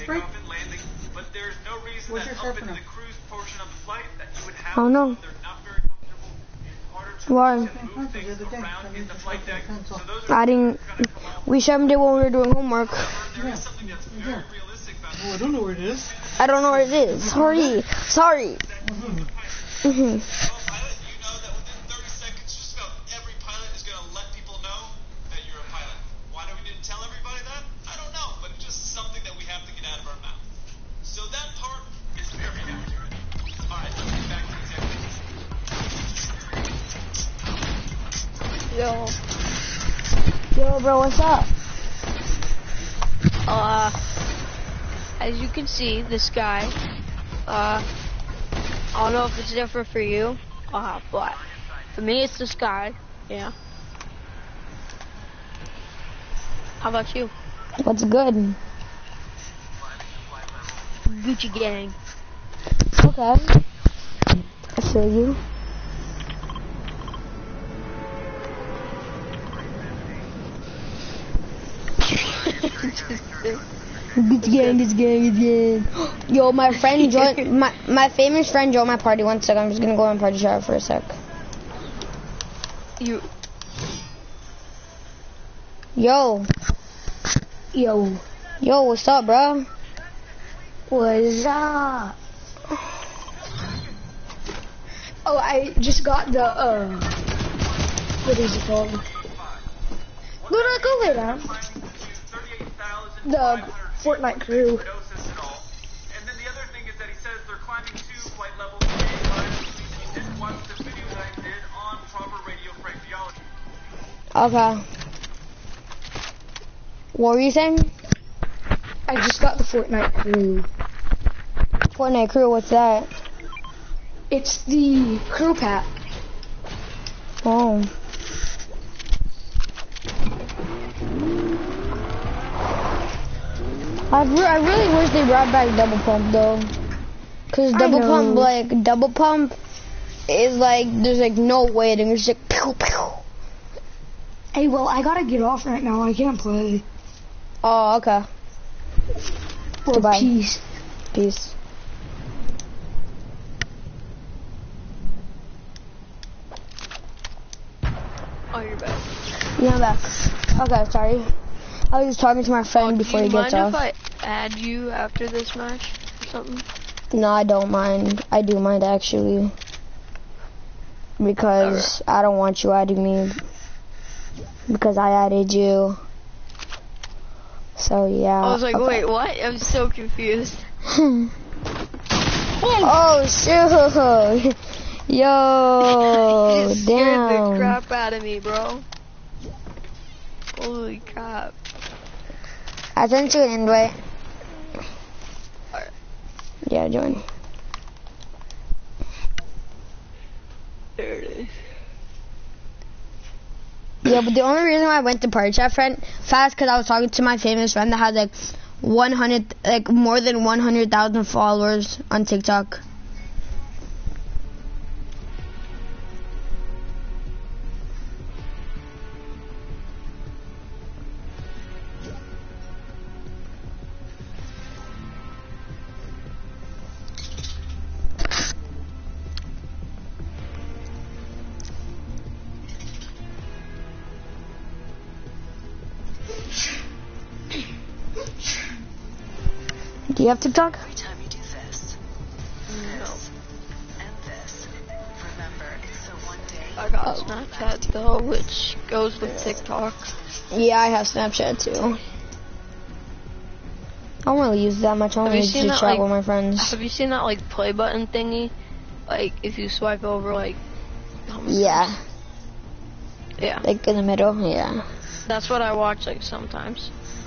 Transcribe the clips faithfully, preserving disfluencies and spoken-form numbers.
break? But there's no reason What's that your up in now? the cruise portion of the flight that you would have I don't know. they're not very comfortable. It's harder to Why? move things around in the flight deck. So those are I didn't. We showed them when we were doing homework. there Yeah. is something that's very Yeah. realistic about Oh, I don't know where it is. I don't know what it is. Sorry. Sorry. Mhm. Mhm. Well, pilot, you know that within thirty seconds, just about every pilot is going to let people know that you're a pilot. Why do we need to tell everybody that? I don't know, but it's just something that we have to get out of our mouth. So that part is very accurate. All right, let's get back to the example. Yo. Yo, bro, what's up? Uh, as you can see, this guy, uh, I don't know if it's different for you, uh, but for me, it's this guy, yeah. How about you? What's good? Gucci gang. Okay. I feel you. Good gang, good gang, good gang. Yo, my friend joined, my, my famous friend joined my party. One sec, I'm just gonna go on party chat for a sec. You. Yo. Yo. Yo, what's up, bro? What's up? Oh, I just got the, uh, what is it called? Look, go lay down. The Fortnite crew. And then the other thing is that he says they're climbing two flight levels. He didn't watch the video that I did on proper radio phraseology. Okay. What were you saying? I just got the Fortnite crew. Fortnite crew, what's that? It's the crew pack. Oh. I, re I really wish they brought back double pump though, cause double pump like double pump is like there's like no waiting. It's just like pew pew. Hey, well, I gotta get off right now. I can't play. Oh, okay. Well, Goodbye. peace. Peace. Oh, you're back. Yeah, I'm back. Okay, sorry. I was just talking to my friend Oh, before do he you gets mind off. if I add you after this match or something? No, I don't mind. I do mind actually. Because I don't want you adding me. Because I added you. So yeah. I was like, okay. wait, what? I'm so confused. Oh shoot! Yo, You just scared the damn. crap out of me, bro. Holy crap. I sent you an invite. Alright. Yeah, join. There it is. Yeah, but the only reason why I went to party chat friend fast because I was talking to my famous friend that has like one hundred, like more than one hundred thousand followers on TikTok. Do you have TikTok? Every time you do this, No. this, and this, remember, it's so one day. I got Snapchat though, which goes with TikTok. Yeah, I have Snapchat too. I don't really use it that much. I Have only you use it seen to that, chat like- with my friends. Have you seen that like play button thingy? Like if you swipe over like. how many Yeah, times? Yeah. like in the middle. Yeah. That's what I watch like sometimes.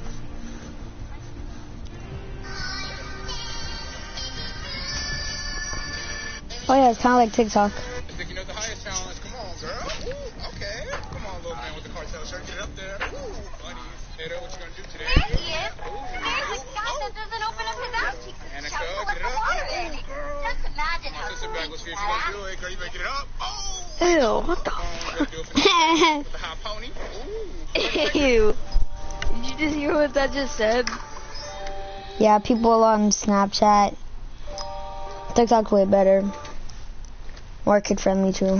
Oh yeah, it's kind of like TikTok. Think you know the highest talent? Come on, girl. Ooh, okay. Come on, little man with the cartel shirt. Get up there. Ooh, buddies. Nero, what you gonna do today? There he is. Ooh, There's a guy that doesn't open up his ass cheeks and Annika, shouts get to let it the up. water Ooh, in. girl. Just imagine how Sister back, let's see if sweet you gonna that do it. Girl, you better get it up. Oh. Ew, what the Come on, fuck? let's do it for the, with the high pony. Ooh. Ew. Did you just hear what that just said? Yeah, people on Snapchat. TikTok's way better. More kid friendly too.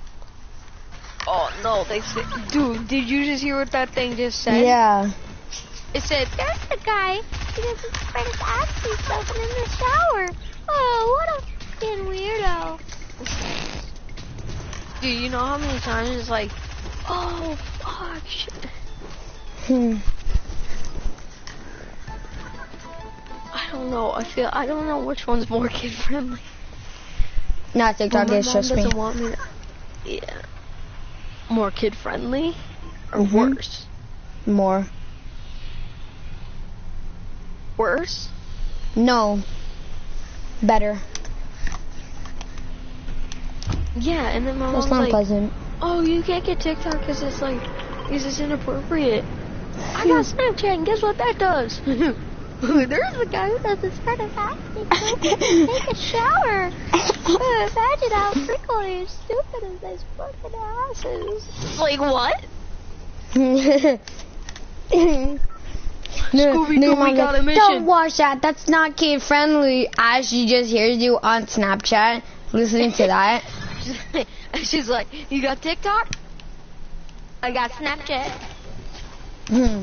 Oh no, they said, dude, did you just hear what that thing just said? Yeah. It said, there's a guy, he doesn't spread his ass cheeks open in the shower. Oh, what a fucking weirdo. Dude, you know how many times it's like, oh, fuck, shit. Hmm. I don't know, I feel, I don't know which one's more kid friendly. Not TikTok, Well, my it's mom just me. doesn't want me to, yeah. More kid friendly or Mhm. worse? More. Worse? No. Better. Yeah, and then my That's mom's not like, pleasant. oh, you can't get TikTok because it's like, because it's inappropriate. I got Snapchat, and guess what that does? There's a guy who doesn't spread his ass cheeks open and take a shower. Uh, imagine how frequently and stupid is this fucking asses. Like what? Scooby-Doo, we got a mission. Don't watch that. That's not kid friendly. As she just hears you on Snapchat listening to that. She's like, you got TikTok? I got Snapchat. Hmm.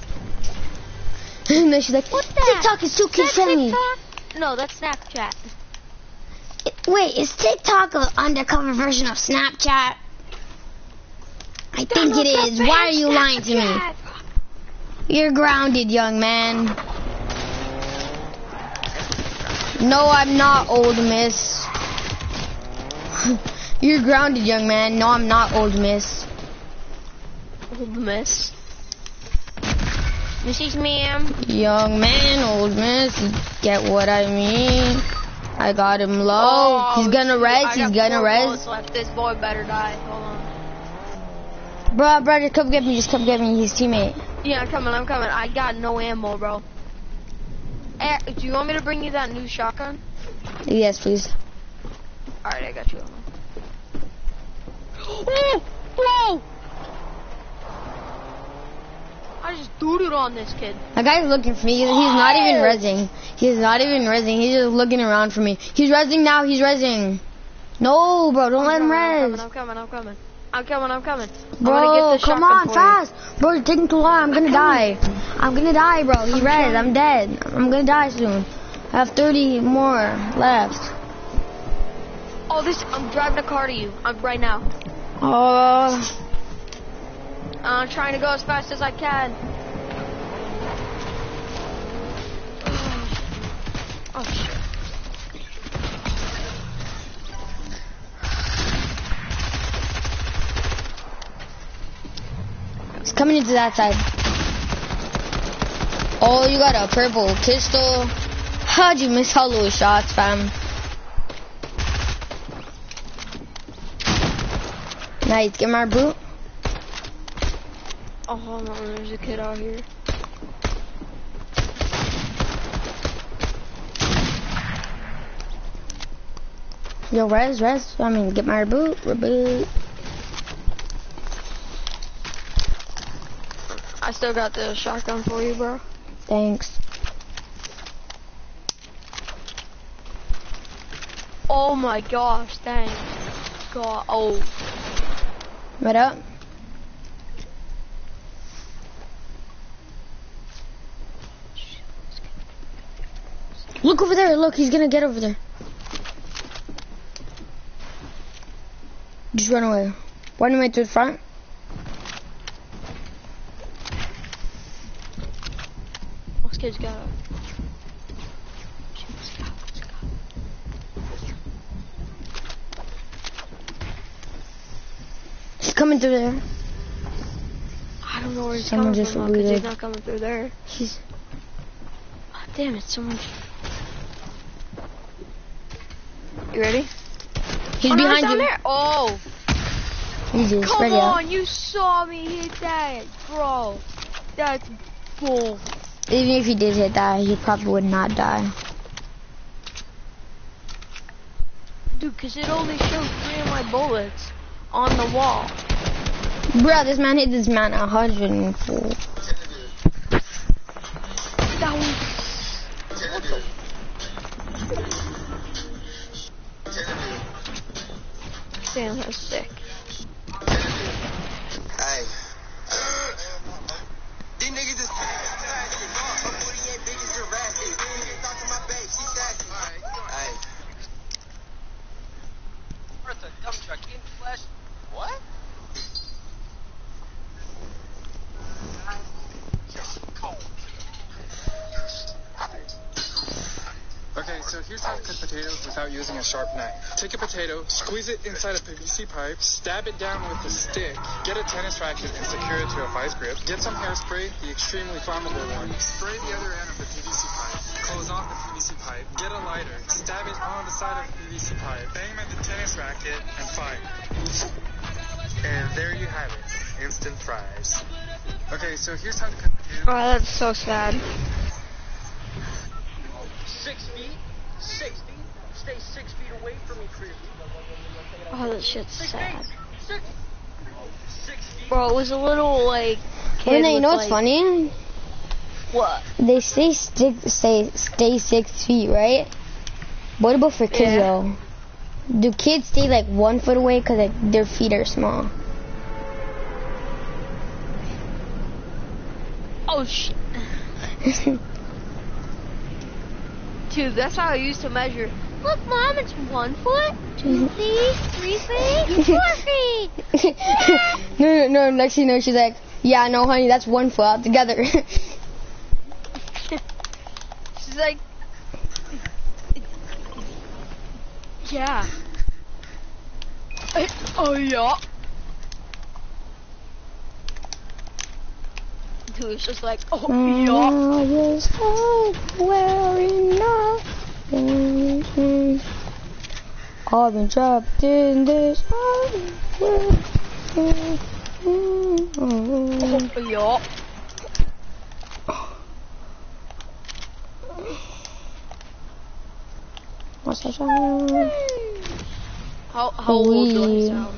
And then she's like, What's that? TikTok is too Is kid that friendly. TikTok? No, that's Snapchat. Wait, is TikTok an undercover version of Snapchat? I think it is. Why are you lying to me? You're grounded, young man. No, I'm not, old miss. You're grounded, young man. No, I'm not, old miss. Old miss. Missus Ma'am. Young man, old miss. Get what I mean? I got him low. Oh, he's gonna shoot, res. I He's got gonna four res. bullets left. This boy better die. Hold on. Bro, bro, just come get me. Just come get me. His teammate. Yeah, I'm coming. I'm coming. I got no ammo, bro. Eh, do you want me to bring you that new shotgun? Yes, please. All right, I got you. Oh, whoa! I just dooted on this kid. That guy's looking for me. He's, he's not even rezzing. He's not even rezzing. He's just looking around for me. He's rezzing now. He's rezzing. No, bro, don't I'm let him coming, res. I'm coming. I'm coming. I'm coming. I'm coming. I'm Bro, gonna get the come shotgun on, for fast. Bro, you're taking too long. I'm gonna die. I'm gonna die, bro. He I'm res. trying. I'm dead. I'm gonna die soon. I have thirty more left. You. Oh, this. I'm driving a car to you. I'm right now. Oh, I'm trying to go as fast as I can. Oh shit. he's coming into that side. Oh, you got a purple pistol. How'd you miss all those shots, fam? Nice, get my boot. Oh, hold on. There's a kid out here. Yo, res, res. I mean, get my reboot, reboot. I still got the shotgun for you, bro. Thanks. Oh my gosh, thanks. God, oh. Right up. Look over there. Look, he's gonna get over there. Just run away. Run away to the front. This kid's got a... He's coming through there. I don't know where he's Someone coming just from, because he's looted. not coming through there. He's. Oh, damn it, someone... You ready? He's oh, no, behind down you. there. Oh, Easy. come Ready on, up. you saw me hit that, bro. That's bull. Even if he did hit that, he probably would not die. Dude, because it only showed three of my bullets on the wall. Bro, this man hit this man a hundred and four. That was... Damn, that's sick. Hey. These niggas is forty-eight bitches Jurassic. Talk to my babe, she sassy. Hey. Martha, dump truck in flesh. What? Okay, so here's how to cut potatoes without using a sharp knife. Take a potato, squeeze it inside a P V C pipe, stab it down with a stick, get a tennis racket and secure it to a vice grip, get some hairspray, the extremely flammable one, spray the other end of the P V C pipe, close off the P V C pipe, get a lighter, stab it on the side of the P V C pipe, aim at the tennis racket, and fire. And there you have it, instant fries. Okay, so here's how to cut potatoes. Oh, that's so sad. Six feet? Six feet? Stay six feet away from me, Chris. Oh, that shit's Six sad. feet? Six. Six feet? Bro, it was a little like. Well, kid now, you with, know what's like, funny? What? They say stick, say stay six feet, right? What about for kids Yeah. though? Do kids stay like one foot away because like, their feet are small? Oh shit. Dude, that's how I used to measure. Look, Mom, it's one foot, two feet, three feet, four feet. no, no, no. Next thing you know, she's like, "Yeah, no, honey, that's one foot altogether." She's like, yeah. Oh yeah. Dude, it's just like, oh yeah. I was home enough. I've been trapped in this Oh yeah. What's that sound? How how old do I We- sound?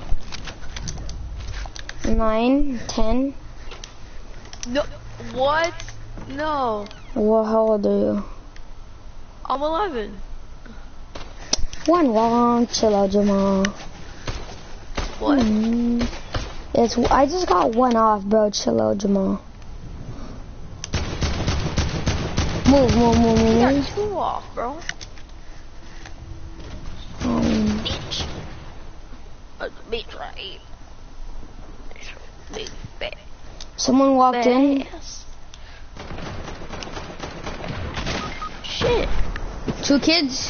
Nine, ten. No, what? No, Well, how old are you? I'm eleven. One wrong, chill out, Jamal. What? Mm. It's I just got one off, bro. Chill out, Jamal. Move, move, move, You move, got move. two off, bro. Um, Bitch. That's a bitch right. Big fat someone walked in. ass. Shit. Two kids.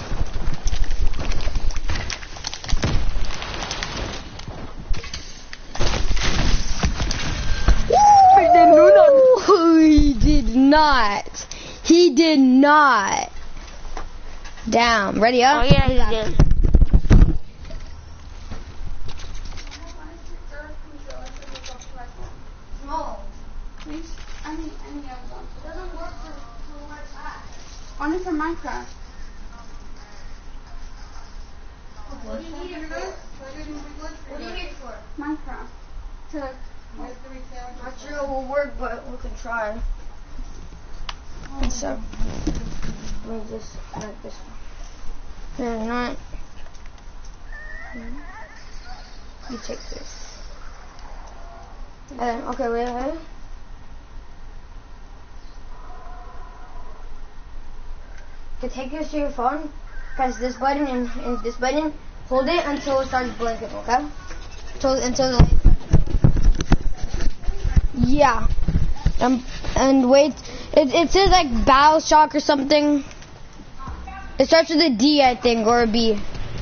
Ooh, he did not. He did not. Damn. Ready up? Oh yeah, he did. No. Please, I need any of them. It doesn't work for, for my class. Only for Minecraft. What do you need it for? What do you need it for? Minecraft. To Not sure it will work, but we can try. And so, let me just like this one. There's not. You take this. And then, okay, wait ahead. Okay, take this to your phone. Press this button and, and this button. Hold it until it starts blinking, okay? Until, until the light. Yeah. Um, and wait, it, it says like Bioshock or something. It starts with a D, I think, or a B.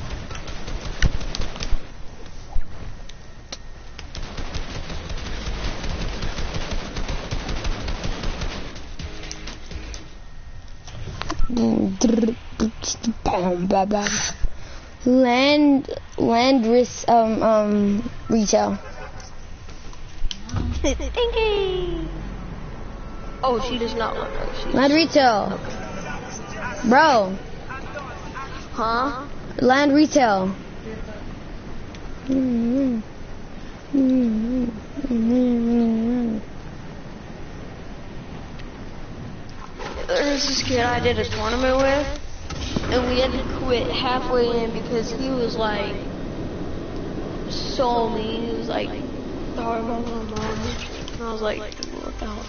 Land, land risk, um, um, retail. Stinky. Oh, she does not want her. She's Land retail. Bro, Huh? land retail. Mm-hmm. Mm-hmm. Mm-hmm. There's was this kid I did a tournament with, and we had to quit halfway in because he was like so mean. He was like, sorry about my mom. And I was like, dude, what the hell?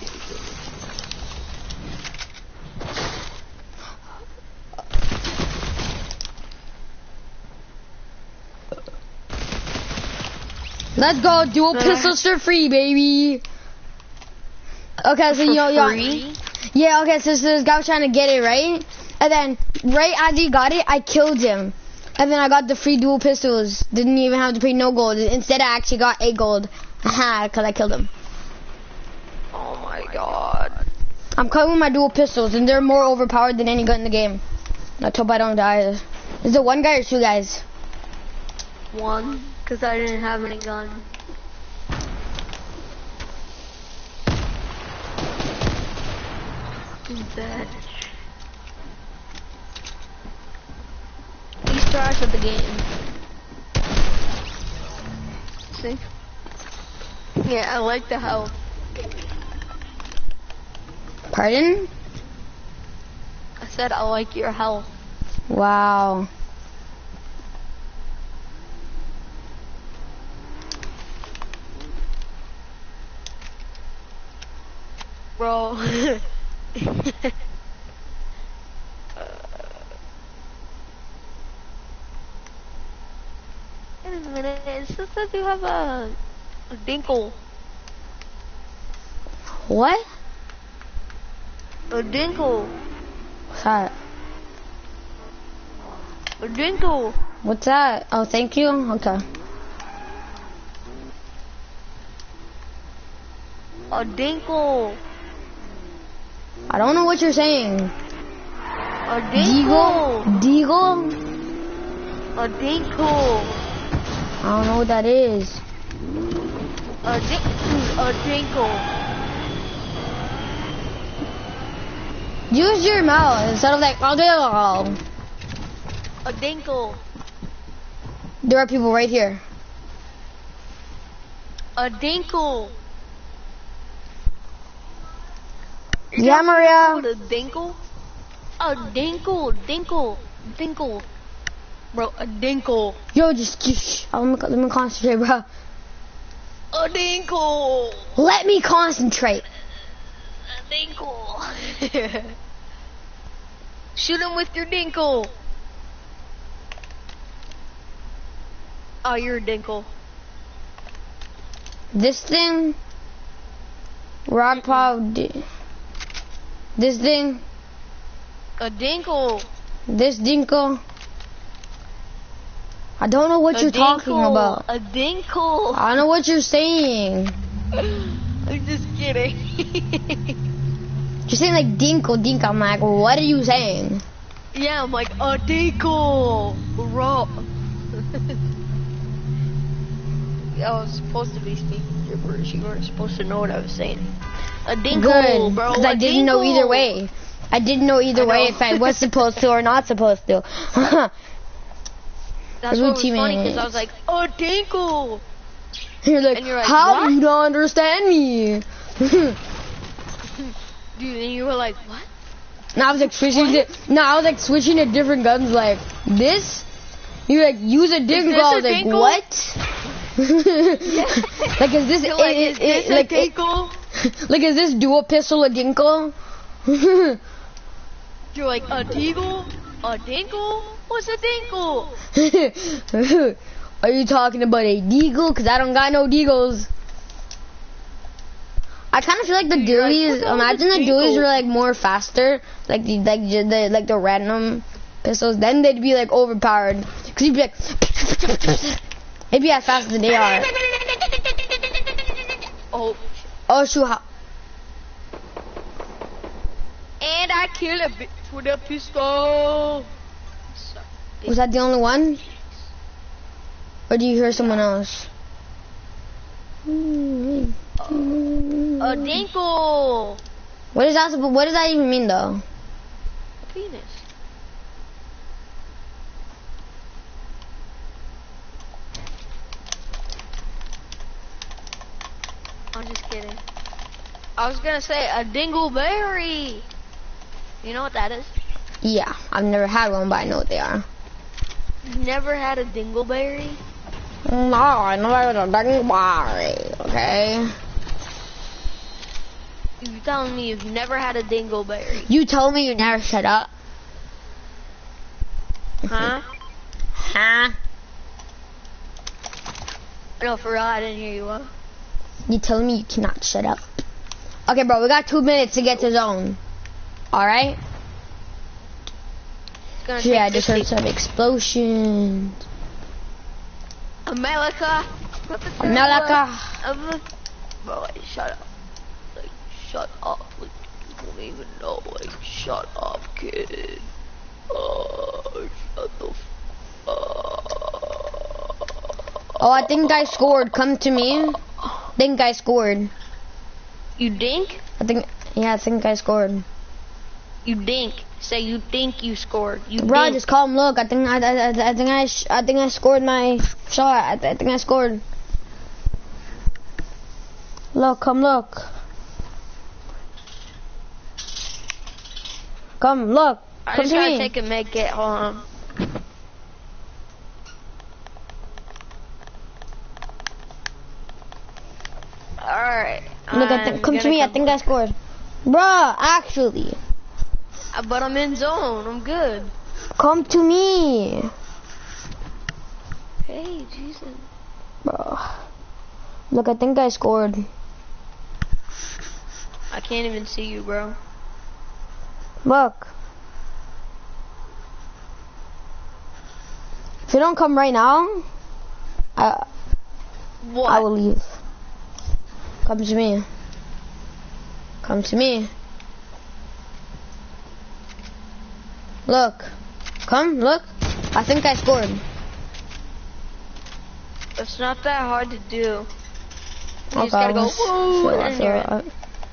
Let's go, dual pistols for free, baby. Okay, so you know, free? yeah, okay, so, so this guy was trying to get it, right? And then, right as he got it, I killed him. And then I got the free dual pistols. Didn't even have to pay no gold. Instead, I actually got eight gold. Haha, because I killed him. Oh my god. I'm coming with my dual pistols, and they're more overpowered than any gun in the game. Let's hope I don't die. Is it one guy or two guys? One, because I didn't have any gun. That. He's trash at the game. See? Yeah, I like the health. Pardon? I said I like your health. Wow. Bro. Wait a minute, it says that you have a, a dinkle. What? A dinkle. What's that? A dinkle. What's that? Oh, thank you? Okay. A dinkle. I don't know what you're saying. A dinkle. Deagle? A dinkle. I don't know what that is. A dink. A dinkle. Use your mouth instead of like, oh, A dinkle. there are people right here. A dinkle. Yeah, Maria. A dinkle? A dinkle, dinkle, dinkle. Bro, a dinkle. Yo, just, just oh, let, me, let me concentrate, bro. A dinkle. Let me concentrate. A dinkle. Shoot him with your dinkle. Oh, you're a dinkle. This thing, rock pop. This thing, A dinkle. this dinkle. I don't know what A you're dinkle. talking about. A dinkle. I don't know what you're saying. I'm just kidding. You're saying like dinkle, dinkle. I'm like, what are you saying? Yeah, I'm like, a dinkle. Bro. I was supposed to be speaking gibberish. You weren't supposed to know what I was saying. A dinkle, Good, bro. because I a didn't know dinkle. either way. I didn't know either I way know. if I was supposed to or not supposed to. That's what was Routine funny minutes. because I was like, a dinkle. You're like, And you're like, how what? do you not understand me? Dude, and you were like, what? Now I was like switching to, no, I was like switching to different guns like this. You like use a dinkle. this I was a like, dinkle? what? Like is this You're like, it, is it, this it, a like it, dinkle? like is this dual pistol a dinkle? You're like, a deagle? A dinkle? What's a dinkle? Are you talking about a deagle? Cause I don't got no deagles. I kind of feel like the Dude, you're like, dualies. what the hell is Imagine a the dualies dinkle? were like more faster, like the like the, the like the random pistols. Then they'd be like overpowered. Cause you'd be like, it'd be as fast as they are. Oh, Oh shoot! How, and I kill a bitch with a pistol. was that the only one? Or do you hear someone else? A dinkle. What is that? suppo- What does that even mean, though? A penis. I'm just kidding. I was gonna say a dingleberry. You know what that is? Yeah, I've never had one, but I know what they are. You never had a dingleberry? No, I never had a dingleberry, okay? You telling me you've never had a dingleberry? You told me you never shut up. Huh? Huh? No, for real, I didn't hear you. Huh? You telling me you cannot shut up? Okay, bro, we got two minutes to get to zone. Alright? Yeah, I just heard some explosions. America. America. Bro, like, shut up. Like, shut up. Like, you don't even know. Like, shut up, kid. Oh, shut the f Oh, I think I scored. Come to me. Think I scored. You dink? I think, yeah, I think I scored. You dink. Say you think you scored. You Bro, dink. just call him. Look, I think I, I, I, I think I, sh I think I scored my shot. I, th I think I scored. Look, come look. Come look. I Come just to gotta me. take a med kit. Hold on. Alright. Look, I think. Come to me. I think I scored. Bruh, actually. Uh, But I'm in zone. I'm good. Come to me. Hey, Jesus. Bro. Look, I think I scored. I can't even see you, bro. Look. If you don't come right now, I, What? I will leave. Come to me. Come to me. Look. Come, look. I think I scored. It's not that hard to do. You Okay, just gotta go, let's- woo, sure, and sure, you're in. uh,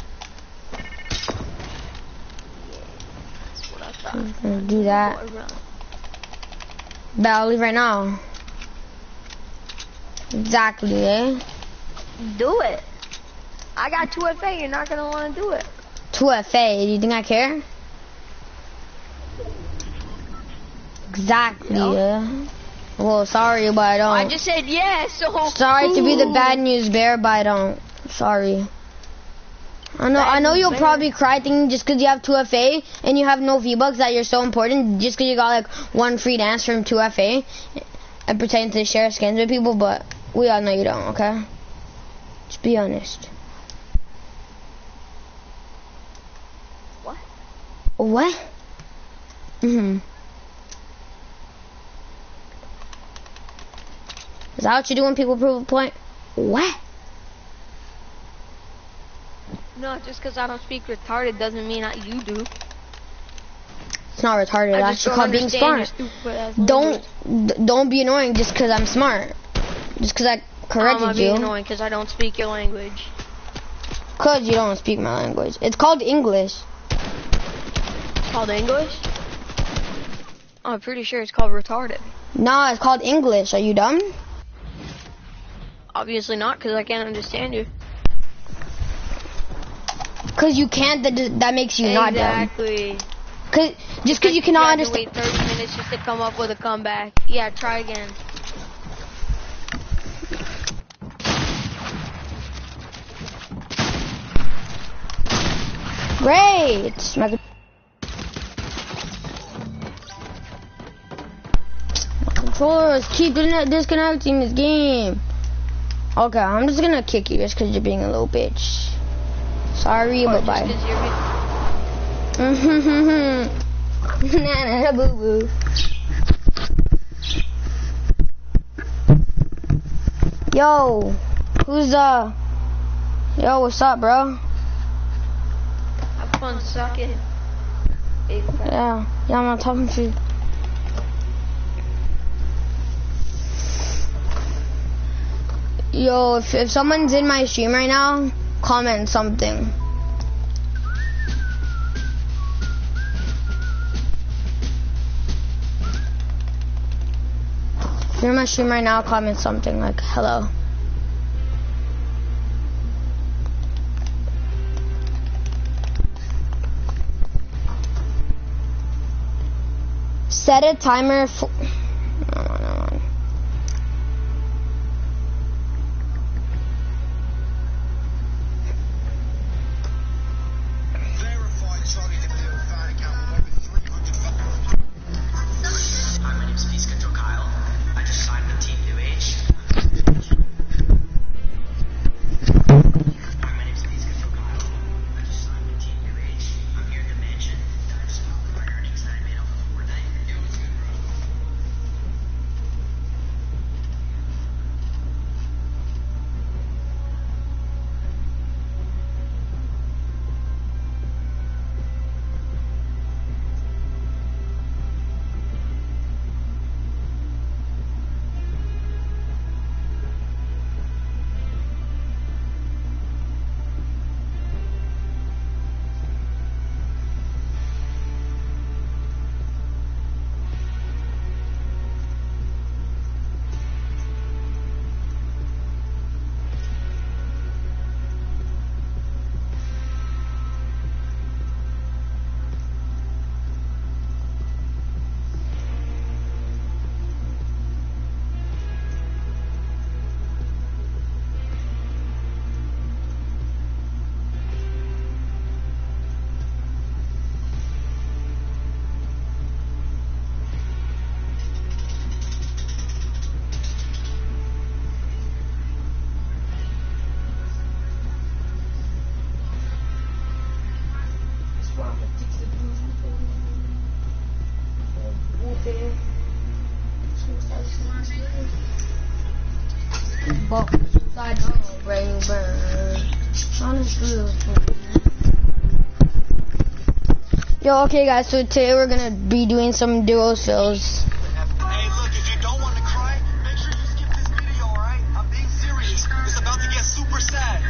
That's what I thought. I'm gonna do that. But I'll leave right now. Exactly, eh? Do it. I got two F A. You're not gonna want to do it. two F A, do you think I care? Exactly, No. yeah. Well, sorry, but I don't. I just said yes. So Sorry to be the bad news bear, but I don't. Sorry. I know. Bad I know news you'll bear. probably cry thinking just because you have two F A and you have no V-Bucks that you're so important just because you got like one free dance from two F A and pretend to share skins with people, but we all know you don't. Okay. Just be honest. What? What? Mhm. Is that what you do when people prove a point? What? No, just because I don't speak retarded doesn't mean that you do. It's not retarded. I That's just don't called being understand your smart. stupid ass Don't language. d- don't be annoying just because I'm smart. Just because I I'm corrected not you. being annoying because I don't speak your language. Because you don't speak my language. It's called English. It's called English? Oh, I'm pretty sure it's called retarded. Nah, it's called English. Are you dumb? Obviously not, because I can't understand you. Because you can't, that, that makes you not dumb. Exactly. Cause, just because you cannot have to understand. wait thirty minutes just to come up with a comeback. Yeah, try again. Great. My, my controllers keep disconnecting this game. Okay, I'm just gonna kick you just because you're being a little bitch. Sorry, Or but just bye. 'cause you're Nah, nah, boo boo. Yo, who's uh? Yo, what's up, bro? have fun sucking. Big fat. Yeah, yeah, I'm not talking to you. Yo, if if someone's in my stream right now, comment something. If you're in my stream right now, comment something like hello. Set a timer for... No, no, no. Hi, my name is Peace Control Kyle. I just signed with Team New Age. Hi, my name is Peace Control Kyle. I just signed with Team New Age. I'm here at the mansion. I just found the earnings that I made off of Fortnite. Yo, what's good, bro? Yo, okay guys, so today we're gonna be doing some duo fills. Hey, look, if you don't want to cry, make sure you skip this video, alright? I'm being serious. It's about to get super sad.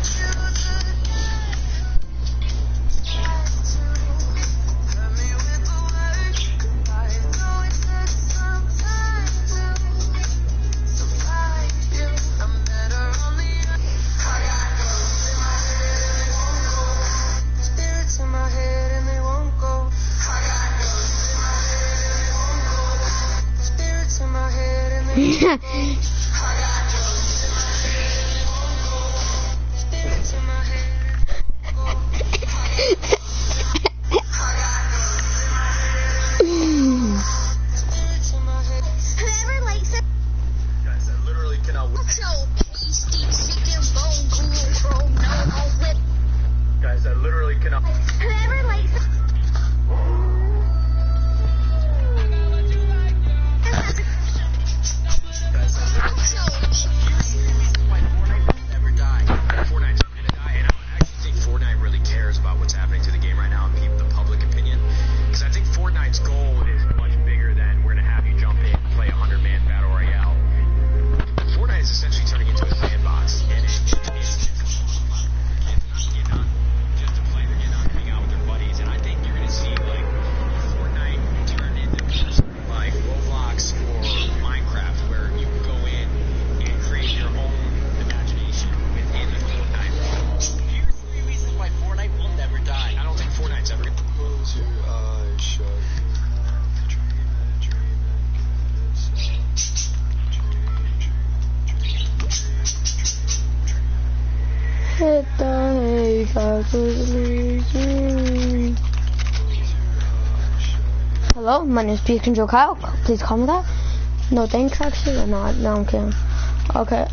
Hello, my name is Peace Control Kyle. Please call me that. No thanks, actually. Or not? No, I'm kidding. Okay.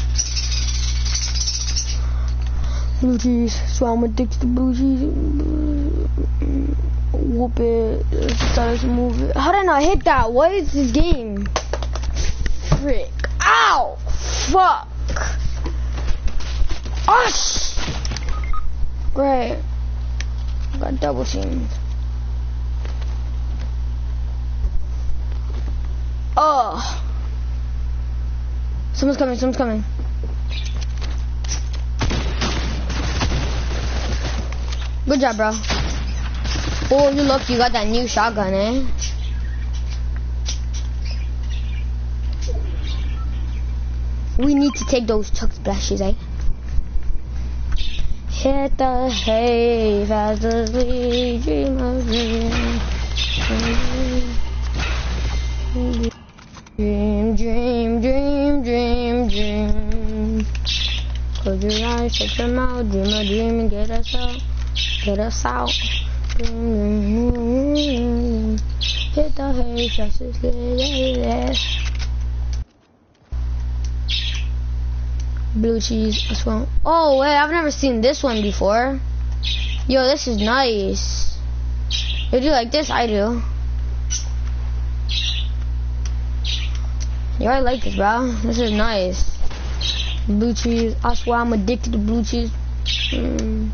Blue cheese. So I'm addicted to blue cheese. Whoop it. Start to move it. How did I not hit that? What is this game? Frick. Ow! Fuck. Osh! Great. Got double teamed. Oh. Someone's coming, someone's coming. Good job, bro. Oh, you lucky you got that new shotgun, eh? We need to take those chuck splashes, eh? Hit the hay fast as we dream of dreams. Dream, dream, dream, dream, dream. Close your eyes, shut your mouth, dream a dream and get us out, get us out. Dream, dream, dream. Hit the hay, just as good as blue cheese as well. Oh wait, I've never seen this one before. Yo, this is nice. If you like this, I do. Yo, I like this, bro. This is nice. Blue cheese. I swear I'm addicted to blue cheese. Mm.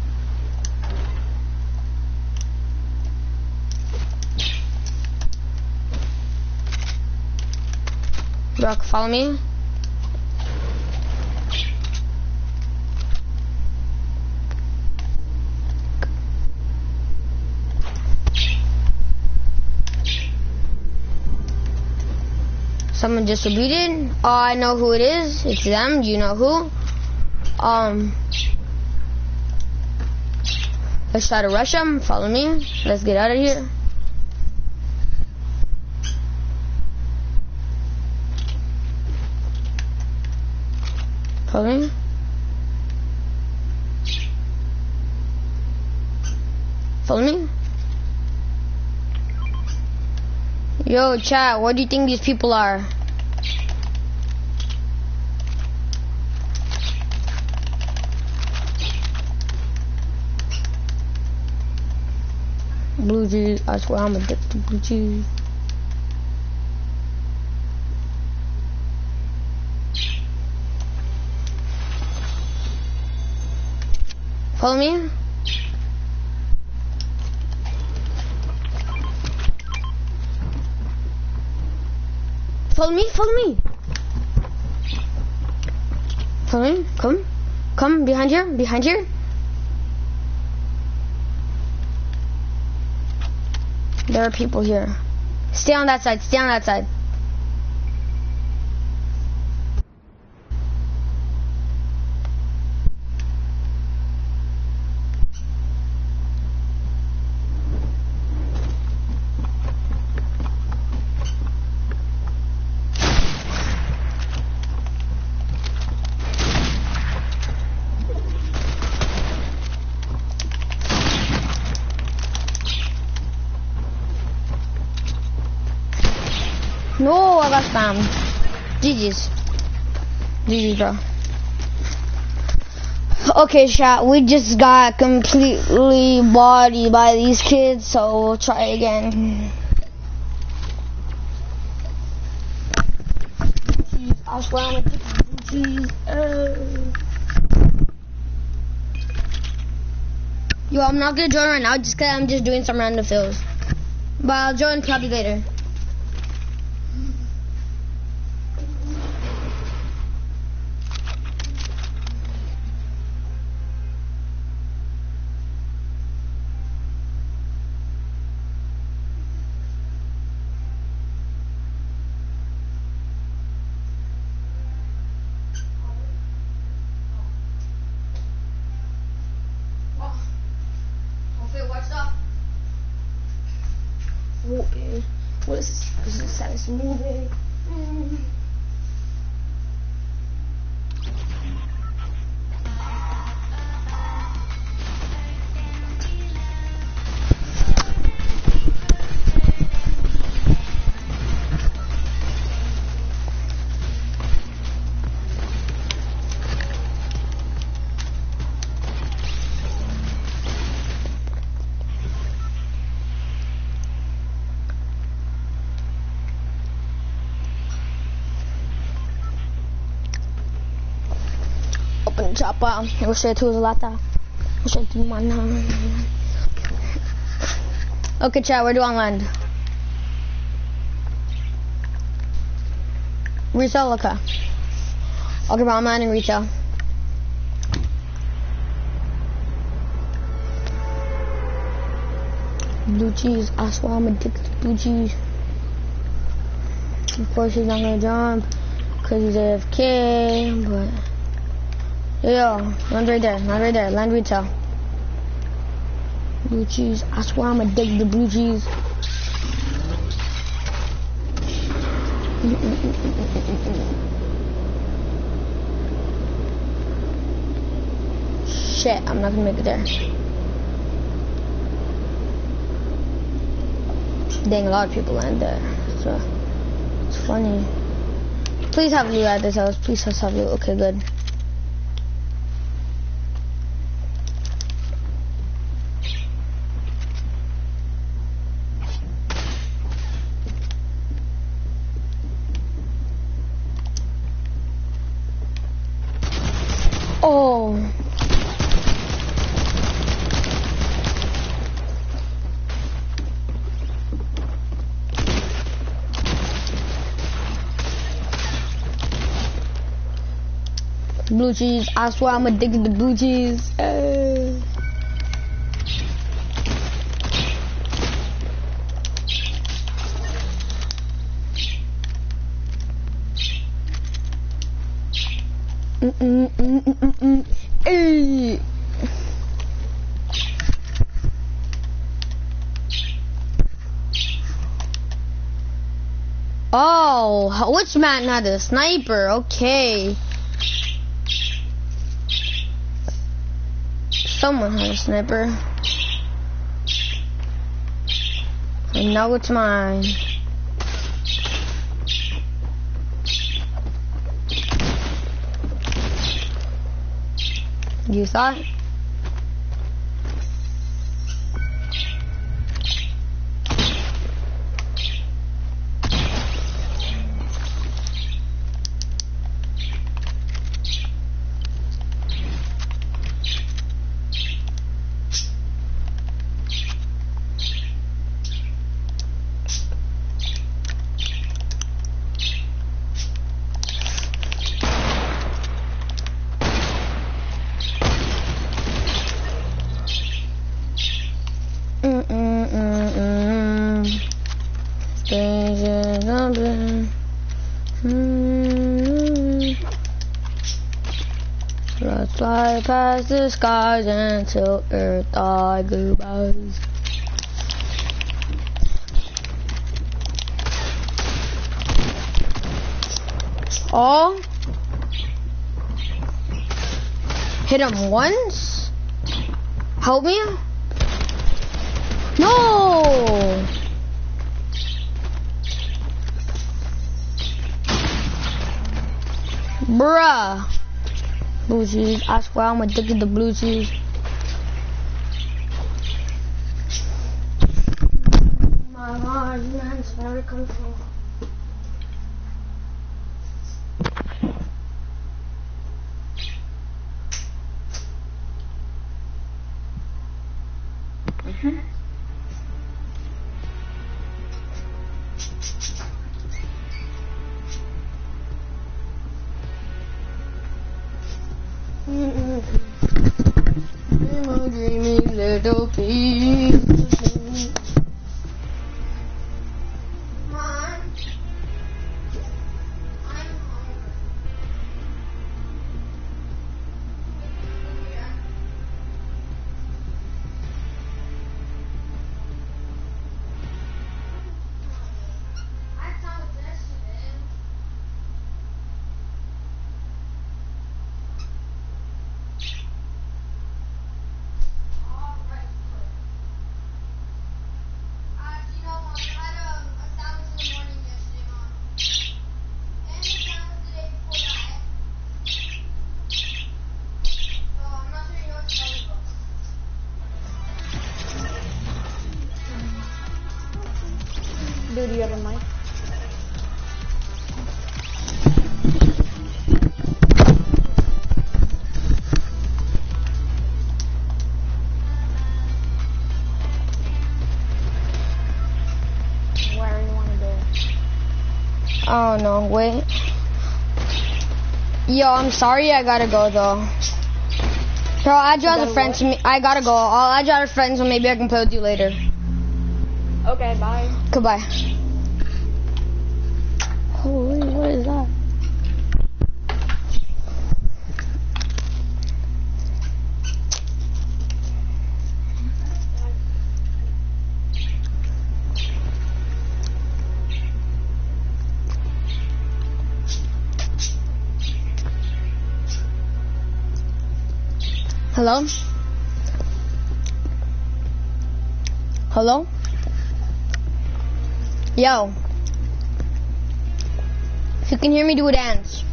Bro, follow me. Someone distributed. Oh, I know who it is. It's them. Do you know who? Um. Let's try to rush them. Follow me. Let's get out of here. Follow me. Follow me. Yo, chat, what do you think these people are? Blue cheese, I swear I'm addicted to blue cheese. Follow me? Follow me, follow me. Follow me, come. Come, behind here, behind here. There are people here. Stay on that side, stay on that side. No, I got spammed. G G's. G G's, bro. Okay, chat, we just got completely bodied by these kids, so we'll try again. Jeez, I swear I'm addicted to cheese. Uh. Yo, I'm not gonna join right now just cause I'm just doing some random fills. But I'll join probably later. What is this? This is the saddest movie. Mm. Open the chopper. Eu sei tudo lá tá. Eu sei tudo, mano. Okay, chat, where do I land? Retail, okay. Okay, bro, I'm landing retail. Blue cheese, I swear I'm addicted to blue cheese. Of course he's not gonna jump, cause he's A F K, but... Yo, land right there, land right there, land retail. Blue cheese, I swear I'm addicted to blue cheese. Shit, I'm not gonna make it there. Dang, a lot of people land there. So it's funny. Please have loot at this house. Please have loot. Okay, good. Oh. Blue cheese. I swear I'm addicted to blue cheese. Uh. Mm -mm -mm -mm -mm -mm. Hey. Oh, which man had a sniper? Okay. Someone had a sniper. And now it's mine. You thought? Let's fly past the skies until Earth I goodbyes. Oh, hit him once. Help me. No. Bruh. Blue cheese. I swear I'm addicted to blue cheese. My heart, man, it's very control. Mm-hmm. I'm a dreamy little piece. Mom, I'm hungry. I thought this is. Dude, do you have a mic? Where do you want to go? Oh no, wait. Yo, I'm sorry, I gotta go though. Bro, I'll add you as a friend to me. I gotta go. I'll add you as a friend so maybe I can play with you later. Okay, bye. Goodbye. Holy, what is that? Hello? Hello? Yo. If you can hear me, do a dance.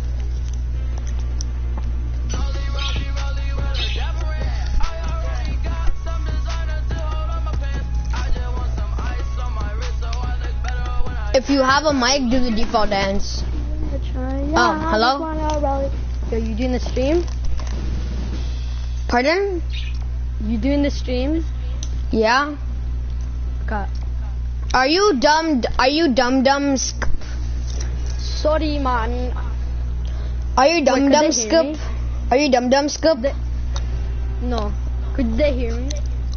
If you have a mic, do the default dance. Oh, hello? Yo, you doing the stream? Pardon? You doing the stream? Yeah. Okay. Are you dumb? Are you dumb dumb? Sk- Sorry, man. Are you dumb Wait, could dumb they hear scoop? me? Are you dumb dumb scoop? They- No. Could they hear me?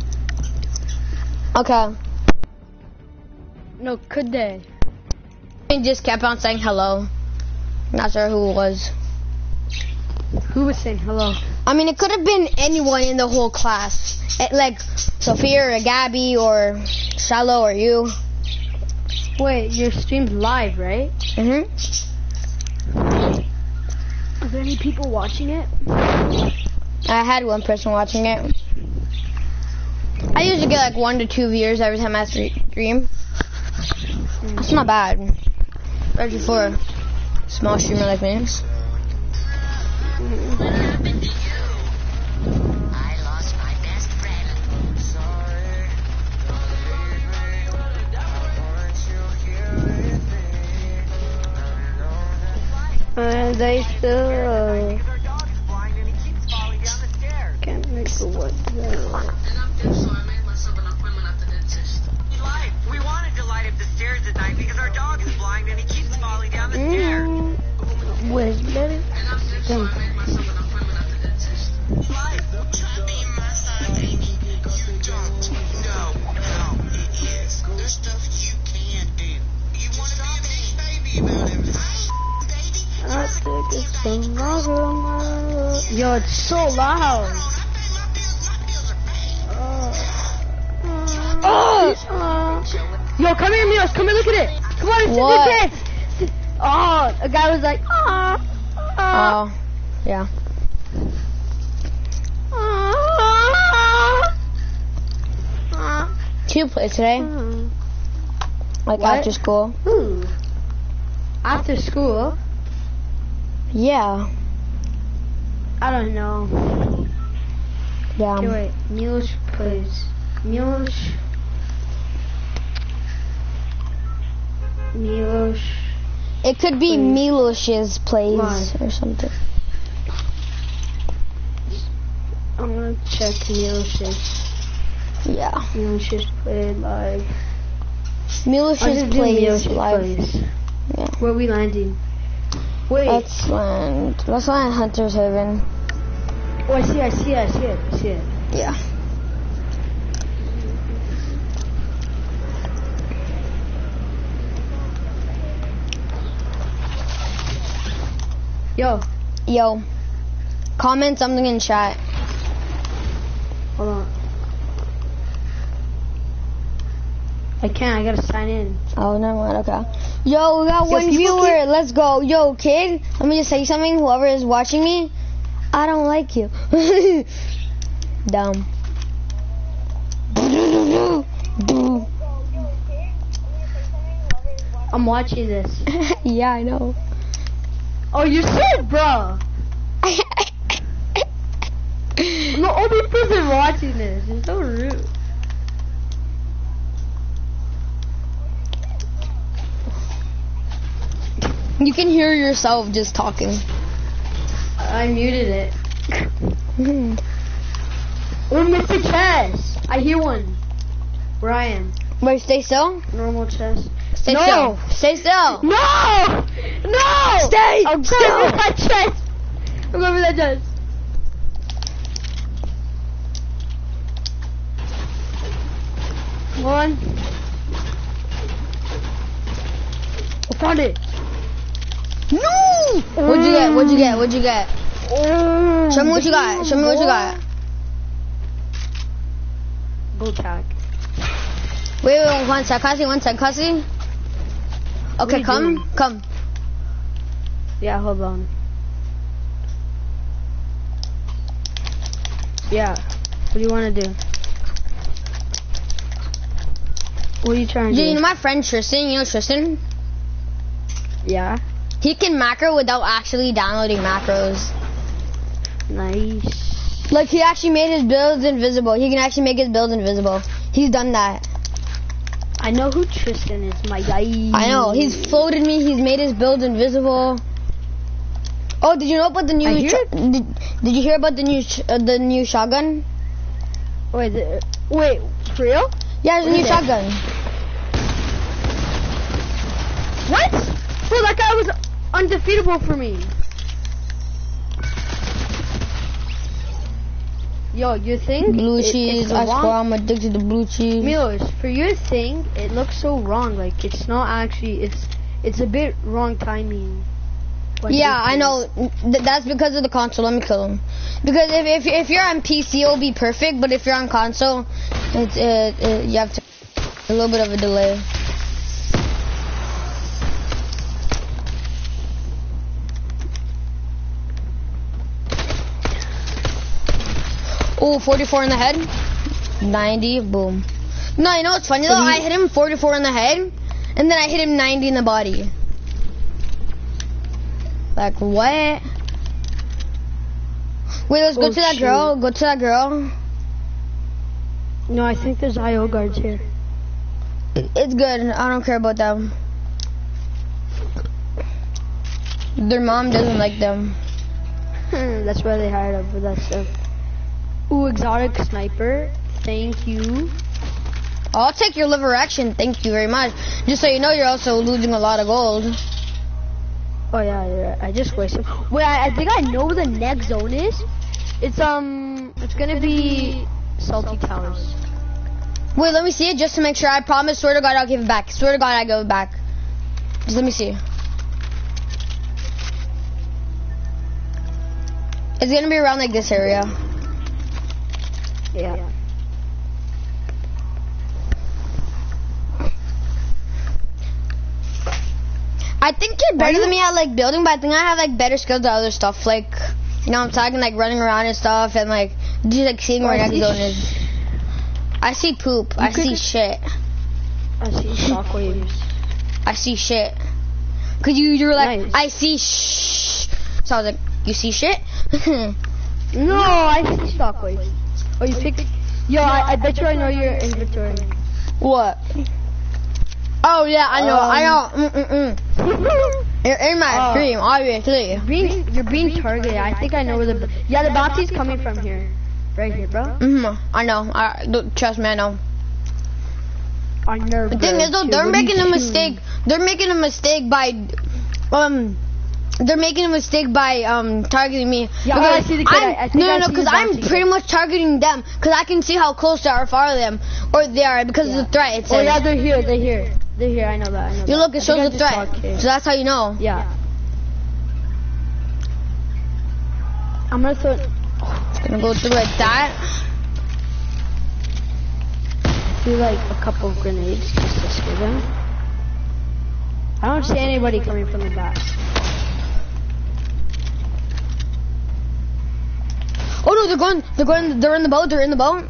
Okay. No, could they? He just kept on saying hello. Not sure who it was. Who was saying hello? I mean, it could have been anyone in the whole class. Eh, like Sophia or Gabby or Shallow or you. Wait, your stream's live, right? Mm-hmm. Are there any people watching it? I had one person watching it. I usually get like one to two viewers every time I stream. That's not bad. Especially for a small streamer like me. And they still can't make a what now. We wanted to light up the stairs at night because our dog is blind and he keeps falling down the stairs. Mm. Where's better? Think. I think it's tomorrow. Yo, it's so loud. Uh, uh, uh. Yo, come here, Mios. Come here, look at it. Come on, it's What? a dance. Oh, a guy was like, ah, ah. Oh, yeah. ah, ah. Do you play today? Mm. Like What? after school? Ooh. After school? Yeah. I don't know. Yeah. Okay, wait. Milos plays. Milos. Milos. It could be Plays. Milos's plays Live. or something. I'm gonna check Milos's. Yeah. Milos's played live. I'll Milos's just do plays Milos's live. plays. Yeah. Where are we landing? Wait. Let's land. Let's land Hunter's Haven. Oh, I see, I see, I see it, I see it. Yeah. Yo, Yo. Comment something in chat. hold on. I can't, I gotta sign in. Oh, never mind. Okay. Yo, we got Yo, one people viewer. keep- Let's go. Yo, kid. Let me just say something. Whoever is watching me, I don't like you. Dumb. I'm watching this. Yeah, I know. Oh, you said, bro. I'm the only person watching this. It's so rude. You can hear yourself just talking. I muted it. Oh, Mister Chess. I hear one. Brian. Wait, stay still. Normal chess. Stay No. still. Stay still. No! No! Stay I'm going still. for that chest. I'm going for that chest. One. I found it. No! What'd you get? What'd you get? What'd you get? Oh, Show me what you got. Show me what you got. Bull tag. Wait, wait, wait, one sec. Cussy, one sec. Cussy. What are Okay, you come. doing? Come. Yeah, hold on. Yeah. What do you want to do? What are you trying to Dude, do? you know my friend Tristan? You know Tristan? Yeah. He can macro without actually downloading macros. Nice. Like, he actually made his builds invisible. He can actually make his builds invisible. He's done that. I know who Tristan is, my guy. I know. He's floated me. He's made his builds invisible. Oh, did you know about the new? I hear sh- did, did you hear about the new sh- uh, the new shotgun? Wait, the, wait, for real? Yeah, there's a What new is it? shotgun. What? Bro, that guy was undefeatable for me. Yo, you think Blue it- cheese. it's I wrong? swear I'm addicted to blue cheese. Milos, for your thing, it looks so wrong. Like it's not actually. It's it's a bit wrong timing. Like, Yeah, this I is- know. Th- that's because of the console. Let me kill him. Because if if if you're on P C, it'll be perfect. But if you're on console, it's it, it, you have to a little bit of a delay. Oh, forty-four in the head. ninety, boom. No, you know what's funny though? I hit him forty-four in the head, and then I hit him ninety in the body. Like, what? Wait, let's go Oh, to that shoot. girl. Go to that girl. No, I think there's I O guards here. It's good. I don't care about them. Their mom doesn't like them. That's why they hired up for that stuff. Ooh, exotic sniper. Thank you. I'll take your liver action. Thank you very much. Just so you know, you're also losing a lot of gold. Oh yeah, yeah. I just wasted. Wait, I, I think I know where the next zone is. It's um, it's gonna be Salty Towers. Wait, let me see it just to make sure. I promise. Swear to God, I'll give it back. Swear to God, I give it back. Just let me see. It's gonna be around like this area. Yeah. I think you're better than me at like building, but I think I have like better skills at other stuff. Like, you know, what I'm talking like running around and stuff, and like just like seeing where Oh, I next see zone sh- is. I see poop. I could see just- shit. I see shockwaves. I see shit. Cause you you were like, Nice. I see shh. So I was like, you see shit? No, I see shockwaves. Oh, you picked. Yo, I, I bet you I know your inventory. What? Oh yeah, I know. Um, I know. Mm mm mm. You're in my Oh. stream, obviously. Being, you're being targeted. I think I know where the. Yeah, the bounty's coming from here. Right here, bro. Mhm. I know. I don't- trust me. I know. I know. The thing is though, they're making a mistake. They're making a mistake by, um, they're making a mistake by um targeting me. Yeah, I see the kid. I'm- I- I think no, I no, no, see because the I'm bounty pretty kid. much targeting them because I can see how close they are, or far them, or they are because of the threat. It Oh says. yeah, they're here. They're here. They're here. I know that. I know You that. look, it I think I shows the just saw threat, a kid. so that's how you know. Yeah. I'm gonna throw. Gonna go through like that. Do like a couple of grenades just to scare them. I don't see anybody coming from the back. Oh no, they're going, they're going, they're in the boat. They're in the boat.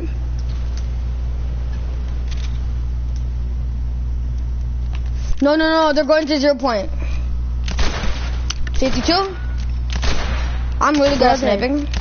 No, no, no, they're going to zero point. fifty-two. I'm really good at Where are they? sniping.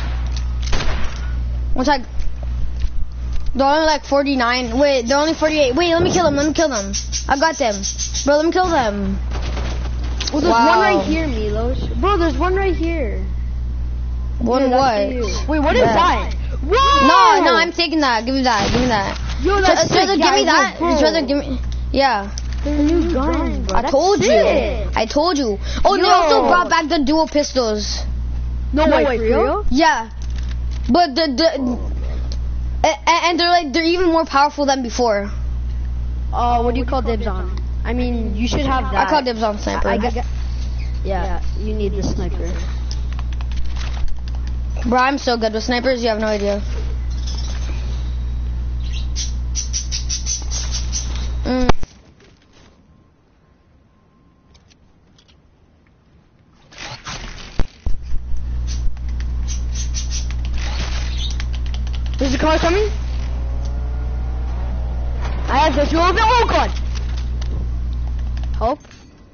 One sec. They're only like forty-nine. Wait, they're only forty-eight. Wait, let me kill them. Let me kill them. I got them. Bro, let me kill them. Well, there's Wow. one right here, Milos. Bro, there's one right here. One Yeah, that's what? for you. Wait, what is Yeah. that? Whoa! No, no, I'm taking that. Give me that. Give me that. Yo, Just, that's just rather sick. give me Yeah, that. bro. Just rather give me. Yeah. There's a new gun, bro. I That's told you. sick. I told you. Oh, they Yo. also brought back the dual pistols. No, wait, for real? Yeah. But the the a- a- and they're like they're even more powerful than before. Uh, what do you call dibs on? I mean, you should have that. I call dibs on sniper. I, I got, yeah, you need the sniper. Bro, I'm so good with snipers. You have no idea. Mm. There's a car coming. I have visual of it. Oh god. Help.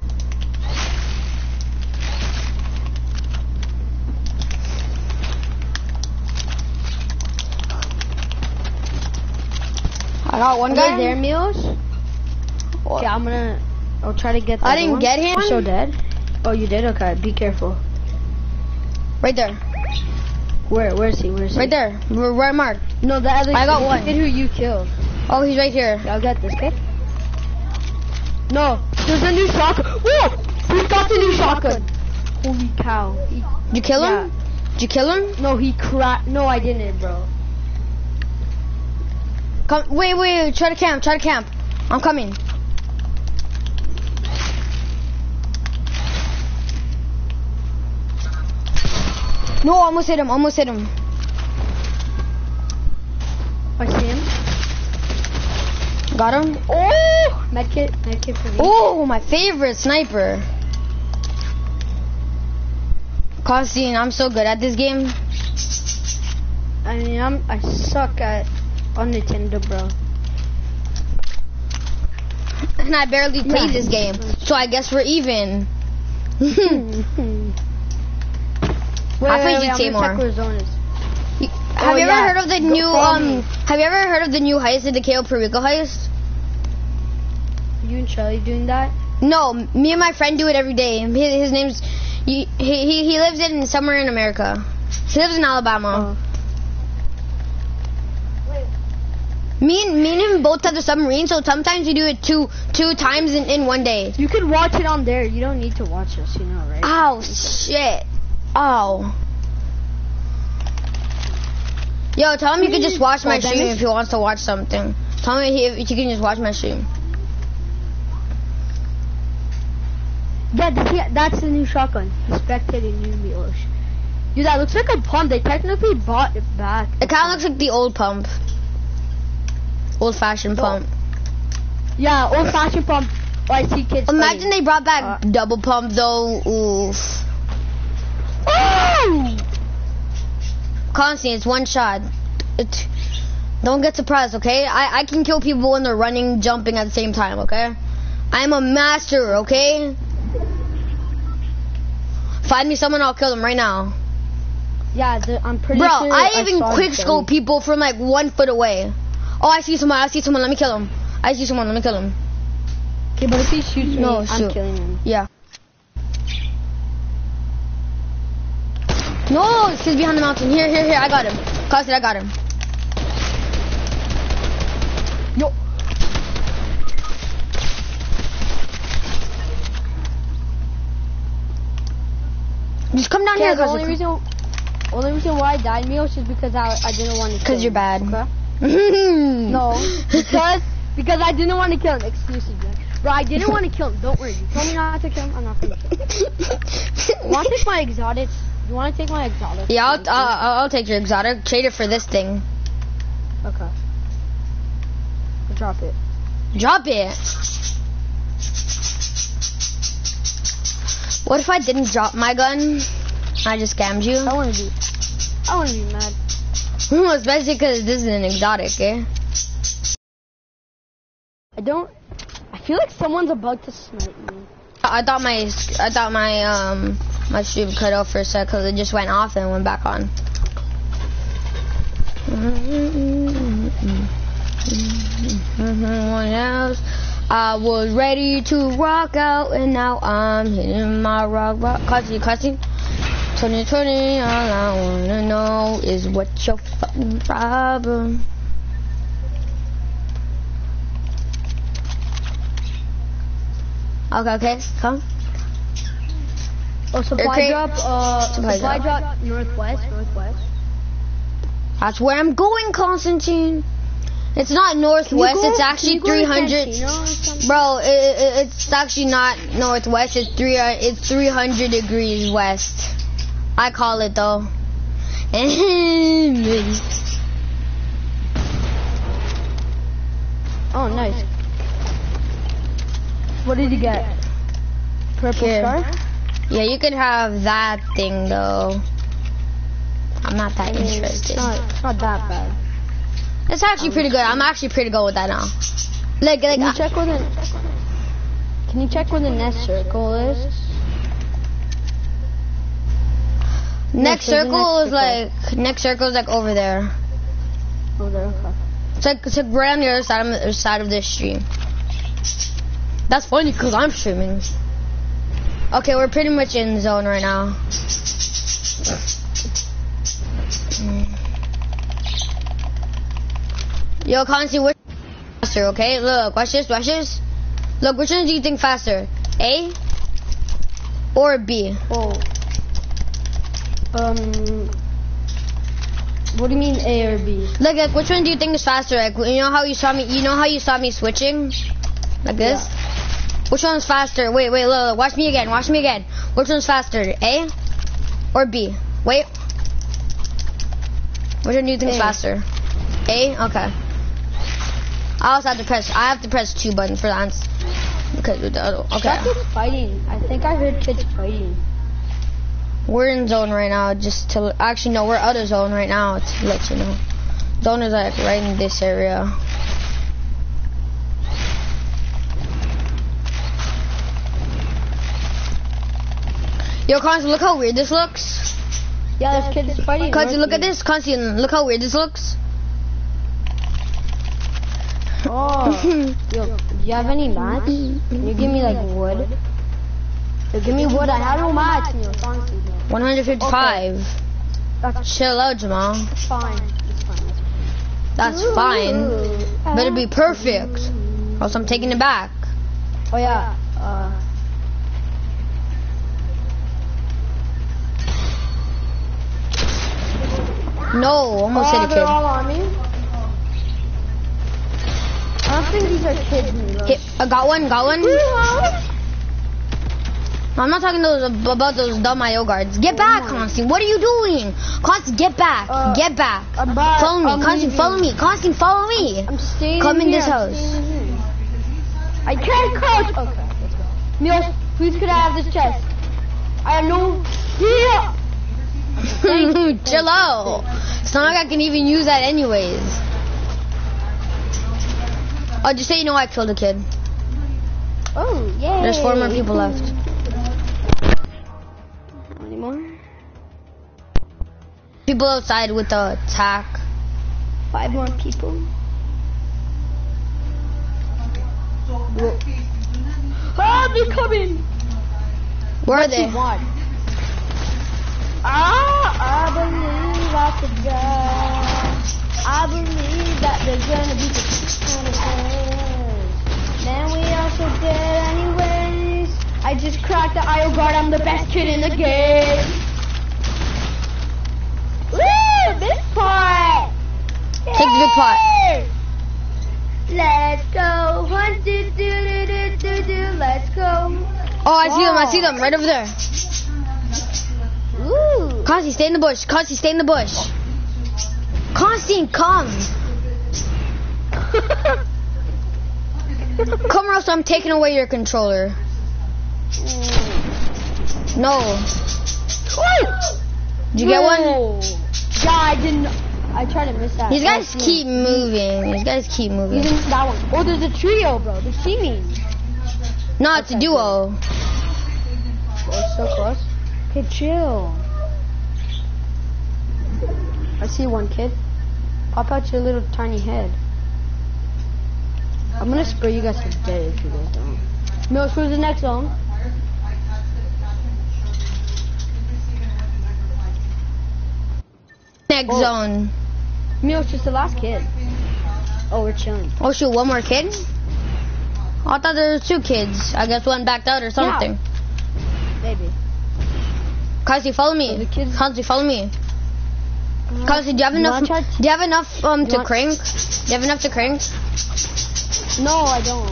I got one Are guy they there, Milos? What? Okay, I'm gonna. I'll try to get. The I other didn't one. get him. You're so dead. Oh, you did? Okay, be careful. Right there. Where? Where is he? Where is he? Right there. We're right marked. No, the other. I got the one. kid who you killed. Oh, he's right here. I'll get this kid. No, there's a new shotgun. Whoa! Who got the new shotgun? Holy cow! He, Did you kill him? Yeah. Did you kill him? no, he cracked. No, I didn't, bro. Come. Wait, wait, wait. Try to camp. Try to camp. I'm coming. No, almost hit him. Almost hit him. I see him. Got him. Oh! Medkit, medkit for me. Oh, my favorite sniper. Constantine, I'm so good at this game. I mean, I'm. I suck at on Nintendo, bro. And I barely played Yeah. this game. So I guess we're even. wait, I play wait, wait, G T A I'm gonna more. check where zone is. You- Have you ever yeah. heard of the Go new follow um? me. Have you ever heard of the new heist, the K O Perico heist? You and Shelly doing that? No, me and my friend do it every day. His, his name's he, he he lives in somewhere in America. He lives in Alabama. Oh. Me and me and him both have the submarine, so sometimes we do it two two times in, in one day. You can watch it on there. You don't need to watch us, you know, right? Ow, shit. Ow. Yo, tell him you can just watch my Oh, stream Dennis? if he wants to watch something. Tell him he, if he can just watch my stream. Yeah, th- yeah, that's the new shotgun. He spectated new Milos. Dude, that looks like a pump. They technically bought it back. It kind of looks like the old pump. Old-fashioned pump. Yeah, old-fashioned pump. Oh, I see kids. Imagine playing. they brought back Uh, double pump though. Oof. Oh! Constantly, it's one shot. It, don't get surprised, okay? I, I can kill people when they're running, jumping at the same time, okay? I'm a master, okay? Find me someone, I'll kill them right now. Yeah, the, I'm pretty Bro, sure. I even saw quick it, scope Shelly. people from like one foot away. Oh, I see someone, I see someone, let me kill him. I see someone, let me kill him. Okay, but if he shoots me, No, I'm shoot. killing him. Yeah. No, he's behind the mountain. Here, here, here, I got him. Constantly, I got him. Yo. Just come down Yeah, here, the only Constantly. reason, only reason why I died, Mios, is because I, I didn't want to. Because you're bad. Okay? no. No, because because I didn't want to kill him. Exclusively, bro. I didn't want to kill him. Don't worry. You told me not to kill him. I'm not gonna kill him. Want to take my exotic? You want to take my exotic? Yeah, I'll, I'll, I'll take your exotic. Trade it for this thing. Okay. Drop it. Drop it. What if I didn't drop my gun? I just scammed you. I want to be. I want to be mad. Especially because this is an exotic, eh? I don't. I feel like someone's about to snipe me. I thought my I thought my um my stream cut off for a sec because it just went off and went back on. Someone else. I was ready to rock out and now I'm hitting my rock rock. Cussing, cussing. twenty twenty, all I wanna know is what's your fucking problem. Okay, okay, come. Oh, supply Okay. drop. Uh, Supply supply, drop. drop. Northwest. Northwest. That's where I'm going, Constantine. It's not northwest, Can you go- it's can actually you go to three hundred. Cantina or something? Bro, it, it, it's actually not northwest, it's three uh, it's three hundred degrees west. I call it though. Oh, nice. What did you get? Purple Here. scar? Yeah, you could have that thing though. I'm not that I mean, interested. It's not, it's not that bad. It's actually pretty good. I'm actually pretty good with that now. Like, like. Can you I, check where the Can you check where the next circle is? next there's a circle is next circle. like next circle is like over there. Over there. Okay. It's like it's like right on the other side of the other side of this stream. That's funny because I'm streaming. Okay, we're pretty much in the zone right now. Mm. Yo, Constantine, which faster? Okay, look, watch this, watch this. Look, which one do you think faster? A or B? Oh. Um. What do you mean A or B? Like, like, which one do you think is faster? Like, you know how you saw me, you know how you saw me switching? Like this? Yeah. Which one's faster? Wait, wait, look, look, watch me again, watch me again. Which one's faster, A or B? Wait. Which one do you think is A. faster? A? Okay. I also have to press, I have to press two buttons for that. Because with the other, okay. That kid's fighting. I think I heard kids fighting. We're in zone right now, just to, actually no, we're out of zone right now, to let you know. Zone is like right in this area. Yo, Constantine, look how weird this looks. Yeah, there's kids fighting. Constantine, look at north this. Constantine, look how weird this looks. of you. Oh. Yo, do you have any mats? Can you give me like wood? Yo, give me wood. I have no mats. Yo, honestly, yo. one hundred fifty-five. That's Chill out, Jamal. fine. It's fine. That's fine. Better be perfect. Or else I'm taking it back. Oh yeah. Uh. No, almost Oh, hit a they're kid. all on me. I don't think these are kids, Milo. Hit, I got one, got one. I'm not talking those about those dumb I O guards. Get back, Constantine. What are you doing? Constantine, get back. Uh, get back. I'm back. Follow me. I'm Constantine, leaving. follow me. Constantine, follow me. I'm staying Come in here. this I'm house. staying in here. I can't crouch. Okay, let's go. Milos, please could I have this chest? I have no. Yeah. Chill out. It's not like I can even use that anyways. Oh, just say you know I killed a kid. Oh, yay. There's four more people left. Any more? People outside with the attack. Five more people. Whoa. Ah, they're coming. Where are What they? you want? Ah, I believe I could die. I believe that there's gonna be some kind of things. Man, we are so dead anyways. I just cracked the I O guard. I'm the best kid in the game. Woo! This part. Take the big pot. Yay! Let's go. One, two, do, do, do, do, do. Let's go. Oh, I see them. I see them right over there. Ooh. Constantine, stay in the bush. Constantine, stay in the bush. Constantine, come. Come or else I'm taking away your controller. No. Did you get one? Yeah, I didn't. I tried to miss that. These guys Oh, keep moving. These guys keep moving. Even that one. Oh, there's a trio, bro. They see me. No, it's a duo. Oh, it's so close. Okay, chill. I see one kid. Pop out your little tiny head. I'm gonna spray you guys to death if you guys don't. Mills, who's the next zone? Next Oh. zone. Mills, just the last kid. Oh, we're chilling. Oh shoot, one more kid? Oh, I thought there were two kids. I guess one backed out or something. Maybe. Kazi, follow So me. the kids- Kazi, follow me. Kazi, do you have You enough? wanna try Do you have enough um You to want- crank? Do you have enough to crank? No, I don't.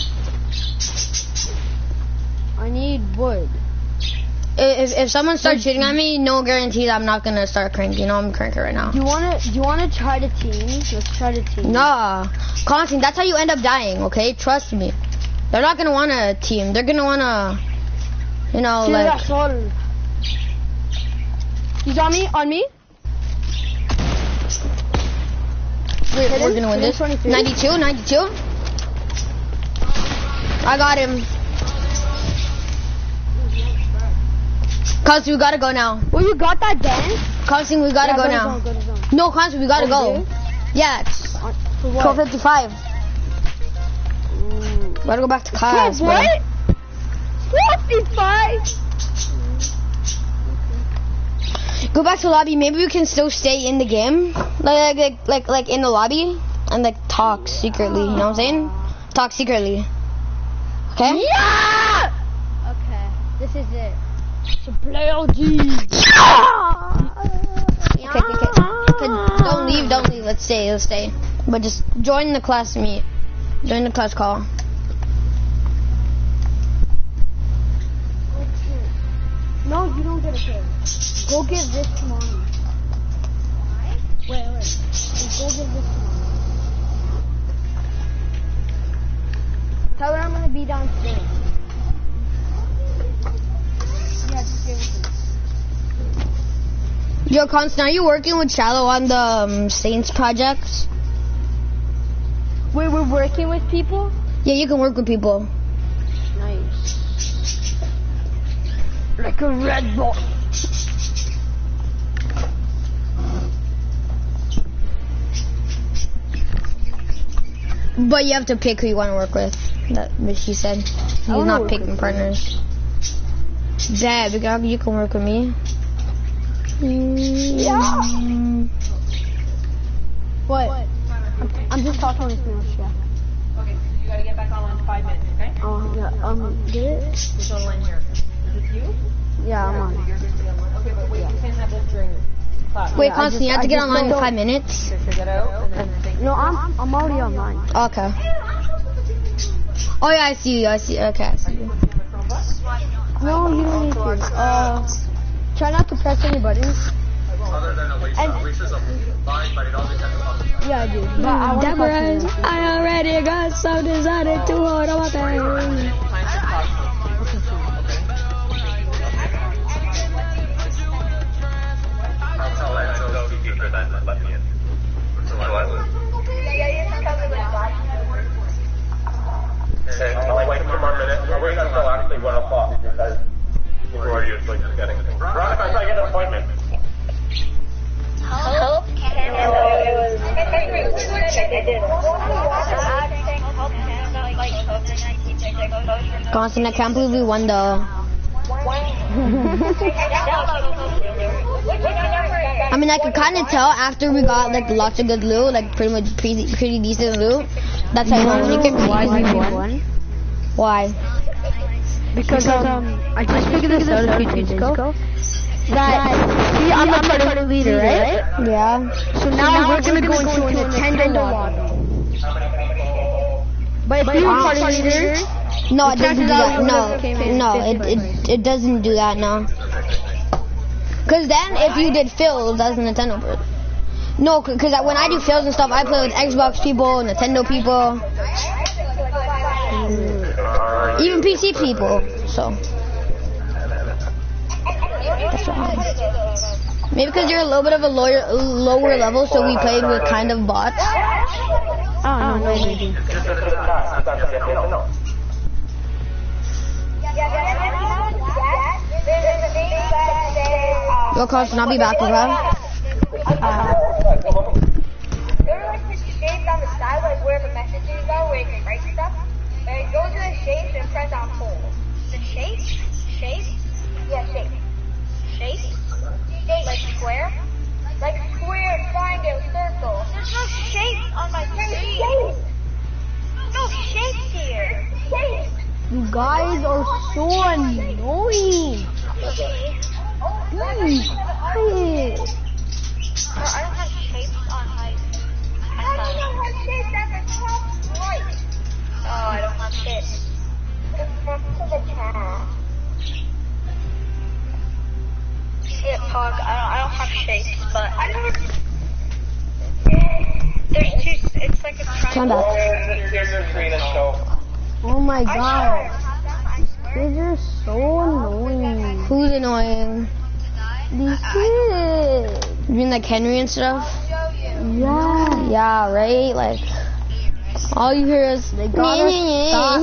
I need wood. If if someone starts shooting at me, no guarantees I'm not gonna start cranking. You know I'm cranking right now. Do you wanna? Do you wanna try to team? Let's try to team. Nah, Constantine, that's how you end up dying. Okay, trust me. They're not gonna wanna team. They're gonna wanna, you know, See, like. that's all. He's on me. On me. We're, we're gonna win this. ninety-two, ninety-two. I got him. Constantine, we gotta go now. Well, you got that dance? Constantine, we gotta Yeah, go go, now. go, go, go. No, Constantine, we gotta Oh, go. you do? Yeah, it's Uh, For what? twelve fifty-five. Mm. Gotta go back to class. Wait, bro. what? fifty-five? Go back to the lobby. Maybe we can still stay in the game, like like like like in the lobby, and like talk secretly. You know what I'm saying? Talk secretly. Okay. Yeah! Okay, this is it. To play O G. Okay, okay, okay. Okay, don't leave, don't leave. Let's stay, let's stay. But just join the class meet. Join the class call. No, you don't get a kid. Go give this to mommy. Wait, wait. Just go give this to mommy. Tell her I'm gonna be downstairs. Yeah, just give it to me. Yo, Constant, are you working with Shallow on the um, Saints project? Wait, we're working with people? Yeah, you can work with people. Nice. Like a red ball. But you have to pick who you want to work with. That what she said. He's wanna not work picking with partners. Dad, because you can work with me. Yeah. What? I'm, I'm just talking with Smash, yeah. Okay, so you gotta get back online in five minutes, okay? Oh, yeah, um, get it? Who's online here? Is it you? Yeah, I'm on. You're gonna be online. Okay, but wait, you can't have this during class. Wait, Yeah, I Constant, you just- have to I get just online in don't- five minutes. So get out and then take No, I'm, I'm already online. Okay. Oh yeah, I see you. I see. Okay, I see you. No, you don't need to. Uh, try not to press any buttons. Other than Alicia, And- Alicia's a fine, but it all depends on the Yeah, I do. But I want to talk to you. I already got so decided to hold on my time to talk. I'll tell Enzo to keep her then let me in. So I will. Okay, I'll wait for one minute. I'll wait until actually one o'clock because people are usually just getting things. Veronica, I thought you had an appointment. Constant, I can't believe we won the. I mean, I could kind of tell after we got like lots of good loot, like pretty much pretty, pretty decent loot. That's how you know when you get Why why we won? Why? Because um, I just figured this out a few days ago. That see, I'm the part of the leader, right? Yeah. So now we're gonna go into a Nintendo lobby. But if you were part of the leader, No, it doesn't do that. chances are No, we would've came in no, fifth it, place. it it doesn't do that. No. Cause then if you did fills, that's a Nintendo person. No, cause when I do fills and stuff, I play with Xbox people, Nintendo people, even P C people. So. That's wrong. Maybe because you're a little bit of a lower lower level, so we played with kind of bots. oh no, maybe. Yo, Constant, I'll be back, okay? There are like this shape on the side, like where the messages are, where you can write stuff. And you go to the shape and press on hold. The shape? Shape? Yeah, shape. Shape? Shape. Like square? Like square, triangle, circle. There's no shape on my screen. No shape here. Shape. You guys are so annoying. Okay. Please, No, I don't have shapes on my... How do you don't have shapes at the top right? Oh, I don't have shapes. It's next to the tab. Yeah, talk. I don't, I don't have shapes, but... I don't... There's two... It's like a Come triangle. back. Oh my god. These kids are so annoying. Who's annoying? These kids. You mean like Henry and stuff? Yeah. Yeah, right? Like, all you hear is, they gotta stop.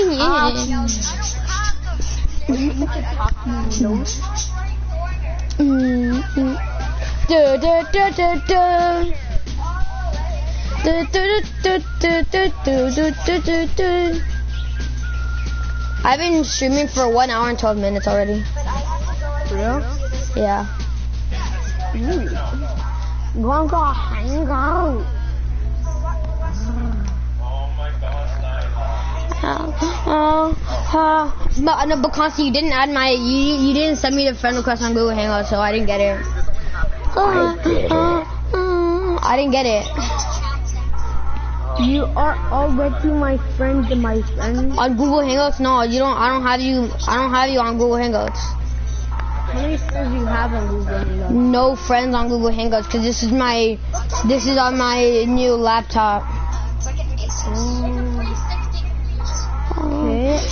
Du, du, du, du, du. Du, du, du, du, du, du, du, du, du, du. I've been streaming for one hour and twelve minutes already. For real? Yeah. Mm. Go go hang out. Uh, uh, but no, but Constance, you didn't add my, you you didn't send me the friend request on Google Hangouts, so I didn't get it. Uh, uh, uh, I didn't get it. You are already my friend, my friend. On Google Hangouts, no, you don't. I don't have you. I don't have you on Google Hangouts. How many friends do you have on Google Hangouts? No friends on Google Hangouts, because this is my, this is on my new laptop. Okay.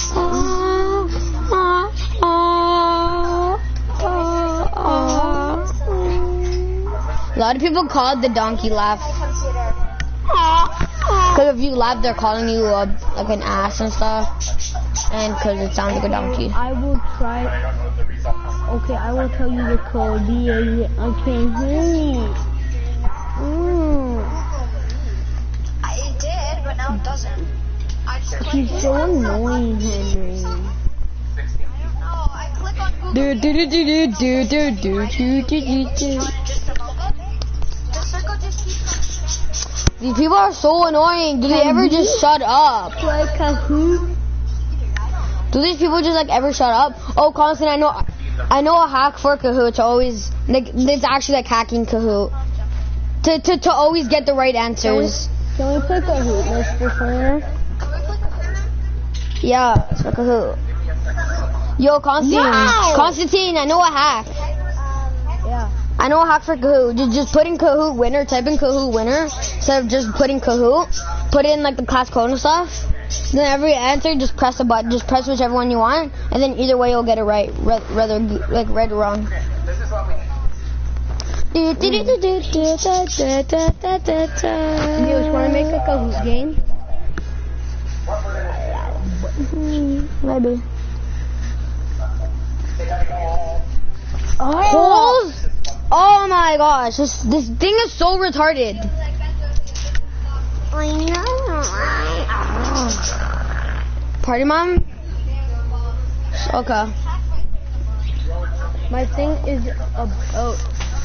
A lot of people call it the donkey laugh. Because if you laugh, they're calling you a, like an ass and stuff. And because it sounds like a donkey. I will try. Okay, I will tell you the code. I can't hear you. Mm. I did, but now it doesn't. I just He's so annoying, Henry. Oh, I click on Google. Do do do do do do do do do do do. Just a moment. The circle just keeps. These people are so annoying. Do they ever just shut up? Play Kahoot. Do these people just like ever shut up? Oh, Constance, I know, I know a hack for Kahoot to always like. It's actually like hacking Kahoot to to to always get the right answers. Can we play Kahoot, Mister Turner? Yeah, it's for Kahoot. Yo, Constantine, No! Constantine, I know a hack. Yeah. I know a hack for Kahoot. Just, just put in Kahoot winner, type in Kahoot winner, instead of just putting Kahoot. Put in like the class code and stuff. Then every answer, just press a button, just press whichever one you want, and then either way you'll get it right, rather like right or wrong. Do do do do do do da da da da da da. You just want to make a Kahoot game? Maybe. Oh! Holes? Oh my gosh, this this thing is so retarded. I know. Party mom? Okay. My thing is a boat.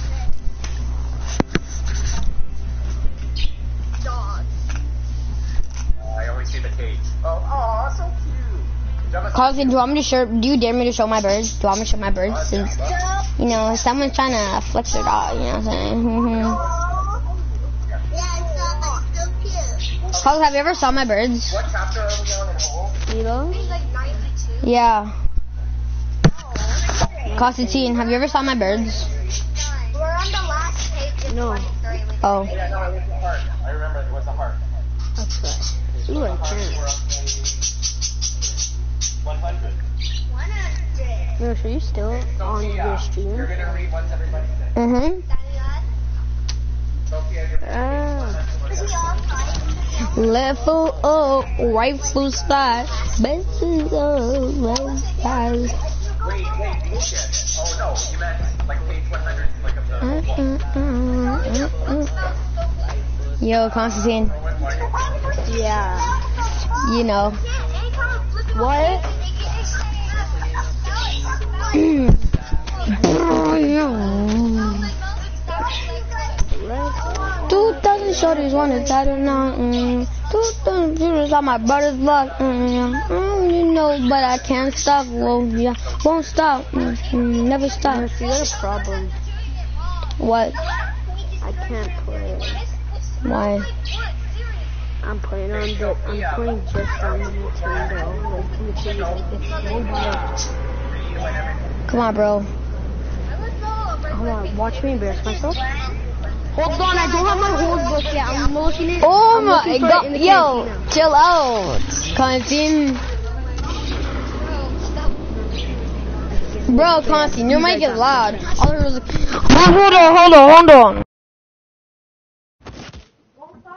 I always see the cage. Oh, aw, so cute. Constantine, do you want me to show? Do you dare me to show my birds? Do you want me to show my birds? Since you know someone's trying to flex their dog. You know what I'm saying? Mm-hmm. Carlos, have you ever saw my birds? What chapter are we on in Home? Yeah. Constantine, have you ever saw my birds? We're on the last page. No. Oh. Yeah, no, it was the heart. I remember it was the heart. That's right. Ooh, I can't. one hundred. Mish, are you still on your stream? You're gonna read once everybody says. Mm-hmm. Sophia, you're Ah. Left foot up, right foot slide. Best is up, left side. Wait, wait, bullshit. Oh no, you meant like page one hundred, like of the Mm, mm, mm, mm, mm. Yo, Constantine. Yeah. You know. What? Two thousand shorties wanna title now. Mm. Two thousand shooters on my brother's block. Mm. Mm, you know, but I can't stop. Well, yeah, won't stop. Mm. Mm, never stop. Mish, you got a problem. What? I can't play. Why? I'm playing on the. I'm playing just on the Nintendo. Like Nintendo, like it's mobile. Come on, bro. Hold on, watch me embarrass myself. Hold on, I don't have my whole book yet. I'm looking at. Oh I'm my looking for god, it in the yo, cantina. chill out. Constantine. Bro, Constantine, your mic is loud. All there was like, hold on, hold on, hold on.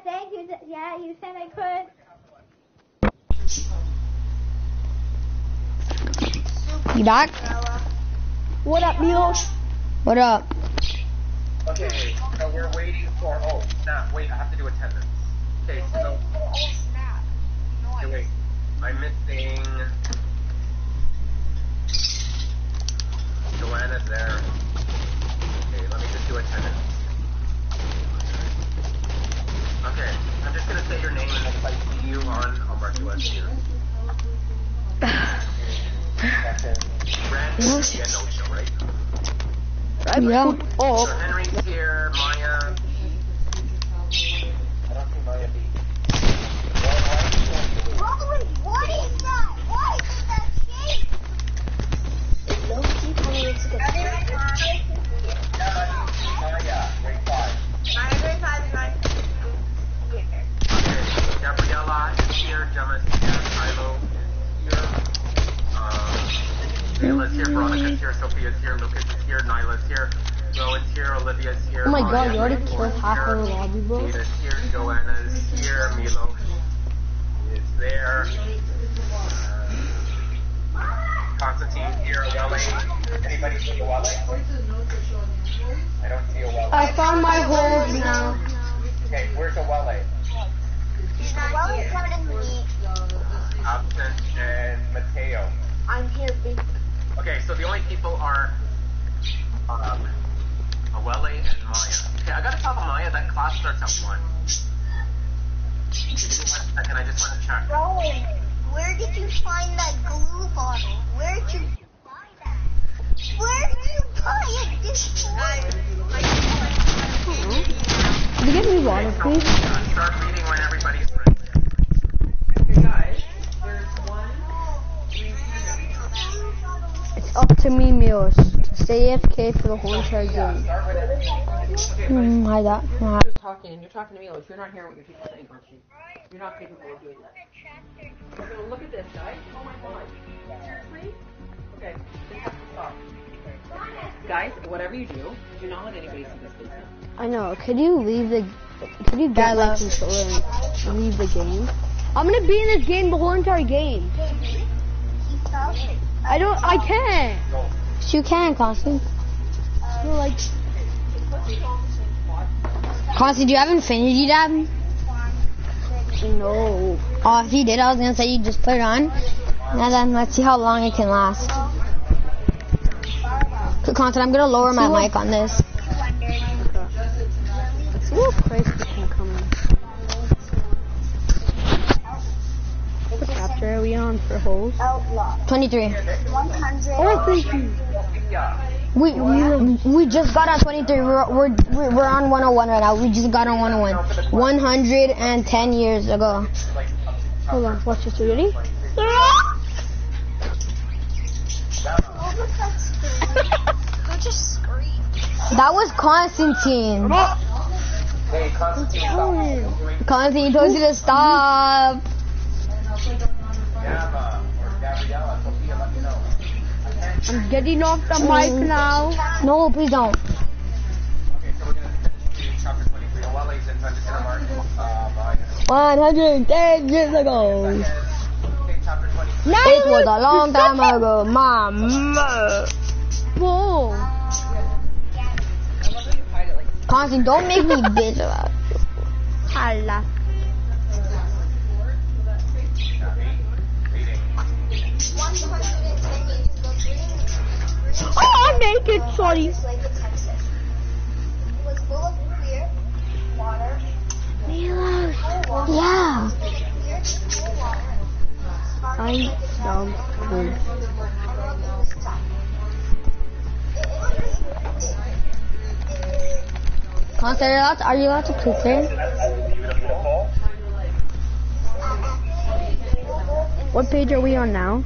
thank you. Yeah, you said I could. You back? What up, Milos? What up? Okay, so we're waiting for. Oh, snap! Wait, I have to do attendance. Okay, so. Okay, wait. I'm missing. Joanna's there. Okay, let me just do attendance. Okay, I'm just gonna say your name, and if I see you on, I'll mark you as here. Brandon will be a no-show, right? Yeah. Oh. So Henry's here, Maya. I don't see Maya B. Rolly, what is that? Why is it that shape? Low-key kind of looks like a Maya, grade five. Maya grade five is mine. Okay, Gabriella is here, Gemma is here, Kylo is here. Um, Kayla's here, Veronica's here, Sophia's here, Lucas is here, Nyla's here, Rowan's here, Olivia's here. Oh my god, Maria's you already here, killed half here, of the lobby, bro. Nita's here, Joanna's here, Milo is there. Uh, Constantine's here, Wale. Anybody see Wale? I don't see a Wale. I found my holes now. Okay, where's a Wale? Well, it's coming in me. Absent and Mateo. I'm here, big. Okay, so the only people are um, Awele and Maya. Okay, I gotta tell Maya that class starts at one. Give me one second, I just want to check. Rowan, where did you find that glue bottle? Where did you buy that? Where did you buy it? This Can you get me water, please? Start reading when everybody's ready. Okay, guys, there's one. It's up to me, Milos, to stay A F K for the whole entire game. Hmm, I got. You're talking, and you're talking to Milos. You're not hearing what your teacher's saying, aren't you? You're not capable of doing that. So look at this, guys. Oh my god. Seriously? Okay, this has to stop. Guys, whatever you do, do not let anybody see this basement. I know. Could you leave the? Could you get my controller and leave the game? I'm gonna be in this game the whole entire game. I don't. I can't. You can, Constance. No, like. Constance, do you have Infinity Dab? No. Oh, if you did, I was gonna say you just put it on. And then let's see how long it can last. Constance, I'm gonna lower my mic on this. Let's see what price we can come in. What chapter are we on for holes? twenty-three. Oh, thank you. We, we we just got on twenty-three. We're, we're we're we're on one oh one right now. We just got on one oh one. one hundred ten years ago. Hold on, watch this. You ready? That was Constantine. Hey, Constantine, Constantine told you to stop. Gamma, or Gabriella, Sophia, let me know. I'm getting off the mic now. No, please don't. Okay, so we're gonna do chapter twenty-three. Awele's in, so I'm just gonna mark uh, Maya. one hundred ten years ago. Okay, chapter twenty-three. It was a long time ago, Mama. Whoa. Constantine, don't make me bitch about it. Hala. Oh, I'm naked, sorry. Yeah. I sound cool. Constance, are you allowed to, are you allowed to poop there? What page are we on now?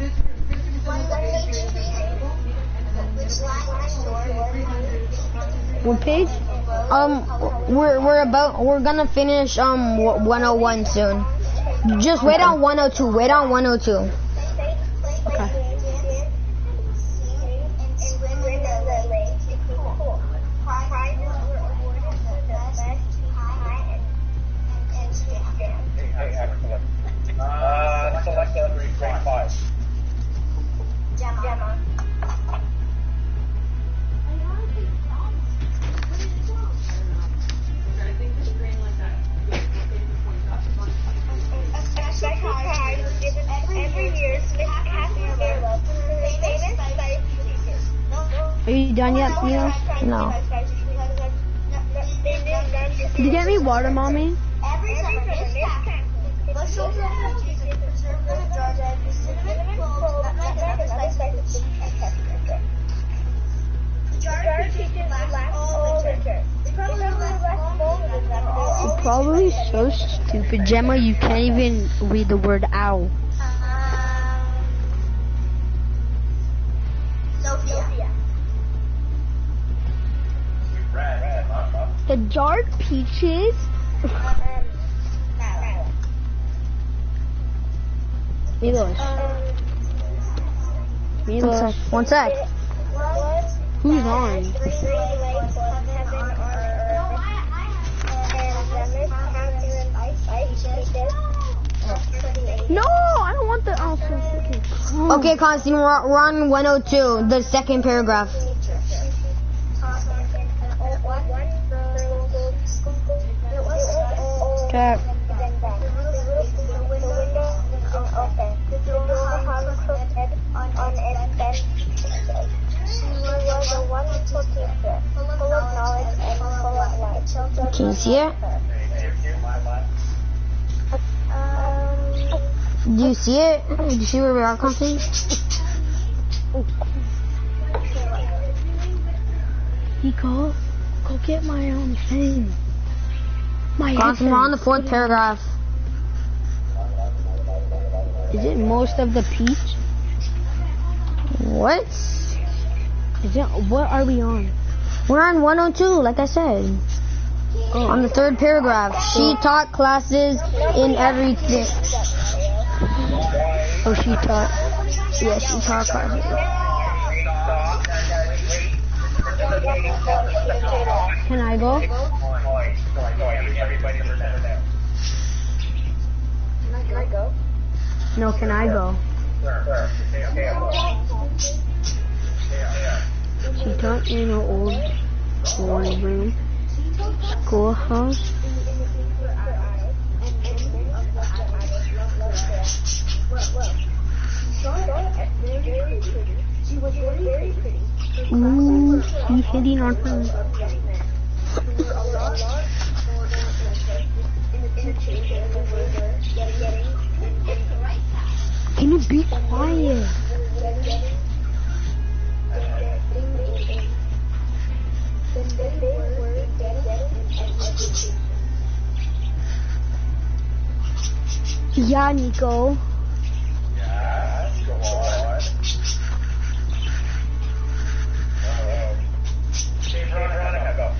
What page? Um, we're we're about we're gonna finish um one oh one soon. Just wait on one oh two. Wait on one oh two. Okay. Are you done yet, Mia? No. Did you get me water, mommy? Every summer, Miss Cat. Let's show you how to use it to preserve the Georgia cinnamon clove nutmeg and other spices. The jar of peaches last all winter. They probably last longer than all. You're probably so stupid, Gemma. You can't even read the word ow. Sophia. The jarred peaches. Milos. Milos. One sec. Who's on? No, I don't want the also. Okay, Constantine, we're, we're on one oh two, the second paragraph. Okay. Can you see it? Do you see it? Do you see where we are, Constantine? Nico, go get my own thing. My Constantine, we're on the fourth paragraph. Is it most of the peach? What? Is it? What are we on? We're on one oh two, like I said. Oh. On the third paragraph. She taught classes in everything. Oh, she taught. Yeah, she taught classes. Can I go? Can I go? No, can I go? She taught in an old one room schoolhouse. Ooh, he's hitting on her. Can you be quiet? Yeah, Nico. Yeah, go on. Okay, Veronica, go.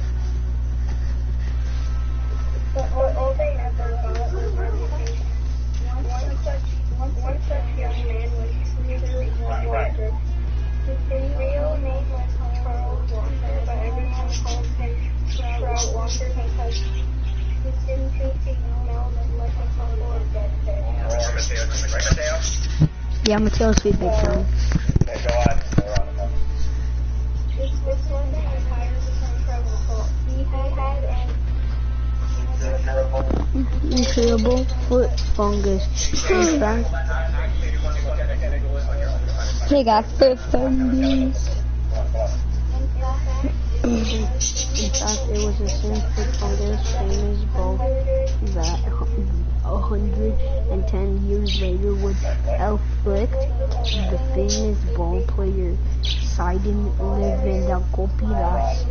One such young man was Smithers Walker. His real name was Charles Walker, but everyone called him Charles Walker because his skin smelled like a bundle of dead fish. Yeah, Mateo sweet big time. Okay, go on, Veronica. This this one thing was hired become trouble. He had an Incurable foot fungus. In fact, He got foot fungus. in fact, it was the same foot fungus famous bulb that a hundred and ten years later would afflict the famous ball player Sidon Levendakopoulos.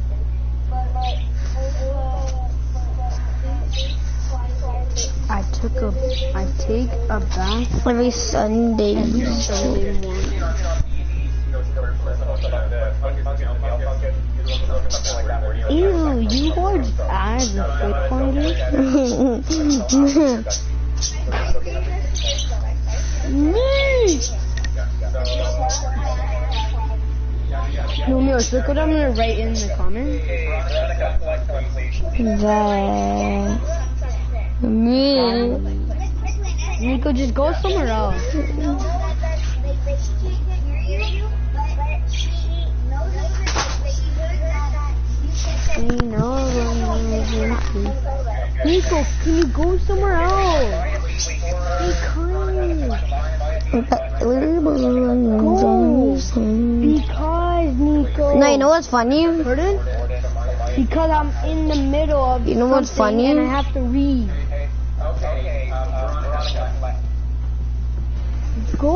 I took a, I take a bath Every Sunday. every Sunday morning. Ew, you hold as a foot fungus? Me! No, no, look what I'm gonna write in the comments. The me. Nico, just go somewhere else. We know Nico, can you go somewhere else? Because. Go. Because, you know what's funny? Pardon? Because I'm in the middle of You know what's something funny? and I have to read. Okay, um, Veronica. Go!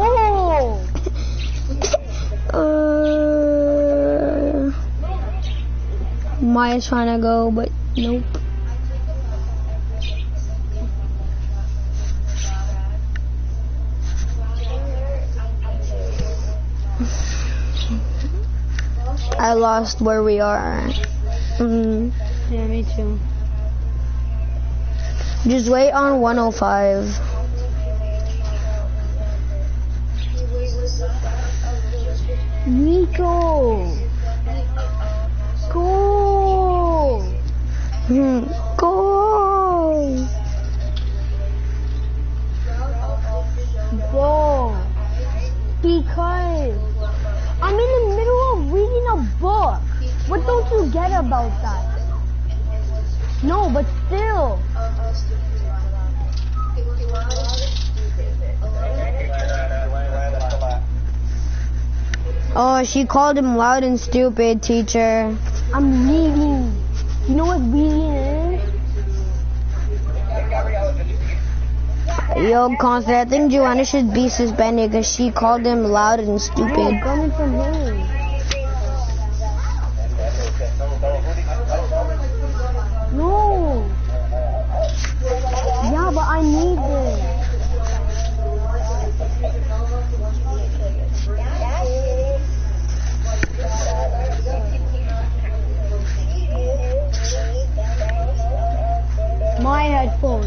Uh, Maya's trying to go, but nope. I lost where we are. Mm. Yeah, me too. Just wait on one oh five. Nico! Go! Hmm. Go! Go! Because I'm in the middle of reading a book. What don't you get about that? No, but still. Oh, she called him loud and stupid, teacher. I'm reading. You know what reading is? Yo, Constance, I think Joanna should be suspended because she called him loud and stupid. Oh, coming from him. No. Yeah, but I need this. My headphones.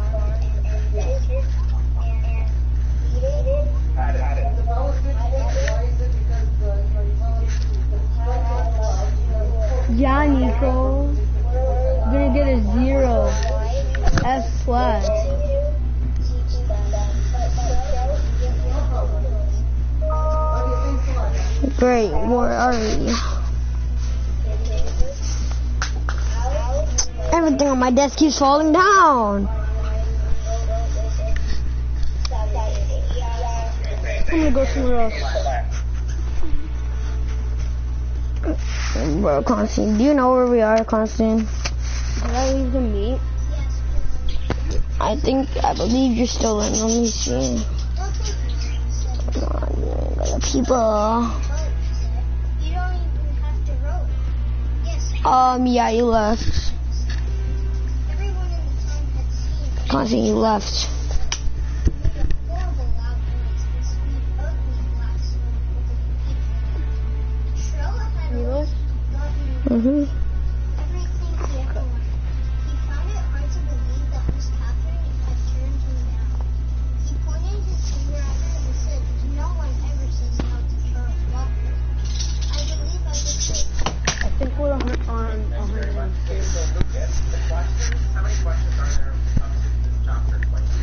Yeah, Nico. You're gonna get a zero. F flat. Great, where are we? Everything on my desk keeps falling down. I'm gonna go somewhere else. Bro, Constantine, do you know where we are, Constantine? Did I leave the meat? I think, I believe you're still in. Let me see. Come on, the people. You don't even have to vote. Yes. Um, yeah, you left. Everyone in the town had seen Constantine, you left. horrible loud noise. This ugly glass with Trella had You look? Mm-hmm. everything to everyone. He found it hard to believe that Miss Catherine had turned him down. He pointed his finger at her and said, "No one ever says no to Charlotte Walker. I believe I just did." I think we're on on on. So, Lucas, the questions, how many questions are there up to this chapter? twenty-two?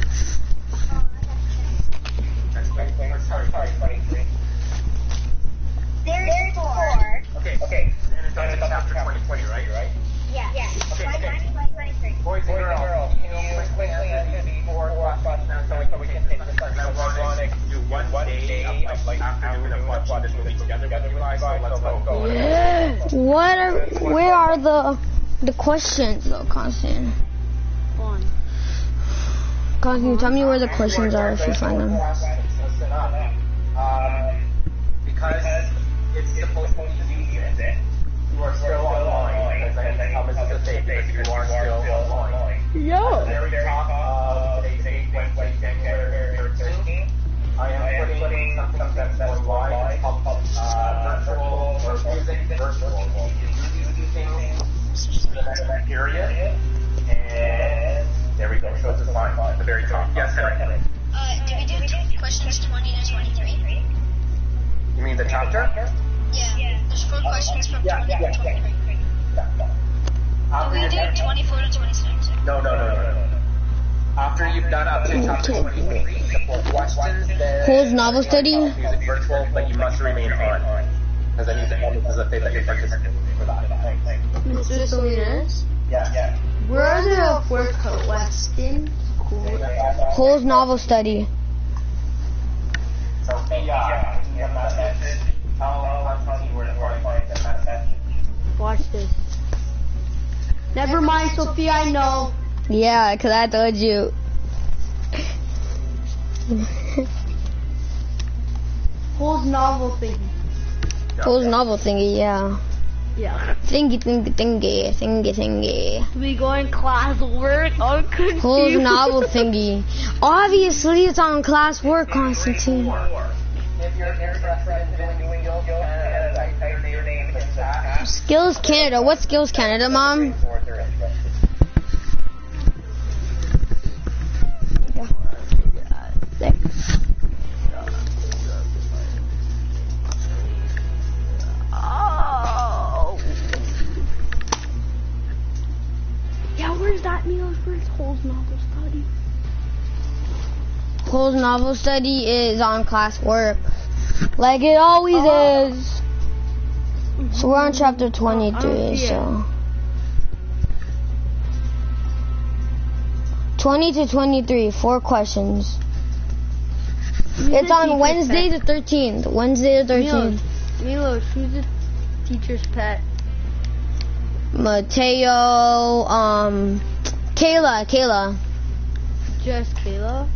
That's twenty-three. Sorry, sorry, twenty-three. There's four. Okay, okay. And it's up to chapter twenty-three, right? Right? Yeah. Yeah. Okay, okay. twenty-three. Boys and girls, can you quickly answer these four questions now so we can take this now we're going to do one day of like afternoon of watch this movie together with you guys, so let's go. What are, where are the, the questions though, Constantine? One. Constantine, tell me where the questions are if you find them. Listen up. Um, because it's supposed to be it, you are still online, because I tell this is a fake, because you are still online. Yo. At the very top of today's date, Wednesday, January thirteenth, I am putting something that's going live. It's called uh, virtual or music virtual. You do these things period, and there we go. Shows the sign at the very top. Yes, Henry. Uh, did we do questions twenty to twenty-three? You mean the chapter? Yeah. There's four questions from Yeah, twenty yeah, to yeah, twenty-three. After Did we you're do done- twenty-four to twenty-six? No, no, no, no, no. After you've done up to chapter twenty-three, the four questions, then Cole's novel study? music virtual, but you must remain on. Because I need to end because of that you're participating for that. Mister Salinas. Yeah, yeah. Where are the four co- Weston? Cool. Cole's novel study. So, yeah, you have that message. Tell Anthony where to find that message. Watch this. Never mind, Sophia, I know. Yeah, because I told you. Whole novel thingy. Whole novel thingy, yeah. Yeah. Thingy, thingy, thingy, thingy, thingy. We going class work? I'm confused. Whole novel thingy. Obviously, it's on class work, Constantine. If you're interested in doing Skills Canada, I type your name in that. Skills Canada. What's Skills Canada, Mom? Oh. Yeah, where's that Mila? Where's Hole's novel study? Cole's novel study is on class work. Like it always Oh. is. So we're on chapter twenty-three, so. twenty to twenty-three, four questions. It's on Wednesday the thirteenth. Wednesday the thirteenth. Milo, who's the teacher's pet? Mateo, um, Kayla, Kayla. Just Kayla?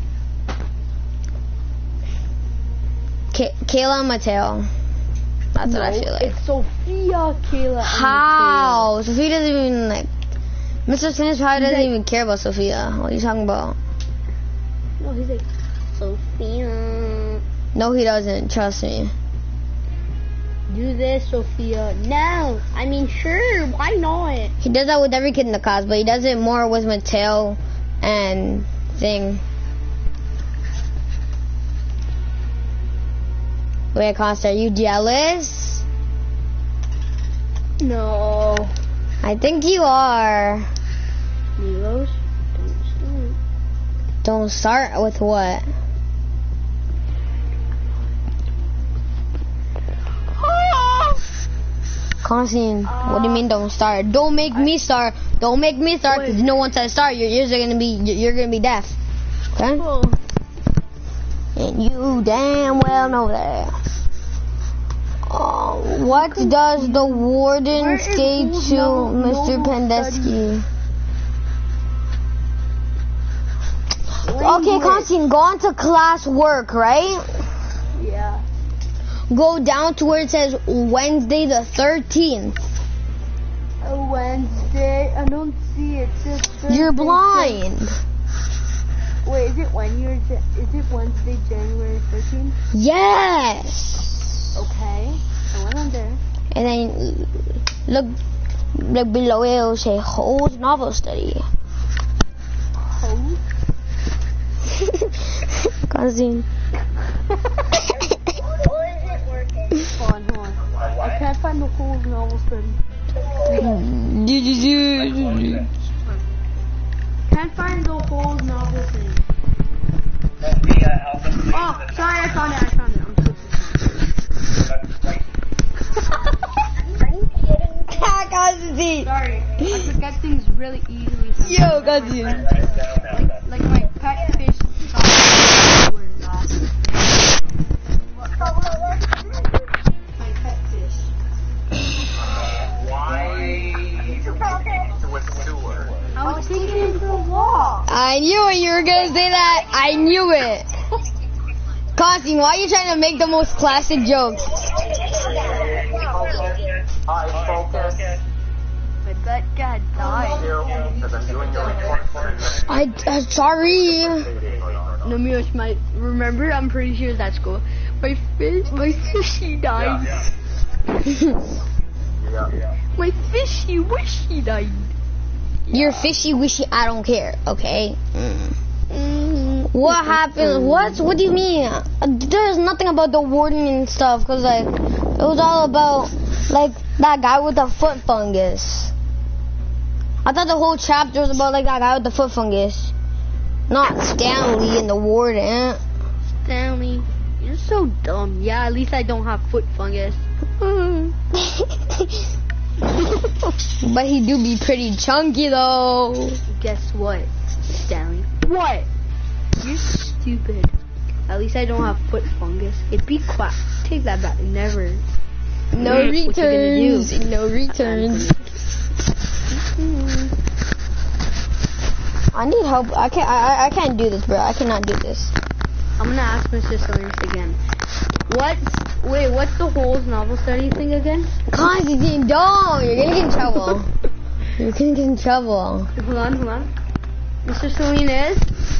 K- Kayla and Mateo. That's no, what I feel like. It's Sophia, Kayla, and How? Sophia doesn't even, like, Mister Smith probably doesn't like- even care about Sophia. What are you talking about? Mateo. No, he's like, Sophia. No, he doesn't. Trust me. Do this, Sophia. No. I mean, sure. Why not? He does that with every kid in the class, but he does it more with Mateo and Thing. Wait, Costa, are you jealous? No. I think you are. Milos, don't start. Don't start with what? Constantine, what do you mean don't start? Don't make me start. Don't make me start, because you know once I start, your ears are gonna be you're gonna be deaf. Okay? Oh. And you damn well know that. Oh, what does the warden Where is say Gould to Novel- Mister Novel Pendeski? Okay, Language. Constantine, go on to class work, right? Yeah. Go down to where it says Wednesday the thirteenth. A Wednesday. I don't see it. It's just You're Thursday. blind. Wait, is it when you're? Is it Wednesday, January thirteenth? Yes. Okay. I went on there. And then look, look below it. It'll say Hole's novel study. Hose? Cousin. Or is it working? Hold on, hold on. I can't find the whole novel study. Can't find the whole novel thing. Oh, sorry, I found it. I found it. I'm Cousin. sorry. I forget things really easily. sometimes. Yo, cousin. Like my pet fish. My pet fish. Why with sewer? I was taking for a walk. I knew it. You were gonna say that. I knew it. Constantine, why are you trying to make the most classic jokes? I focus. But that guy died. Because I'm doing your report for a minute. I, I'm sorry. No, Milos, my remember, I'm pretty sure that's cool. My fish, my fishy died. Yeah, yeah. My fishy wishy died. You're fishy wishy. I don't care. Okay. What happened? What? What do you mean? Uh, There's nothing about the warden and stuff. Cause like it was all about like that guy with the foot fungus. I thought the whole chapter was about like that guy with the foot fungus, not Stanley and the warden. Stanley, you're so dumb. Yeah, at least I don't have foot fungus. But he do be pretty chunky though. Guess what, Stanley? What? You're stupid. At least I don't have foot fungus. It'd be quack. Take that back. Never. No What you gonna returns. do? No returns. I need help. I can't. I, I can't do this, bro. I cannot do this. I'm gonna ask Mister Salinas again. What's wait? What's the Holes novel study thing again? Constantine, don't. You're gonna get in trouble. You're gonna get in trouble. Hold on, hold on. Mister Salinas,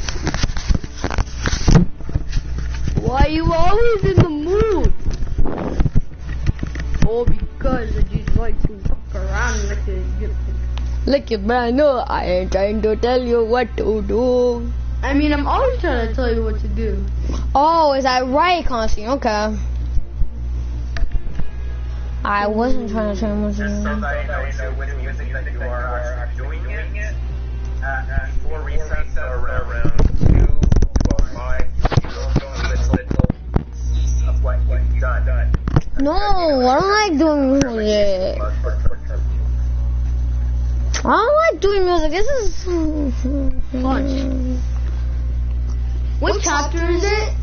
why are you always in the mood? Oh, because I just like to fuck around with it. Look at man, no, I ain't trying to tell you what to do. I mean, I'm always trying to tell you what to do. Oh, is that right, Constantine? Okay. I wasn't trying to tell him what to Just so do. that you know, so with music that you are actually doing it, uh, before recess or around two or five, you don't go a little piece of what you've done. No, I don't like doing music. I don't like doing music. This is Punch. What chapter is it?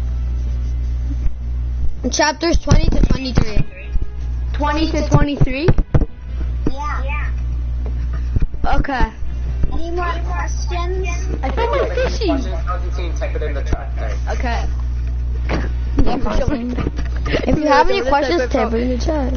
Chapters twenty to twenty-three. twenty to twenty-three? Yeah. Okay. Any more questions? I think we're fishy. Type it in the chat. Okay. Yeah, Constantine. If you have any questions, type it in the chat.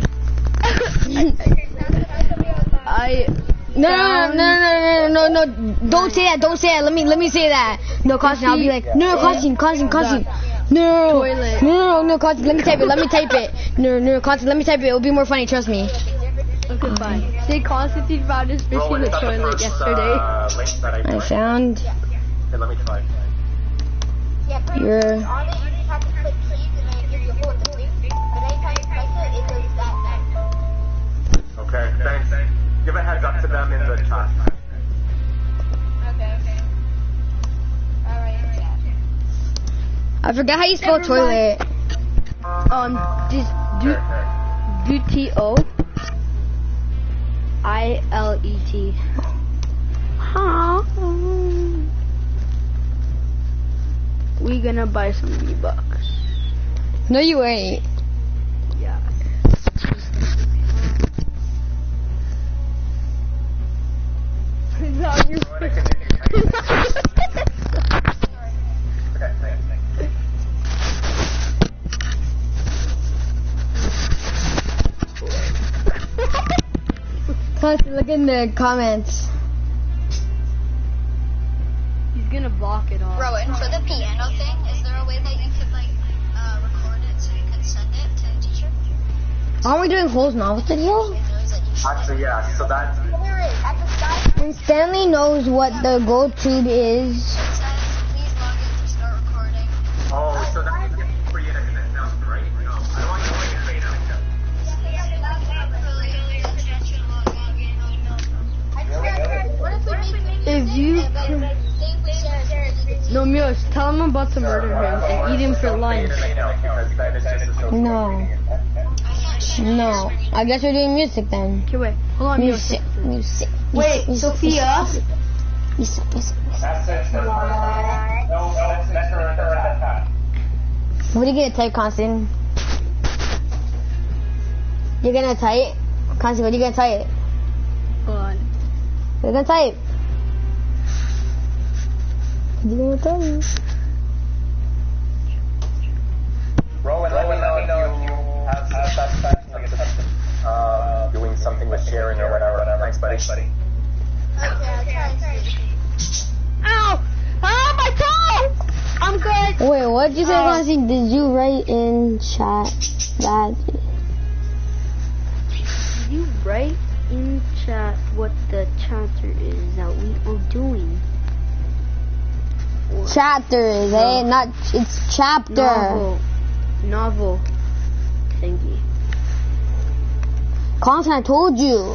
I No, no, no, no, no, no, no, no, don't say that, don't say that, let me, let me say that. No, Constantine, I'll be like, no, no, Constantine, Constantine, Constantine. No, Toilet. no, no, no, Constantine, let me type it, let me type it. No, no, Constantine, let me type it, it'll be more funny, trust me. Okay, fine. Say Constantine found his fish in the toilet yesterday. Uh, link that I I found Okay, let me try. Yeah, pretty your, much. All that you just have to click keys and then it gives you a whole link. But anytime you press it, it does that next. Okay, thanks. Give a heads up to them in the chat. Okay, okay. Alright, yeah. I forgot how you spell toilet. Um, this do do T O I L E T. Huh? We gonna buy some V-Bucks. No, you ain't. Yeah. Now you. Constantine, look in the comments. He's gonna block it all. Rowan, for the piano thing, is there a way that you could, like, uh, record it so you can send it to the teacher? Aren't we doing Holes novel video? Actually, yeah, so that's... There is, at the side. And Stanley knows what the gold tube is. It says, please log in to start recording. Oh, so that means it's free internet now, right? No, I don't want you to free internet. If you no Mios, tell him about the murder him and eat him for lunch. No. No. I guess we're doing music then. Okay, wait. Hold on, Mios. Music. Music. Wait, music, Sophia. Music. Music. Music. That's it. No, no, that's her in the chat. What are you gonna type, Constantine? You're gonna type? Constantine, what are you gonna type? Hold on. You're gonna type. You're gonna type. Rowan, let me know if you have some satisfaction with uh, doing something with sharing or whatever. Thanks, buddy. Okay, I'll try and see. Ow! Oh my toe! I'm good. Wait, what did you say, Uh, Constantine? Did you write in chat that? Did you write in chat what the chapter is that we are doing? Or Chapter is, eh? Not, it's chapter. novel, novel thingy. Constantine, I told you.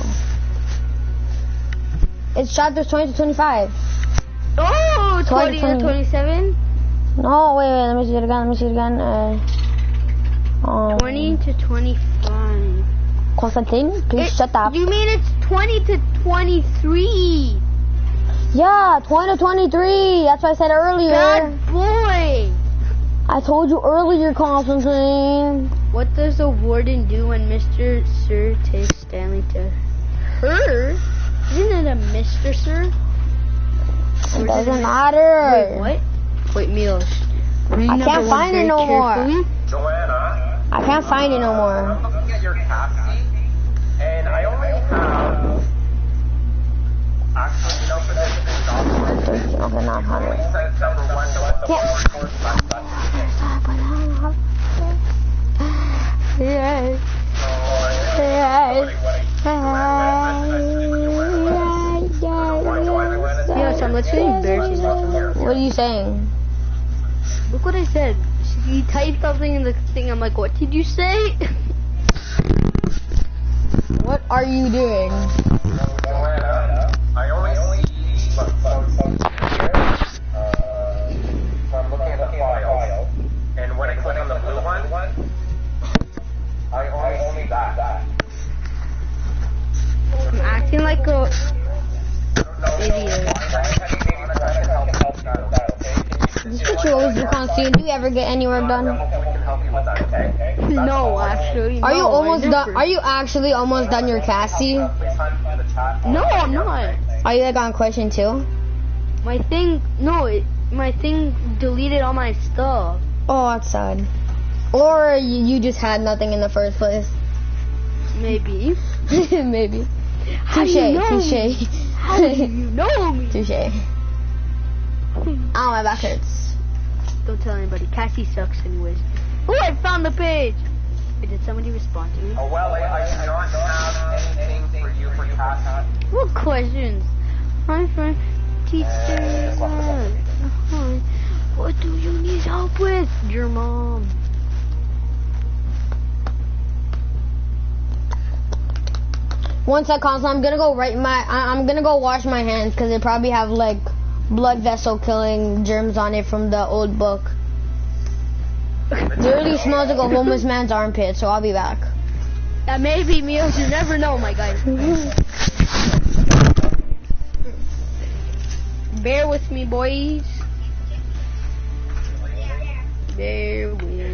It's chapters twenty to twenty-five. Oh, twenty to twenty. twenty-seven? No, wait, wait, let me see it again, let me see it again. Uh, um, twenty to twenty-five. Constantine, please It- shut up. You mean it's twenty to twenty-three? Yeah, twenty to twenty-three. That's what I said earlier. Bad boy. I told you earlier, Constantine. What does the warden do when Mister Sir takes Stanley to her? Isn't it a Mister Sir? It doesn't matter. Wait, what? Wait, Meals. I can't find it no more. Joanna, I can't find it no more. I'm looking at your cassie, and I only have. Actually, you know, for this document, thirteen, okay, not it only hundred. says number one, so it's the Yeah. four, four, five, five, Yes. Yes, I'm literally embarrassing myself. What are you saying? Look what I said. He typed something in the thing. I'm like, what did you say? What are you doing? Joanna, I only see, look, look, look, here, uh, so I'm looking at the file, and when I click on the blue one, I only see that. I'm acting like a idiot. This is what you always do, Constantine. Do you ever get any work done? No, actually. Are you no, I almost never. done? Are you actually almost done your Cassie? No, I'm not. Are you like on question two? My thing, no, it, my thing deleted all my stuff. Oh, that's sad. Or you, you just had nothing in the first place. Maybe. Maybe. How do Touche, you know touche. me? How do you know me? Touche. Ow, my back hurts. Don't tell anybody. Cassie sucks anyways. Oh, I found the page. Wait, did somebody respond to me? Oh, well, I, I do not have anything for you for Cassie. What questions? My friend, teacher. Uh, what do you need help with? Your mom. One sec, console. I'm gonna go right my. I, I'm gonna go wash my hands because they probably have like blood vessel killing germs on it from the old book. It really smells like a homeless man's armpit, so I'll be back. That may be meals. You never know, my guy. Bear with me, boys. Bear with me.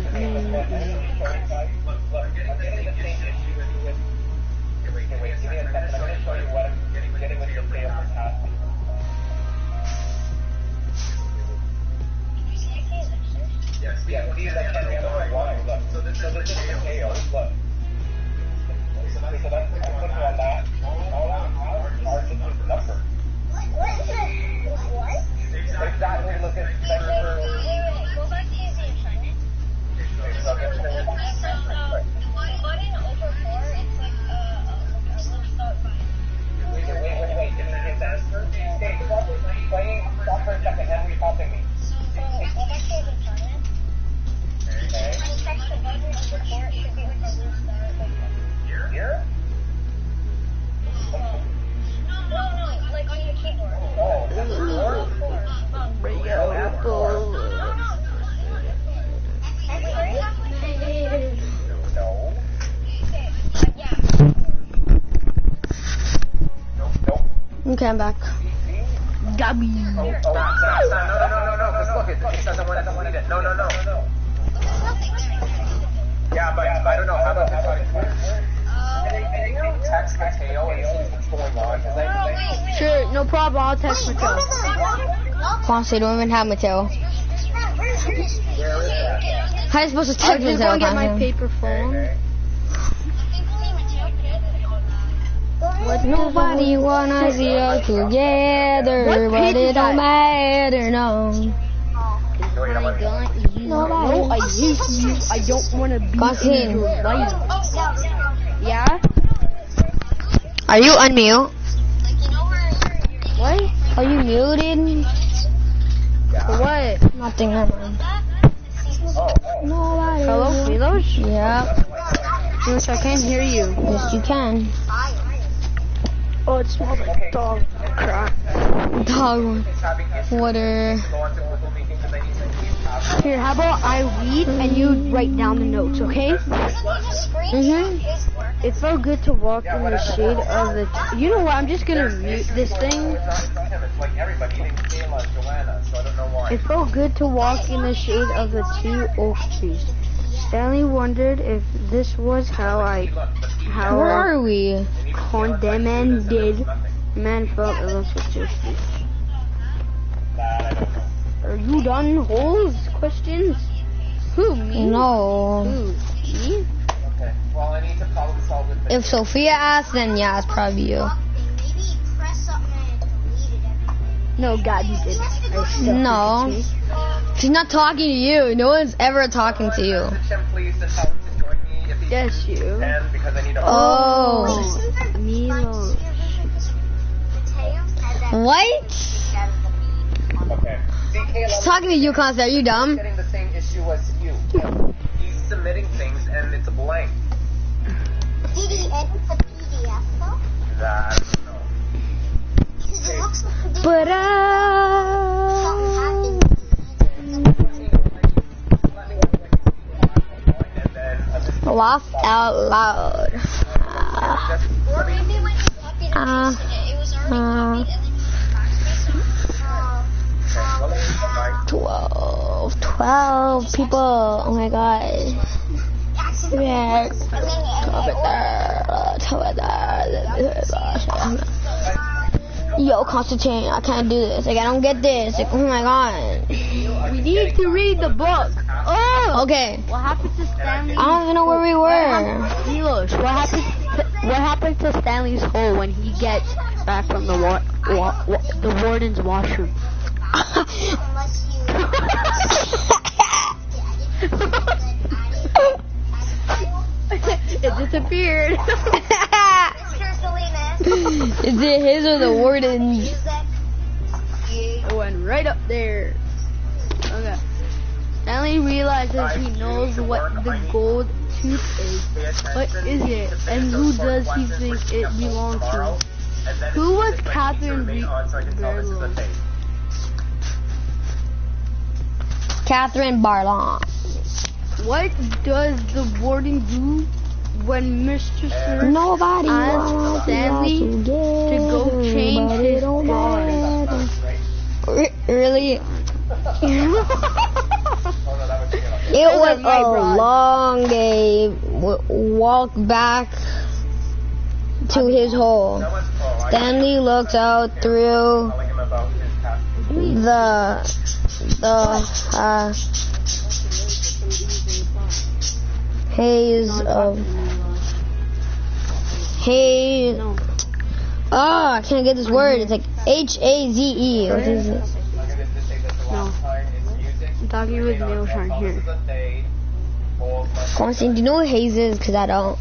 Yes, yeah, these are kind of why. Look, so this is the tail. Look. So that's the one on that. All our are the number. What is it? What? Exactly. Look at the Go back to using infinite. So, uh, button over four, it's like a, a little start button. Wait, wait, wait, wait. Did I get the answer? Stay, stop playing. Stop for a second. Henry, helping me. So, go back to using infinite. Okay. When you press the button over four, it should be like a little star. Here? Here? No, no, no, like on your keyboard. Oh, this is four? Four. No. Yeah. Nope, nope. Okay, I'm back. Gabby. Oh, oh, Sam, Sam, no, no, no, no, no, because look, it, it doesn't want to delete it. No, no, no. Yeah, but I don't know, how about this? Text Mateo and see what's going on. 'Cause I- Sure, no problem. I'll text Mateo. Honestly, don't even have Mateo. Where is that? How are you supposed to I'll text just Mateo? go get my Constantine? paper phone. Okay. What nobody wanna see us together, What but page is it don't that? matter, no. Wait, I'm like, No, I hate you. I don't want to be Constantine. in your life. Yeah? Are you unmute? What? Are you muted? For what? Nothing, never mind. oh, Nobody. Hello, Milos? Yep. Yes, I can't hear you. Yes, you can. Oh, it smells like dog crap. Dog having issues. water. Go on to Google Meeting because I need to keep tabs. Here, how about I read and you write down the notes, okay? Mhm. It felt good to walk in the shade of the. T- you know what? I'm just gonna mute this thing. It's not him. It's like everybody, even Kayla and Joanna. So I don't know why. It felt good to walk in the shade of the two oak trees. Stanley wondered if this was how I, how Where are we? condemned man felt. It looks like just. That I don't know. Are you done? Holes? Questions? Who, me? No. Who, me? Okay. Well, I need to problem solve with If Sophia asked, then yeah, it's probably you. Maybe press something and delete it everything. No, God, you didn't. I still No. think it's me. She's not talking to you. No one's ever talking to you. Message him, please, to tell him to join me if he Yes, you. can, because I need to. Oh. Milo. What? Okay. See, Caleb, She's talking to you, Constance. Are you dumb? getting the same issue as you. He's submitting things and it's a blank. Did he edit the P D F though? That I don't know. Because it looks like he did But uh, something happened. laugh out loud. Or maybe when he copied and Uh, pasted it, it was already uh, copied and then he backspace. Twelve, twelve people. Oh my god. Yeah. Yo, Constantine, I can't do this. Like, I don't get this. Like, oh my god. We need to read the book. Oh! Okay. What happened to Stanley? I don't even know where we were. Milos, what happened? To, what happened to Stanley's hole when he gets back from the wa- wa- wa- the warden's washroom? It disappeared. Is it his or the warden's? It went right up there. Okay. Stanley realizes he knows what the gold tooth is. What is it? And who does he think it belongs to? Who was Catherine Re- Barlow? Catherine Barlow. What does the warden do when Mister Sir Nobody asks Stanley to go change his drawing? R- really? It was a long day. W- walk back to his hole. Stanley looked out through the the uh, haze of haze. Oh, I can't get this word. It's like H A Z E. What is it? No. I'm talking with Neil Sharn here. Constantine, do you know what haze is? Because I don't.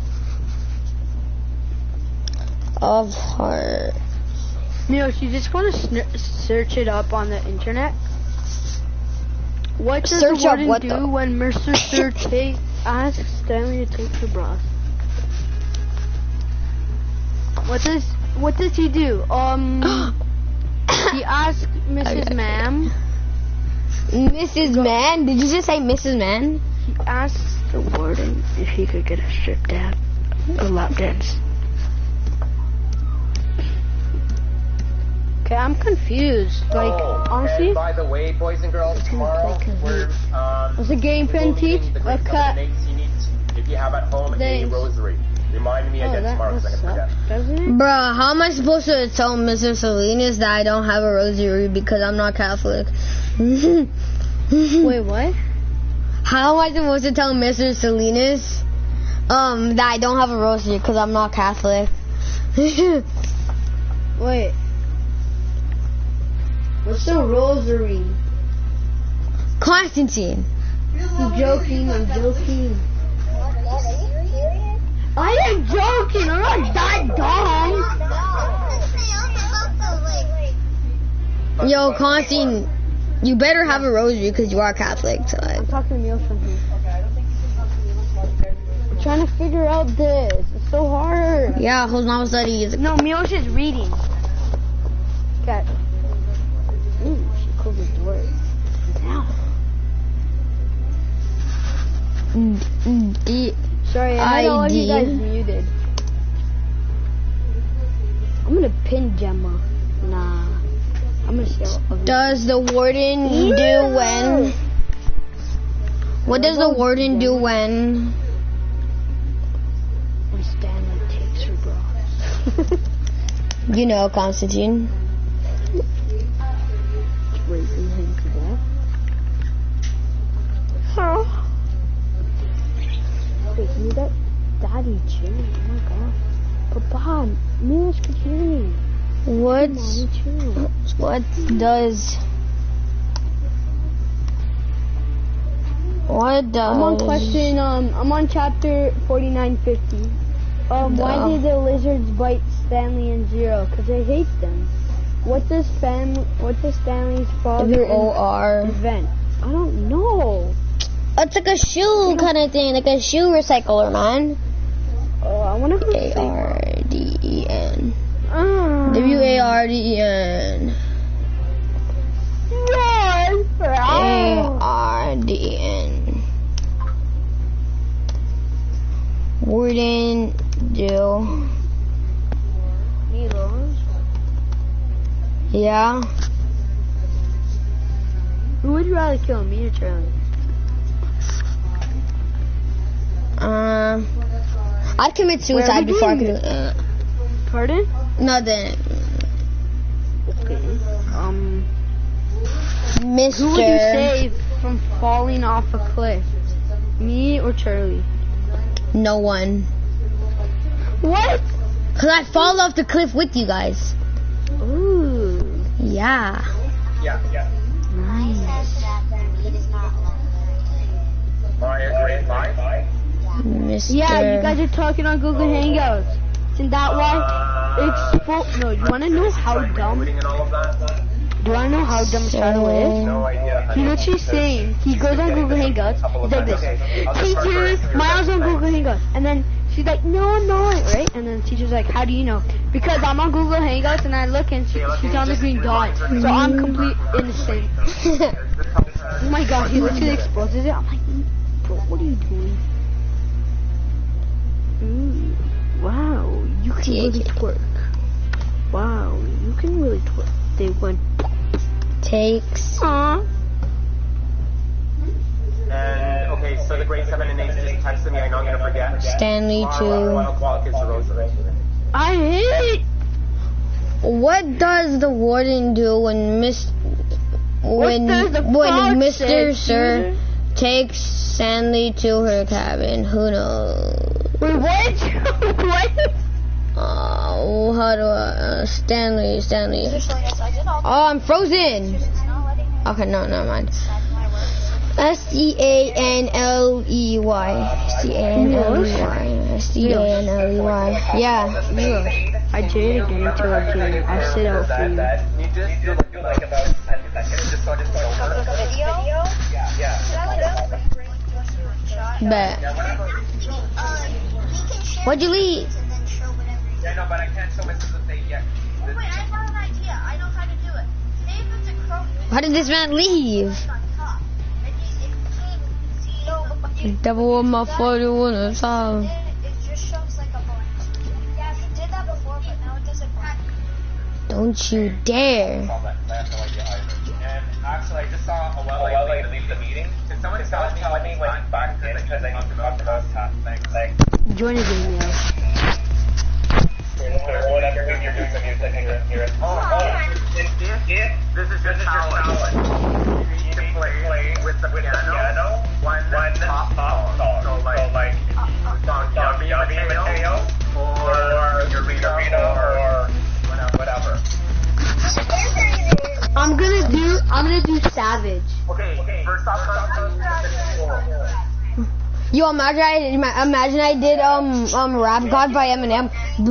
Of heart. Neil, you just want to sn- search it up on the internet. What does Search the up warden what do though? when Mister Sir take, asks Stanley to take the broth? What does what does he do? Um, he asks Missus Okay. Ma'am. Missus Man? Did you just say Missus Man? He asks the warden if he could get a strip dab, a lap dance. Okay, I'm confused. Like, Oh, honestly, and by the way, boys and girls, tomorrow we're um. what's the game pen teach? the A green cut. combinations you need if you have at home a Thanks. rosary. Remind me Oh, again that, tomorrow that because I can sucks, forget. doesn't it? Bruh, how am I supposed to tell Mister Salinas that I don't have a rosary because I'm not Catholic? Wait, what? How am I supposed to tell Mister Salinas um, that I don't have a rosary because I'm not Catholic? Wait. What's the rosary? Constantine. I'm joking, I'm joking. I am joking, I'm not that dumb. Yo, Constantine, you better have a rosary because you are Catholic. So I'm like, talking to Neil from here. I'm trying to figure out this. It's so hard. yeah, whose Bible study is? No, Milo's is reading. Okay. Ooh, she closed the door. Now. D- Sorry, I had all of you guys muted. does the warden do when? What does the warden do when? When Stanley takes her bra. You know, Constantine. Raping him to death. Huh? Wait, you that daddy chill. Oh my god. Papa, Milos could hear me. What? Mommy, chill. What does? What does? I'm on question. Um, I'm on chapter forty-nine fifty. Um, why No. did the lizards bite Stanley and Zero? Cause I hate them. What does fam? What does Stanley's father W O R. invent? I don't know. It's like a shoe kind of thing, like a shoe recycler, man. Oh, I wanna go. A R D E N. Uh, W A R D E N. Yes. A R D E N. Warden do. Milos. Yeah. Who would you rather kill, me or Charlie? Um, I'd commit suicide before I could. Uh, Pardon? nothing. Okay. Um. Mister Who would you save from falling off a cliff? Me or Charlie? No one. What? Cause I fall off the cliff with you guys. Ooh. Yeah. Yeah, yeah. Nice. Maya grade five. Mister Yeah, you guys are talking on Google Hangouts. Isn't that why? Expo- no, you wanna know how dumb? And all of that? Do you wanna know how dumb Shadow is? No idea. He literally saying, he goes on Google Hangouts, he's like this, hey Terry, Miles on Google Hangouts, and then she's like, no I'm not, right? And then the teacher's like, how do you know? Because I'm on Google Hangouts and I look and she, she's on the green dot, so I'm complete innocent. Oh my god, he literally exposes it, I'm like, bro, what are you doing? Ooh, wow, you can really twerk. Wow, you can really twerk. They went takes. Aww. And okay, so the grade seven and eight just texted me. I know I'm gonna forget. Stanley Tomorrow at one to. o'clock is the rosary. I hate. What does the warden do when Miss when does the when fox Mister say, Sir takes Stanley to her cabin? Who knows? Wait, what? What? Oh, how do I? Uh, Stanley, Stanley. Oh, I'm frozen. Okay, no, never mind. S E A N L E Y. S E A N L E Y. S E A N L E Y. Yeah. Milos, I did it again until I can. I sit out for you. You just do like about ten seconds just so I just go over. Yeah, yeah. Bet. What'd you leave? Yeah, no, but I can't show Missus the thing yet. Oh, wait, I got an idea. I know how to do it. Say if it's a crow. How did this man leave? Double with my forty-one or something. It just shows like a blank. Yeah, he did that before, but now it doesn't work. Don't you dare. And actually, I just saw a while ago leave the meeting. Can someone tell me when he went back in because I need to talk about that thing? Join the game now. Whatever, if you're doing the music, I can hear it. Oh, oh, this is your challenge. You need to play with the piano one top song. So like, song Yummy Mateo, or Urena, or whatever. I'm gonna do. I'm gonna do Savage. Okay, first off, Yo, imagine I imagine I did um um Rap God by Eminem.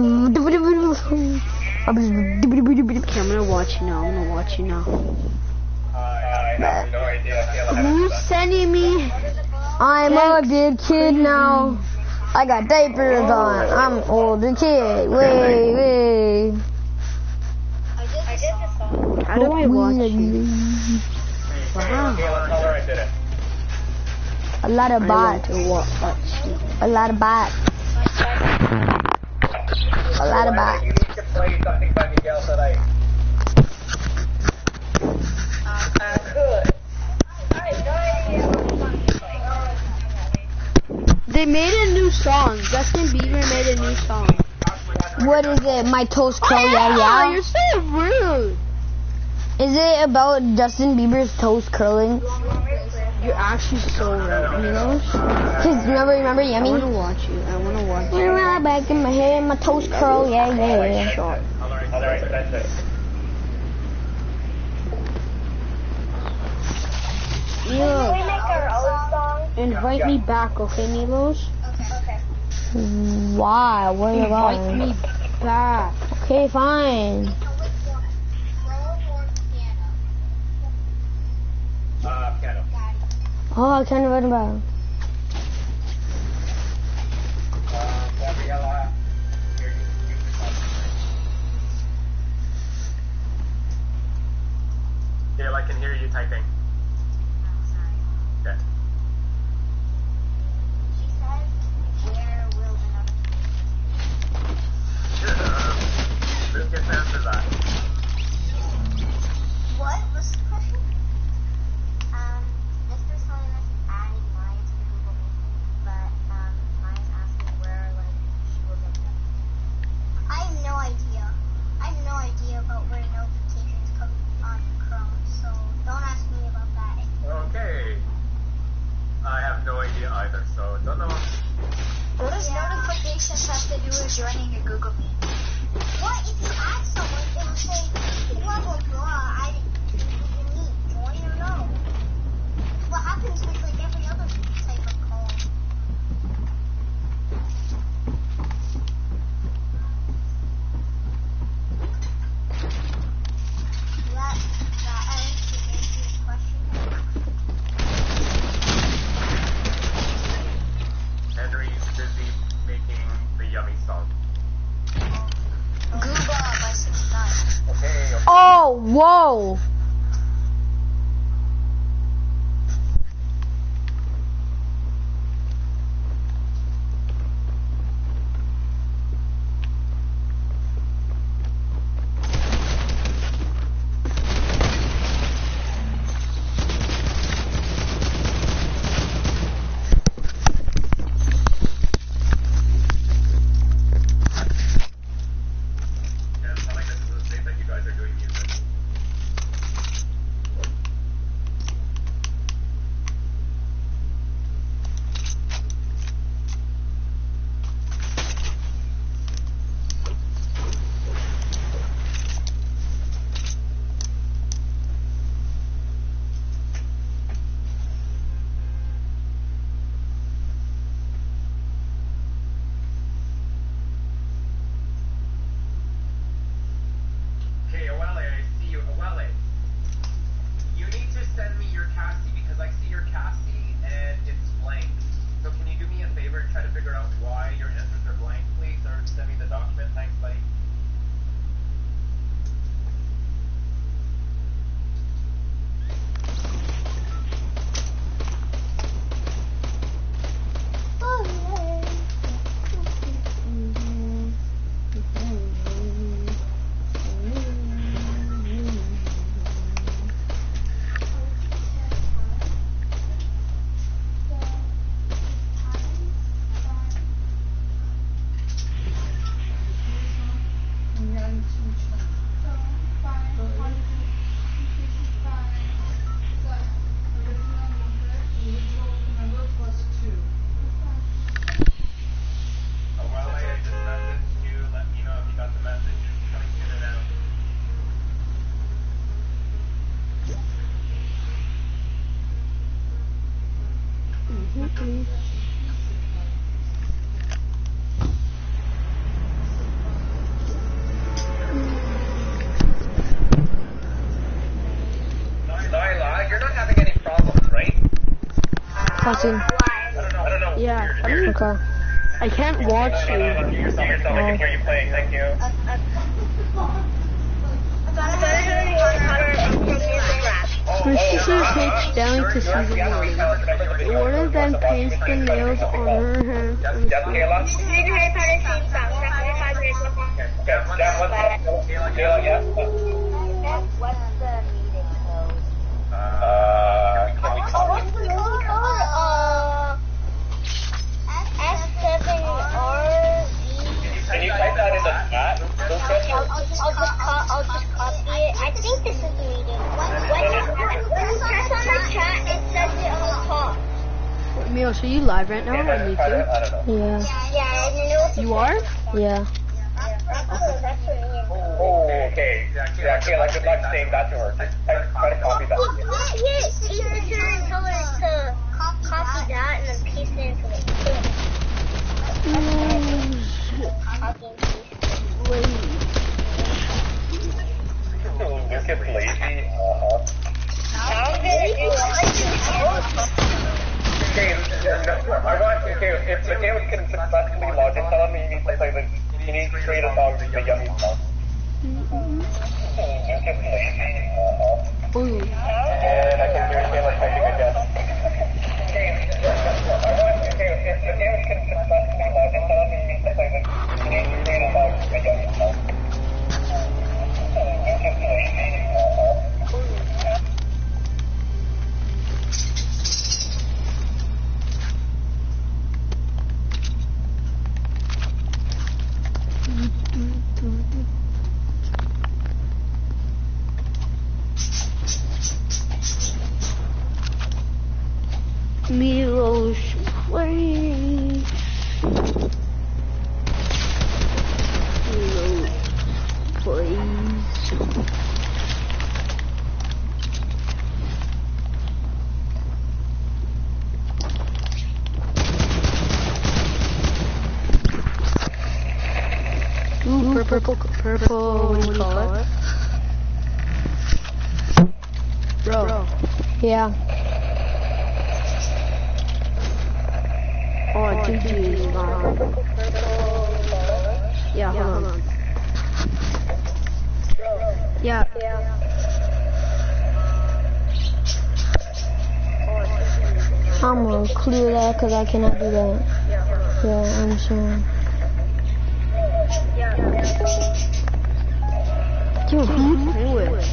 Okay, I'm gonna watch you now. I'm gonna watch you now. I have no idea. Who's sending me? I'm a good kid now. I got diapers on. I'm an older kid. Wait, wait. How do I watch you? Wow. I did it. A lot of I want bots. to watch you. A lot of bots. A lot of bots. You need to play something by Miguel tonight. They made a new song. Justin Bieber made a new song. What is it? My toes curl, Oh, yeah, yeah. You're so rude. Is it about Justin Bieber's toes curling? You're actually so rude. You know? Cause remember, remember, I Yummy? want to watch you. I want to watch When you. I ride back in my head, my toes curl, yeah, yeah, yeah. Short. Can we Yeah. make our own song? Invite me back, okay, Milos? Okay. Why? Where you Invite going? me back. Okay, fine. Uh, piano. Oh, I can't invite him back. Um, Gabriella, here you you can talk. Yeah, I can hear you typing. Okay. She says, where will another Yeah. Let's get to answer that. What was the question? Um, Mister Salinas added Maya to the Google Meet, but um, Maya's asking where like she will get them. I have no idea. I have no idea about where notifications come on Chrome, so don't ask me about that. Okay. I have no idea either, so don't know. What does notifications have to do with joining a Google Meet? What if you add someone, it will say blah blah blah. I didn't meet, join or no? What happens with like every other type of call? That that answers your question. Henry's busy making the yummy song. Gooba by sixty-nine. Okay, okay. Oh, whoa. Yeah, it's not like this is the same that you guys are doing music. Okay, Awele, I see you. Awele, you need to send me your Cassie because I see your Cassie and it's blank. So can you do me a favor and try to figure out why your answers are blank, please, or send me the document? Thanks, buddy. Awele, I just messaged you. Let me know if you got the message. It's coming in and out. Nyla, you're not having any problems, right? Cussing. I don't know. I don't know. Yeah. Weird, weird. Okay. I can't watch No, no, no, you. do yourself, yourself. I can hear you playing. Thank you. My sister takes down to season one. One of them paints the nails on her hands Yes, and yes, stuff. Kayla. Okay, okay. That was Kayla, Kayla, yes. What's the meeting code? Uh, can we call What's the meeting code? Uh, listen to me, dude. When you press on the chat, it says it on the top. Mio, so you live right now on YouTube? Yeah. Yeah, and you know what? You are? Yeah. Oh, okay. Yeah, Kayla, good luck saying that to her. Just try, try to copy that. You can't hit signature and colors to copy that and then paste it into it. Copy and paste. This kid's lazy. Uh-huh. I'm gonna do it. Okay, I want to, okay, if the game can successfully log in, tell me you need to play the, you need to create a song, the yummy song. This kid's lazy. Uh-huh. Ooh. And I can hear Kayla typing again. Okay, I want to, okay, if the game can successfully log in, tell me you need to play the, you need to create a song, the yummy song. This kid's lazy. Uh-huh. Milo's way. Milo, please. Ooh, purple, purple, what do you call it? Bro. Bro. Yeah. Oh, G G is gone. Yeah, hold on. Yeah. I'm gonna clear that because I cannot do that. Yeah, I'm sorry. Dude, who's playing with?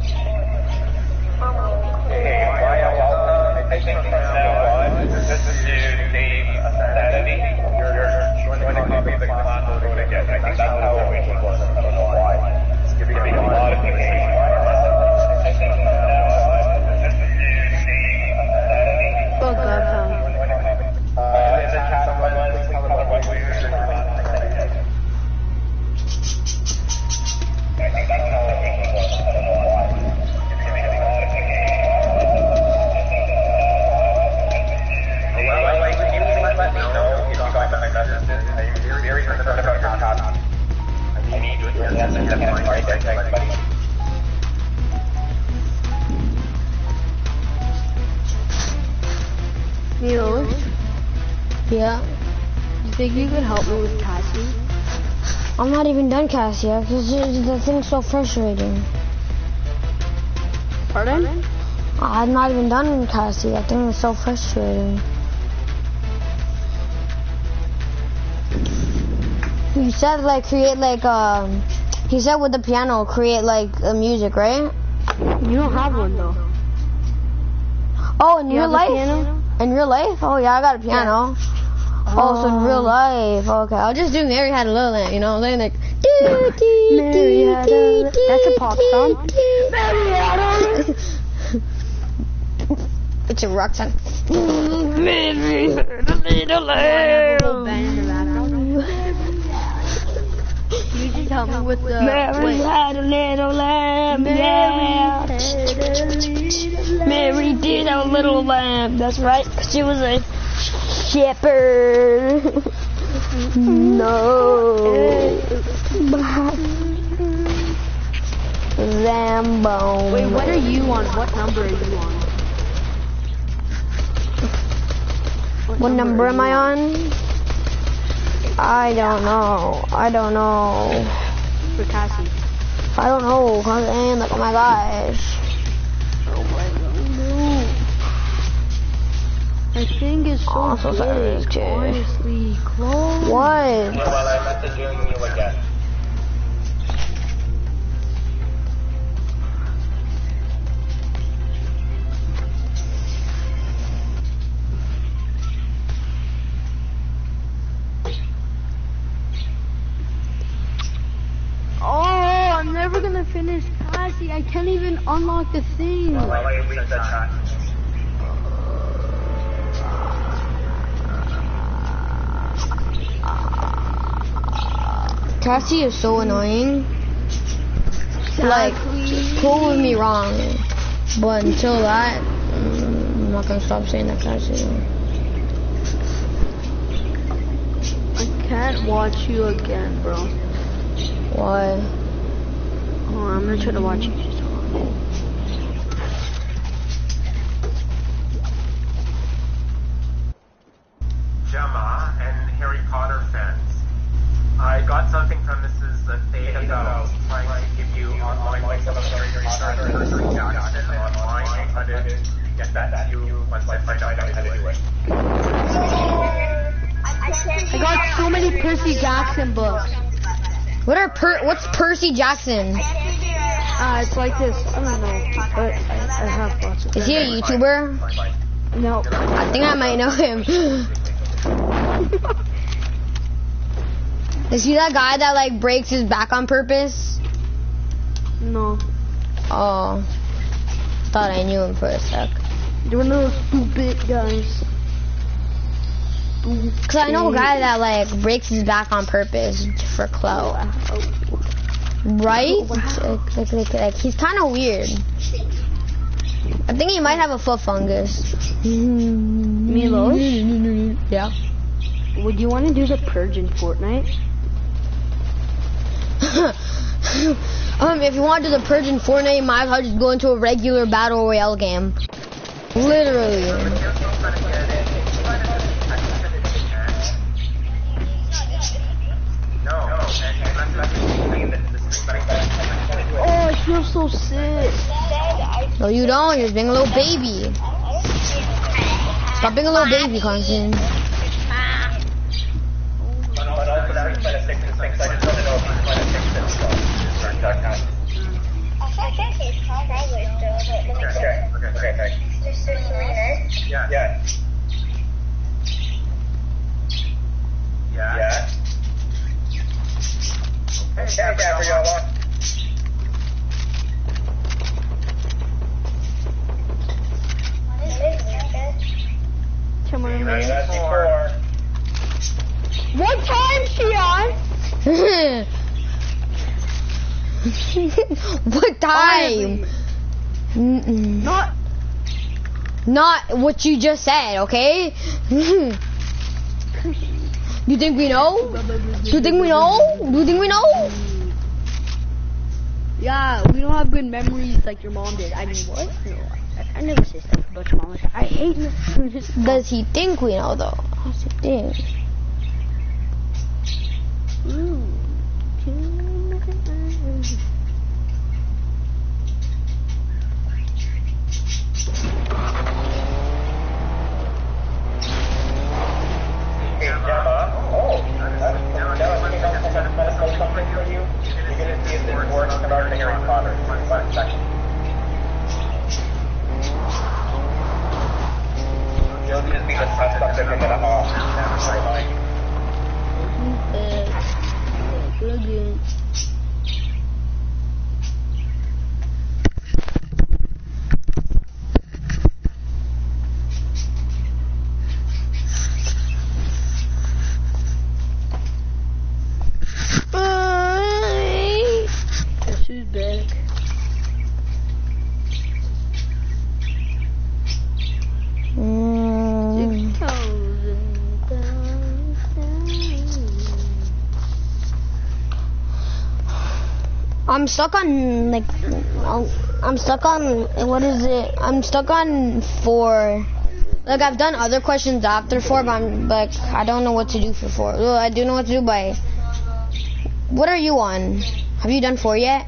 Hey, Maya, welcome. I think from now on, this is you, Dave Sanity. You're going to copy the class code again. I think that's how it was. I don't know why. You're giving a lot of information. I think from now on, this is you, Dave Sanity. Oh, God, Tom. Uh, in the chat, someone please tell them what we use in class. I think that's how it was. I don't know why. You're giving a lot of information. Well, like, can you please let me know if you got my messages? I'm very concerned about your copy. I need to hear that. I'm sorry, thanks, buddy. Milo, Yeah. you think you could help me with Cassie? I'm not even done, Cassia, because the thing's so frustrating. Pardon? I'm not even done with Cassie. That thing is so frustrating. You said like create like um. He said with the piano create like the music, right? You don't have one though. Oh, in You real have a life? piano? In real life? Oh yeah, I got a piano. Oh, so in real life. Okay, I'll just do Mary Had a Little Lamb. You know what I'm saying? Like. Doo, doo, Mary doo, Had doo, a- doo, that's a pop doo, song. doo. Mary Had a- It's a rock song. Mary Had a Little Lamb. You just help me with the. Mary wait. had a little lamb. Mary yeah. had a little lamb. Mary did have a little lamb. That's right. 'Cause she was a shepherd. No. Zambone. Wait, what are you on? What number are you on? What number am I on? I don't know. I don't know. For Cassie. I don't know. Cause I'm like, oh my gosh. Oh my god, no. I think it's so Oh, I'm so sorry, big, kid. honestly. Close. What? Well, I'm messaging you again. Oh, I'm never gonna finish Cassie. I can't even unlock the thing. Well, I leave the chat. Cassie is so annoying. Like, prove me wrong. But until that, mm, I'm not gonna stop saying that Cassie. I can't watch you again, bro. Why? Hold on, I'm gonna try to watch you. Gemma and Harry Potter fans. I got something from Missus Theta about trying to give you online links about Harry Potter and Percy Jackson online. I'm trying to get that to you once I find out how to do it. I got so many Percy Jackson books. What are per? What's Percy Jackson? Uh, it's like this. I don't know, but I, I have lots of. Is he a YouTuber? No. I think I might know him. Is he that guy that like breaks his back on purpose? No. Oh, thought I knew him for a sec. You're one of those stupid guys. Cause I know a guy that like breaks his back on purpose for clout. Right? Like, like, like, like he's kind of weird. I think he might have a foot fungus. Milos? Yeah. Would you want to do the purge in Fortnite? um, if you want to do the purge in Fortnite, you might as well just go into a regular battle royale game. Literally. Oh, I feel so sick. No, you don't. You're being a little baby. Stop being a little baby, Constance. I think he's probably still, but let me check. Okay, okay, okay. Just six minutes. Yeah. Yeah. Yeah. Yeah. Okay, Gabriella. What is this, Come on, man. ninety-four. What time is she on? What time? Mm-mm. Not. Not what you just said, okay? You think we know? Do you think we know? Do you think we know? Yeah, we don't have good memories like your mom did. I mean, what? No, I, I never say stuff about your mom. Like, I hate you. Does he think we know, though? Does he think? Ooh. Hey, Gemma. Oh, Gemma, let me know some medical something for you. You're going to see if this works about Harry Potter. One second. You'll just be the test stuff that you're going to off. Good. Guess who's back? Mm. Six thousand. I'm stuck on, like, I'm stuck on, what is it? I'm stuck on four. Like, I've done other questions after four, but I'm, like, I don't know what to do for four. Well, I do know what to do by, what are you on? Have you done four yet?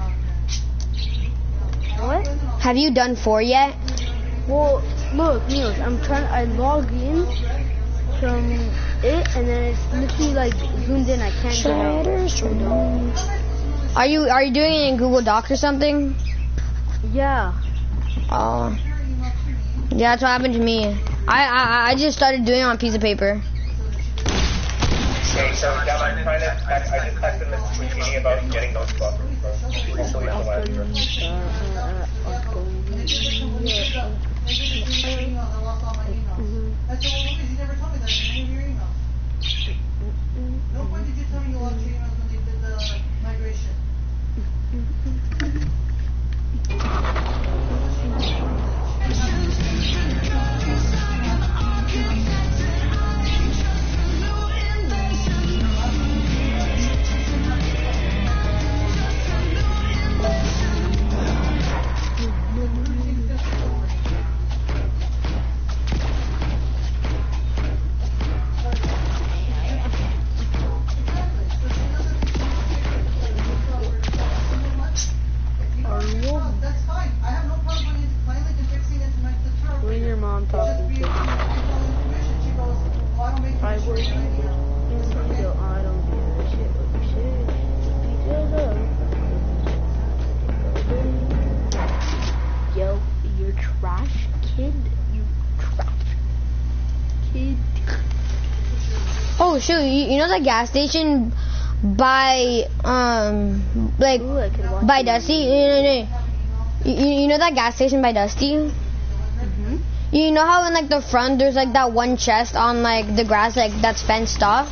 What? Have you done four yet? Well, look, Niels, I'm trying, I log in from it, and then it's literally, like, zoomed in, I can't get out. Are you, are you doing it in Google Docs or something? Yeah. Oh. Yeah, that's what happened to me. I, I, I just started doing it on a piece of paper. Okay, so Gemma, I'm trying to, I, I just texted Miss Sweeney about getting those books. Hopefully it'll answer. trash kid. You trash kid. Oh shoot! You, you know the gas station by um like Ooh, I could watch by it. Dusty. You, you, you, you know that gas station by Dusty? Mm-hmm. You know how in like the front there's like that one chest on like the grass like that's fenced off?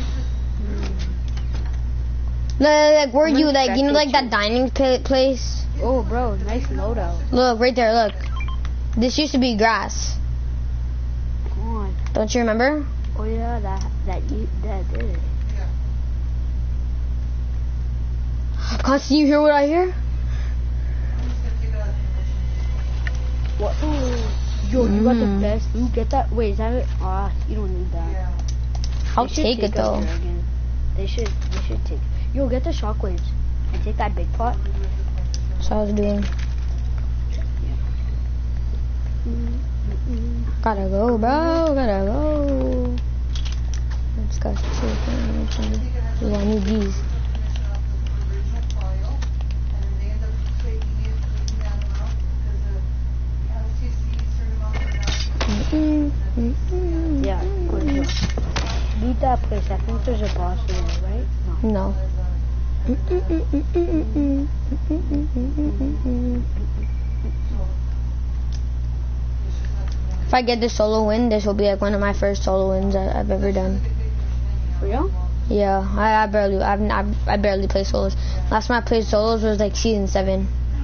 Like, like where I'm you like you know like expecting that dining pla- place? Oh, bro, nice loadout. Look right there. Look, this used to be grass. Come on. Don't you remember? Oh yeah, that that you that did it. Can't see you hear what I hear? What? Yo, you got the Mm. best loot. Get that. Wait, is that it? Ah, you don't need that. I'll They should take it us though. there again. They should. They should take. Yo, get the shockwaves and take that big pot. So I was doing. Gotta go, bro. Gotta go. Let's go. Ooh, I need these. Mm-mm, mm-mm. Yeah, good job. Loot that place. I think there's a boss in there, right? No. If I get the solo win, this will be like one of my first solo wins I- I've ever done. For real? Yeah, I, I barely, I've, I, I barely play solos. Last time I played solos was like season seven.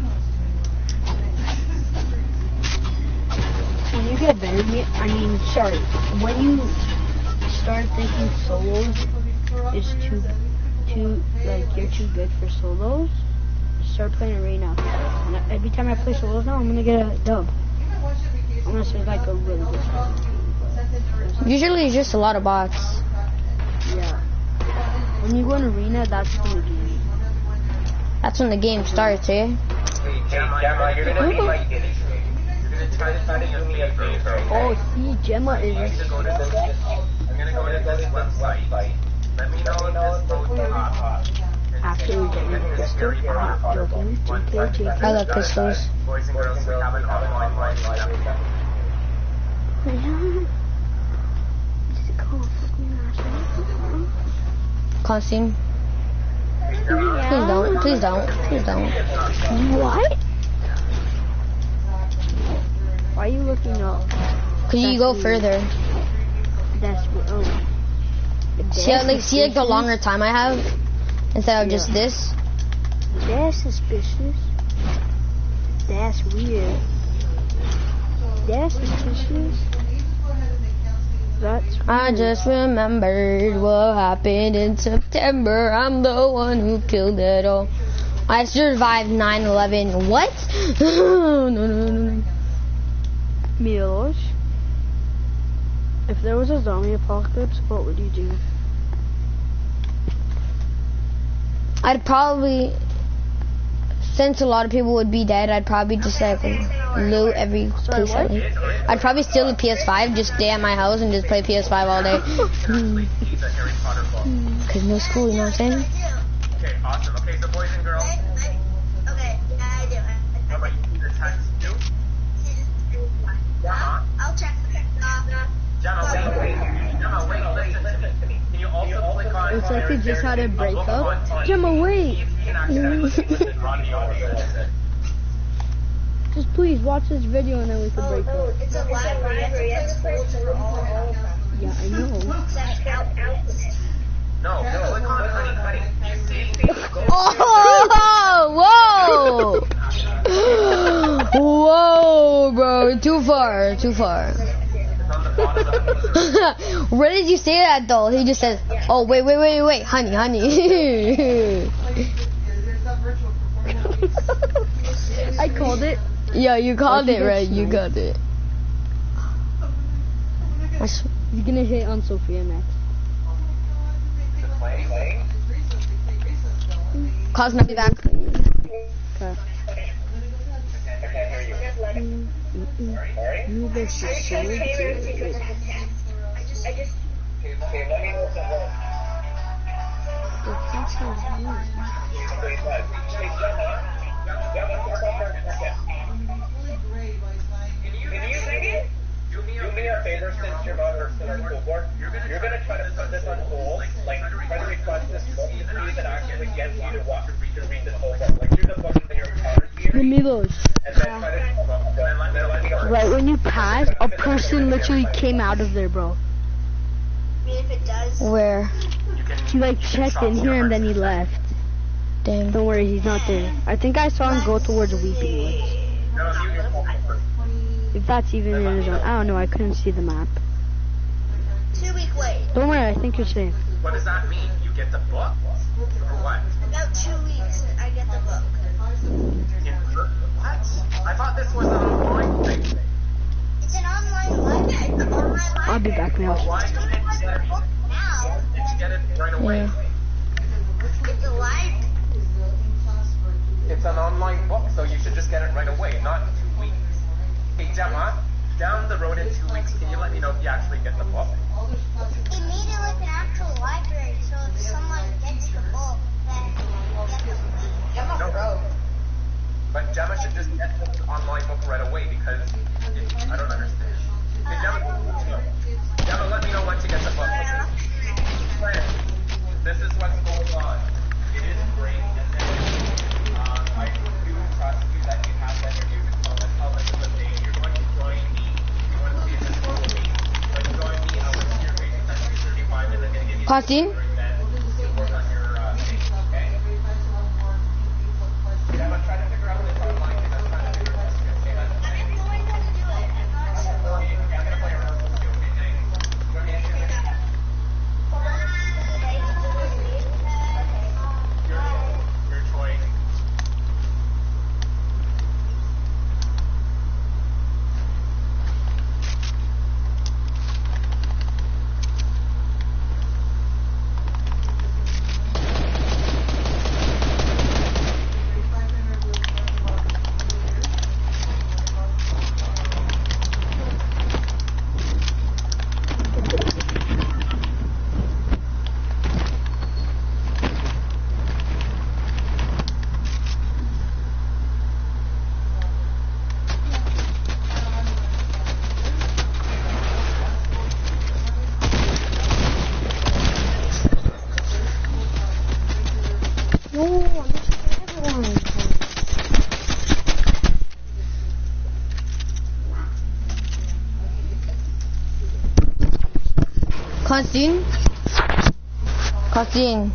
When you get better, I mean, sorry, when you start thinking solos is too, too, like, you're too good for solos, start playing arena. And every time I play solos now, I'm gonna get a dub. Unless it's like a really good solo. Usually it's just a lot of bots. Yeah. When you go in arena, that's when the game. That's when the game starts, eh? Hey, Gemma, you're gonna be like this. You're gonna try to study your me a favor. Oh, see, Gemma I'm is. gonna go to this. I'm gonna go to this website. Let me know if this goes up. After we get rid of pistol, I'm not joking. J K, J K. I love pistols. Boys and girls, we have an online live stream. Costume. Please don't. Please don't. Please don't. What? Why are you looking up? Cause you go further. That's oh. See, how, like, see, like the longer time I have instead of just this. That's suspicious. That's weird. That's suspicious. That's weird. I just remembered what happened in September. I'm the one who killed it all. I survived nine eleven. What? no, no, no, no. Milos, if there was a zombie apocalypse, what would you do? I'd probably, since a lot of people would be dead, I'd probably just like loot every place I like. I'd probably steal the P S five, just stay at my house and just play P S five all day. Cause no school, you know what I'm saying? Okay, awesome. Okay, so boys and girls. Okay, I do. How about you do the text too? I'll, I'll check the uh, Gemma, wait, wait. Gemma, wait, listen to me. Can you also click on... It's like they just had a breakup. Gemma, wait. Just please watch this video and then we can break up. it's a library. It's a place for all of them. Yeah, I know. No, click on Honey Honey. You see? Oh, whoa! Whoa, bro, too far, too far. Where did you say that though? He just says, oh, wait, wait, wait, wait, honey, honey. I called it. Yeah, you called Like it you right, got you sniped. got it. I sw- You're gonna hit on Sophia next. Cause not be back. Okay. You this is so good. on our school board. You're gonna try to put this on hold, like try to request this book to see if it actually gets you to watch to read this whole book. Like here's a book that you're empowered here, Give me those. and then try to then let, then let me go. Right when you passed, a person literally came out of there, bro. If it does. Where? He like checked in here and then he left. Dang. Don't worry, he's not there. I think I saw him go towards Weeping Woods. No, you can hold me first. If that's even in his own. I don't know, I couldn't see the map. Two week wait. Don't worry, I think you're safe. What does that mean? You get the book, or what? About two weeks, I get the book. What? I thought this was an online thing. It's an online library. It's an online library. I'll be back now. Why did you get it? Now, Did you get it right away? Yeah. it's a library. It's an online book, so you should just get it right away, not in two weeks. Hey, Gemma, down the road in two weeks, can you let me know if you actually get the book? It made it like an actual library, so if someone gets the book, then they get the book. No. But Gemma should just get the online book right away because it, I don't understand. Hey, Gemma, Gemma, let me know once you get the book. This is what's going on. It is great, and then um, I do trust you that you have that interview with Thomas. Thomas is a thing. You're going to join me. You want to be in this room with me. But join me. I'll look at your grade section thirty-five, and I'm going to give you Costin? to work on your uh, thing, okay? Yeah, but try to figure out this online because I'm trying to figure out this. Okay, that's I didn't know how to do it. I'm not sure. okay. I'm going to play around with you, okay? Thanks. You want me to share this? Your, your choice. Costin? Costin?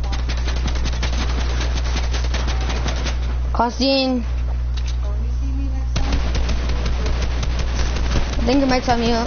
Costin? I think your mic's on mute.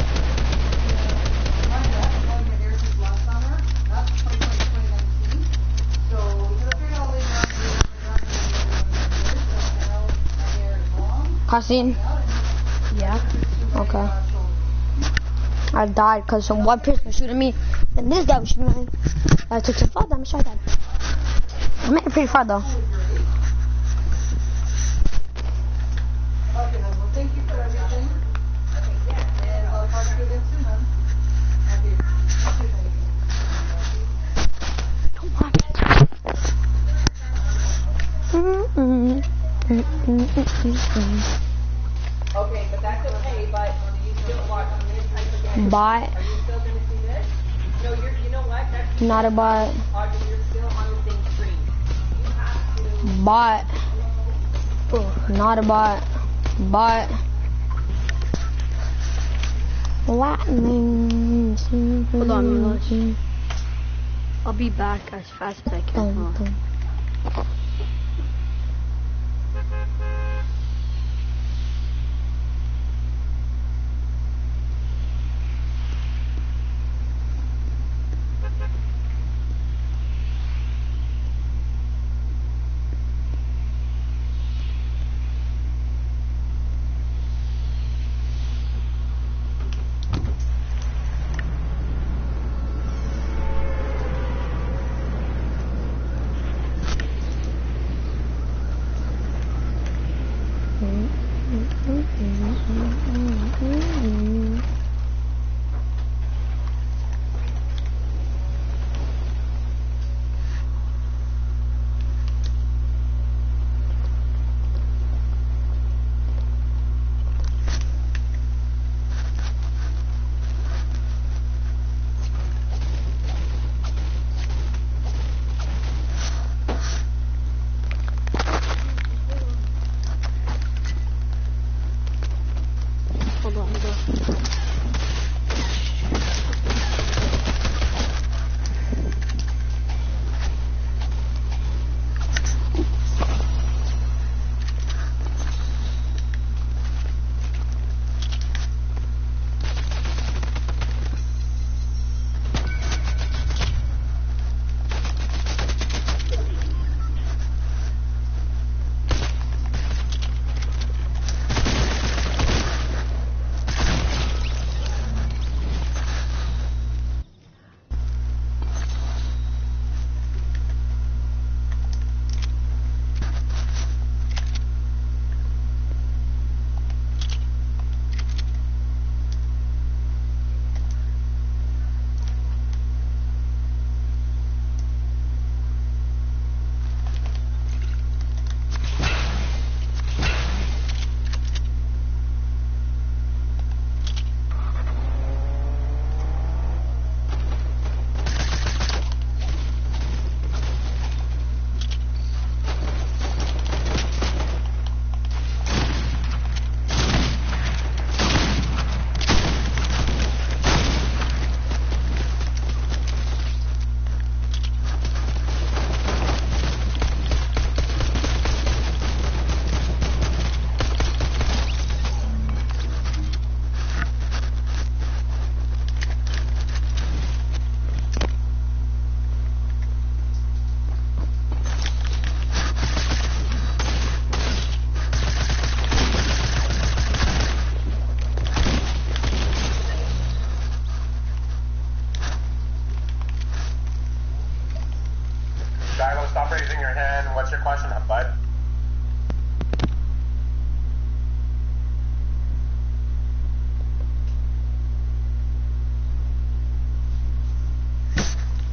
Costin? Yeah. Okay. I died because some one person was shooting me, and this guy was shooting me. I took some fall damage, so I died. I made it pretty far though. Okay, then. Well, thank you for everything. And I'll talk to you again soon, then. Okay, but that's okay, but you still watch on this type of Bot. Are you still going to see this? No, you're, you know what? That's Not a bot. Audrey, you're still on the same screen. You have to... Bot. Not a bot. Bot. Lightning. Hold on, Milos. I'll be back as fast as I can. Boom, boom.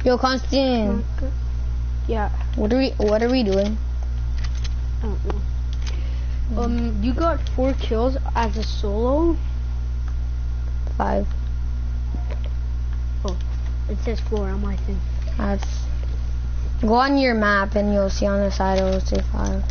Yo, Constantine. Yeah. What are we? What are we doing? I don't know. Um, you got four kills as a solo. Five. Oh, it says four on my thing. That's. Go on your map and you'll see on the side it will say five.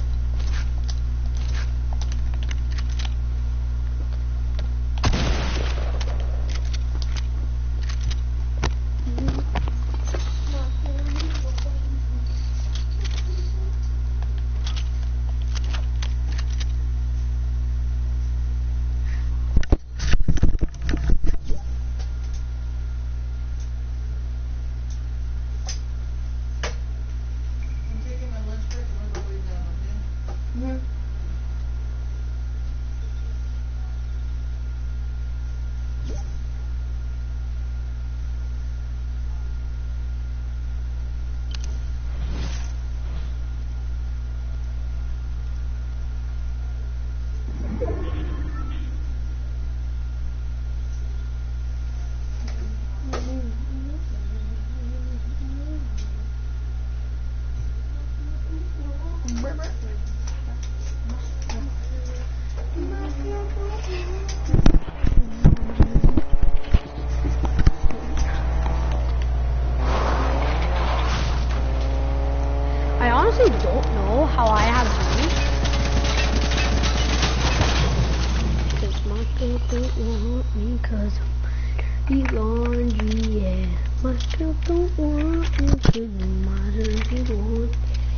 I honestly don't know how I have money. Cause my girl don't want me cause I'm dirty laundry, yeah. My girl don't want me cause my dirty laundry.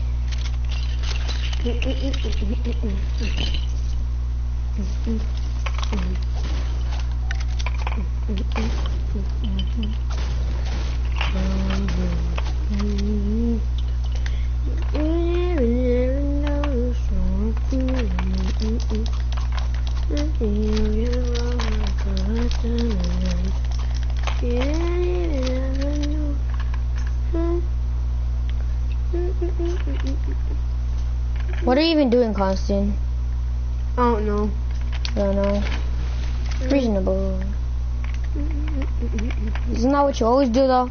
What are you even doing, Constant? I don't know. I don't know. Reasonable. Isn't that what you always do, though?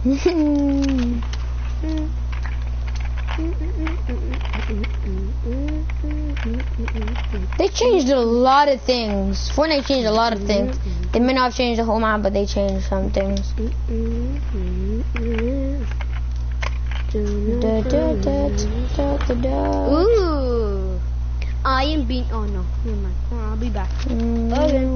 They changed a lot of things. Fortnite changed a lot of things. They may not have changed the whole map, but they changed some things. Da, da, da, da, da, da. Ooh. I am being. Oh no. Never mind. Oh, I'll be back. Okay.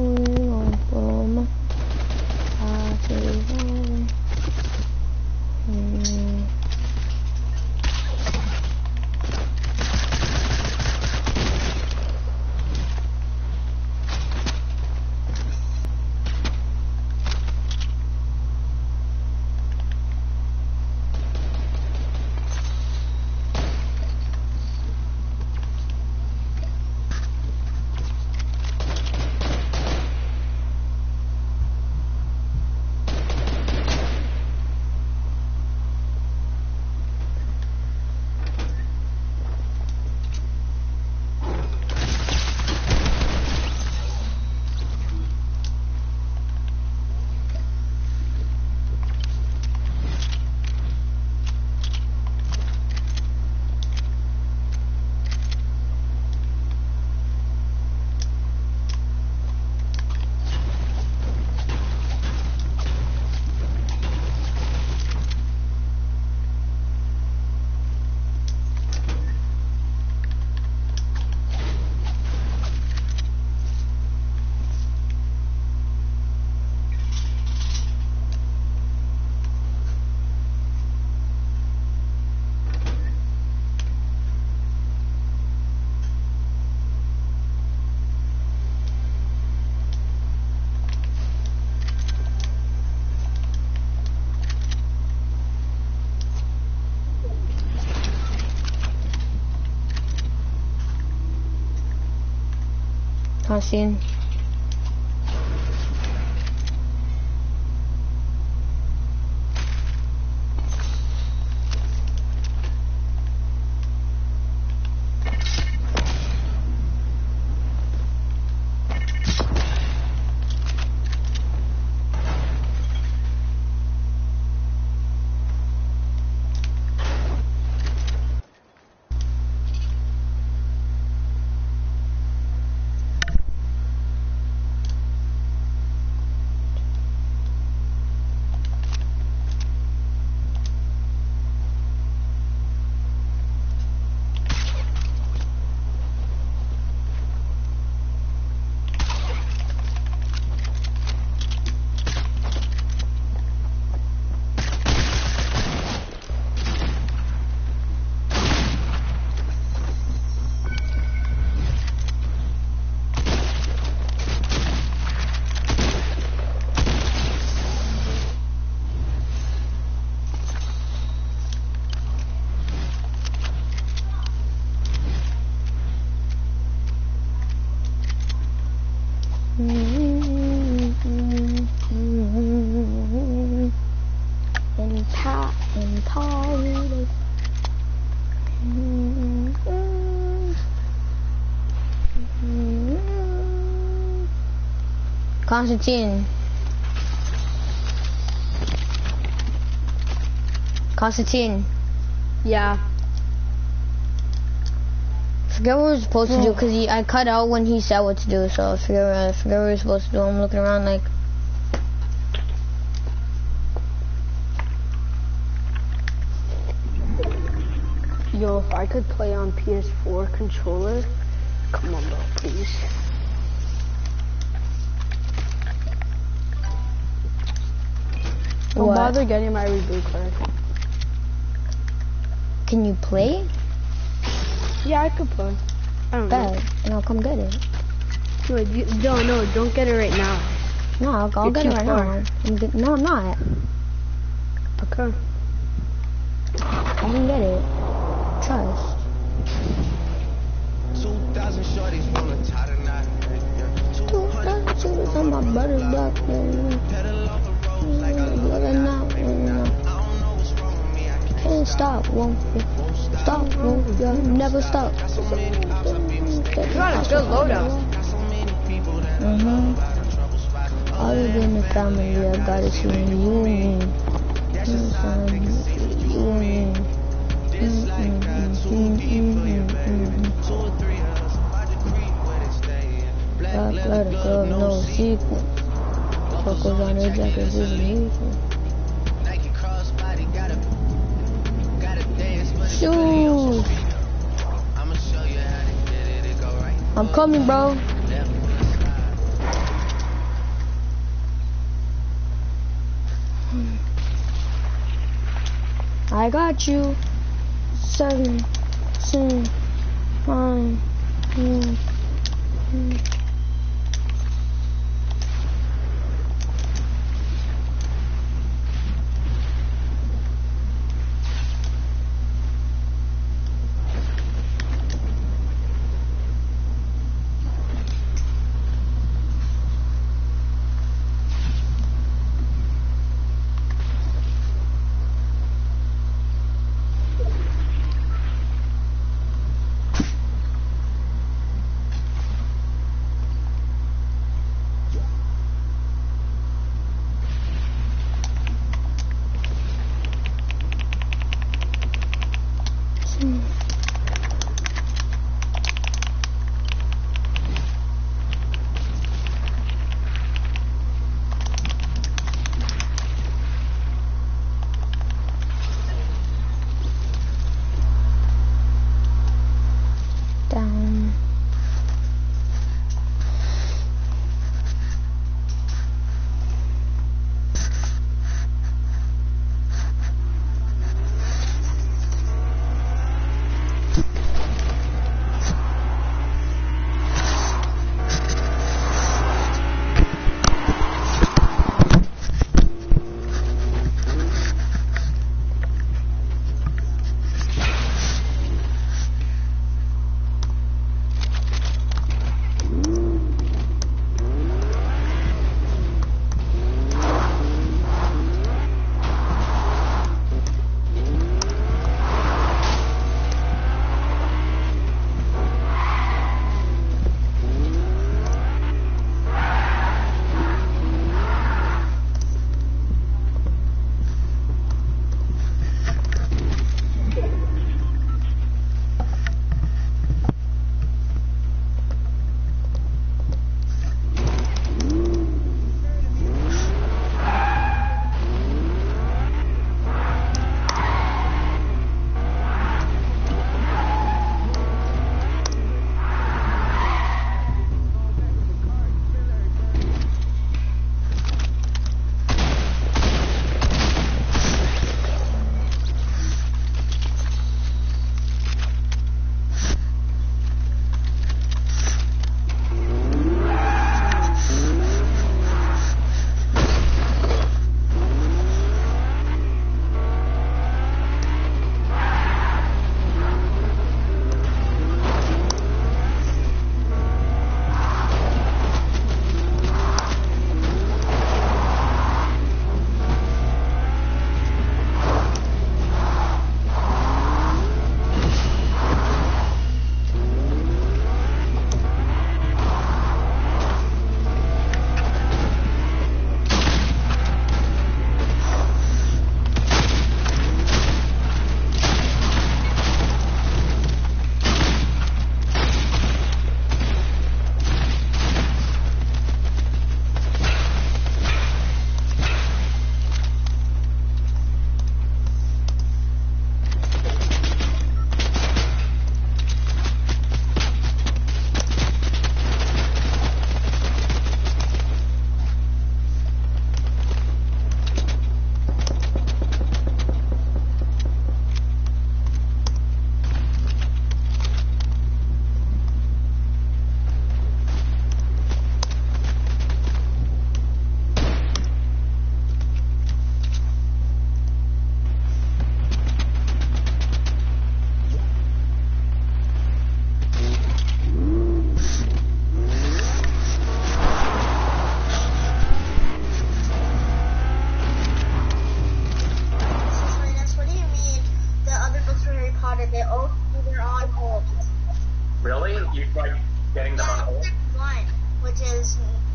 Constant. And pa and Paul. Constantine. Constantine. Yeah. Forget what we were supposed to do, because I cut out when he said what to do, so I forget, I forget what we were supposed to do. I'm looking around like... Yo, if I could play on P S four controller, come on, bro, please. Don't What? bother getting my reboot card. Can you play? Yeah, I could play. I don't Bet, know. and I'll come get it. No, you, no, no, don't get it right now. No, I'll, I'll You're get it too right far. now. I'm get, no, I'm not. Okay. I can get it. Trust. two thousand shorties wanna tie the knot. Two thousand shooters on my brother's block, baby. Look at now, can't stop, won't you? Stop, won't you? Never stop. You got a good loadout. Mm-hmm. All of in the family, I gotta see you. Black letter girl, no secret. Circles on her jacket, this is easy. Shoot! I'm coming, bro. I got you. Seven, six, five, two, three.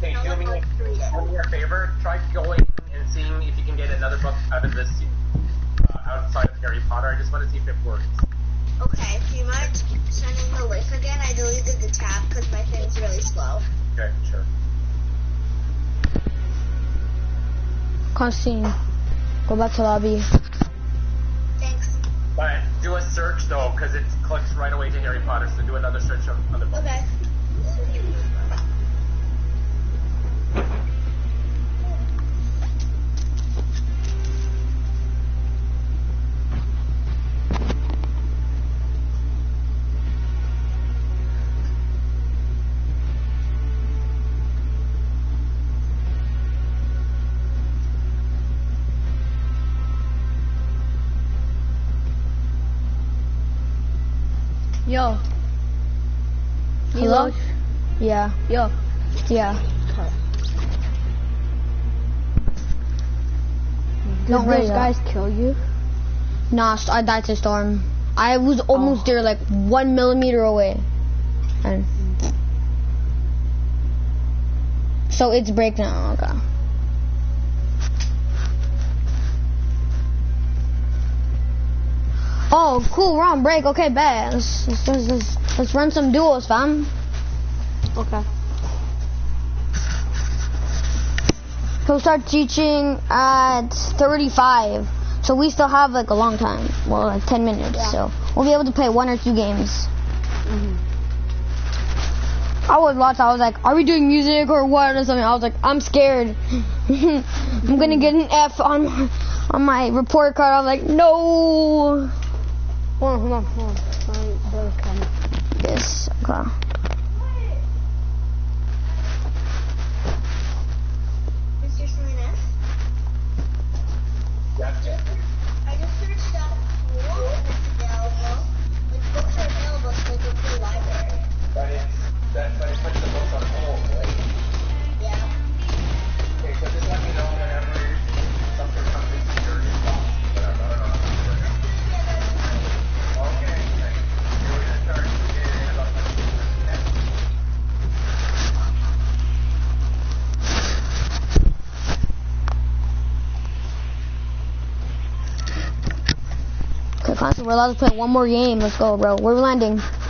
Okay, I'll do look me, like three then. do me a favor. Try going and seeing if you can get another book out of this uh, outside of Harry Potter. I just want to see if it works. Okay, do you mind sending the link again? I deleted the tab because my thing's really slow. Okay, sure. Constantine, go back to lobby. Thanks. But do a search though, because it clicks right away to Harry Potter. So do another search of other books. Okay. Yo. Hello? Milos. Yeah. Yo. Yeah. Did Don't worry, those though. guys kill you? Nah, I died to Storm. I was almost Oh. there, like one millimeter away. And so it's break now. Okay. Oh, cool. We're on break. Okay, bet. Let's let's, let's, let's, let's run some duos, fam. Okay. He'll start teaching at thirty-five. So we still have like a long time. Well, like ten minutes. Yeah. So we'll be able to play one or two games. Mm-hmm. I was lost. I was like, are we doing music or what or something? I was like, I'm scared. I'm gonna get an F on my, on my report card. I was like, no. Hold on, hold on, hold on. My brother's coming. Yes. Okay. Mister Salinas? Gotcha. I just searched up school and it's available. Like books are available, so they go to the library. But it's that, but it puts the books on hold, right? Yeah. Okay, so just let me know whenever something comes into your inbox. Whatever, I don't know how to work out. Okay, thanks. We're gonna start in about fifteen minutes. Okay, Constantine, we're allowed to play one more game. Let's go, bro. We're landing.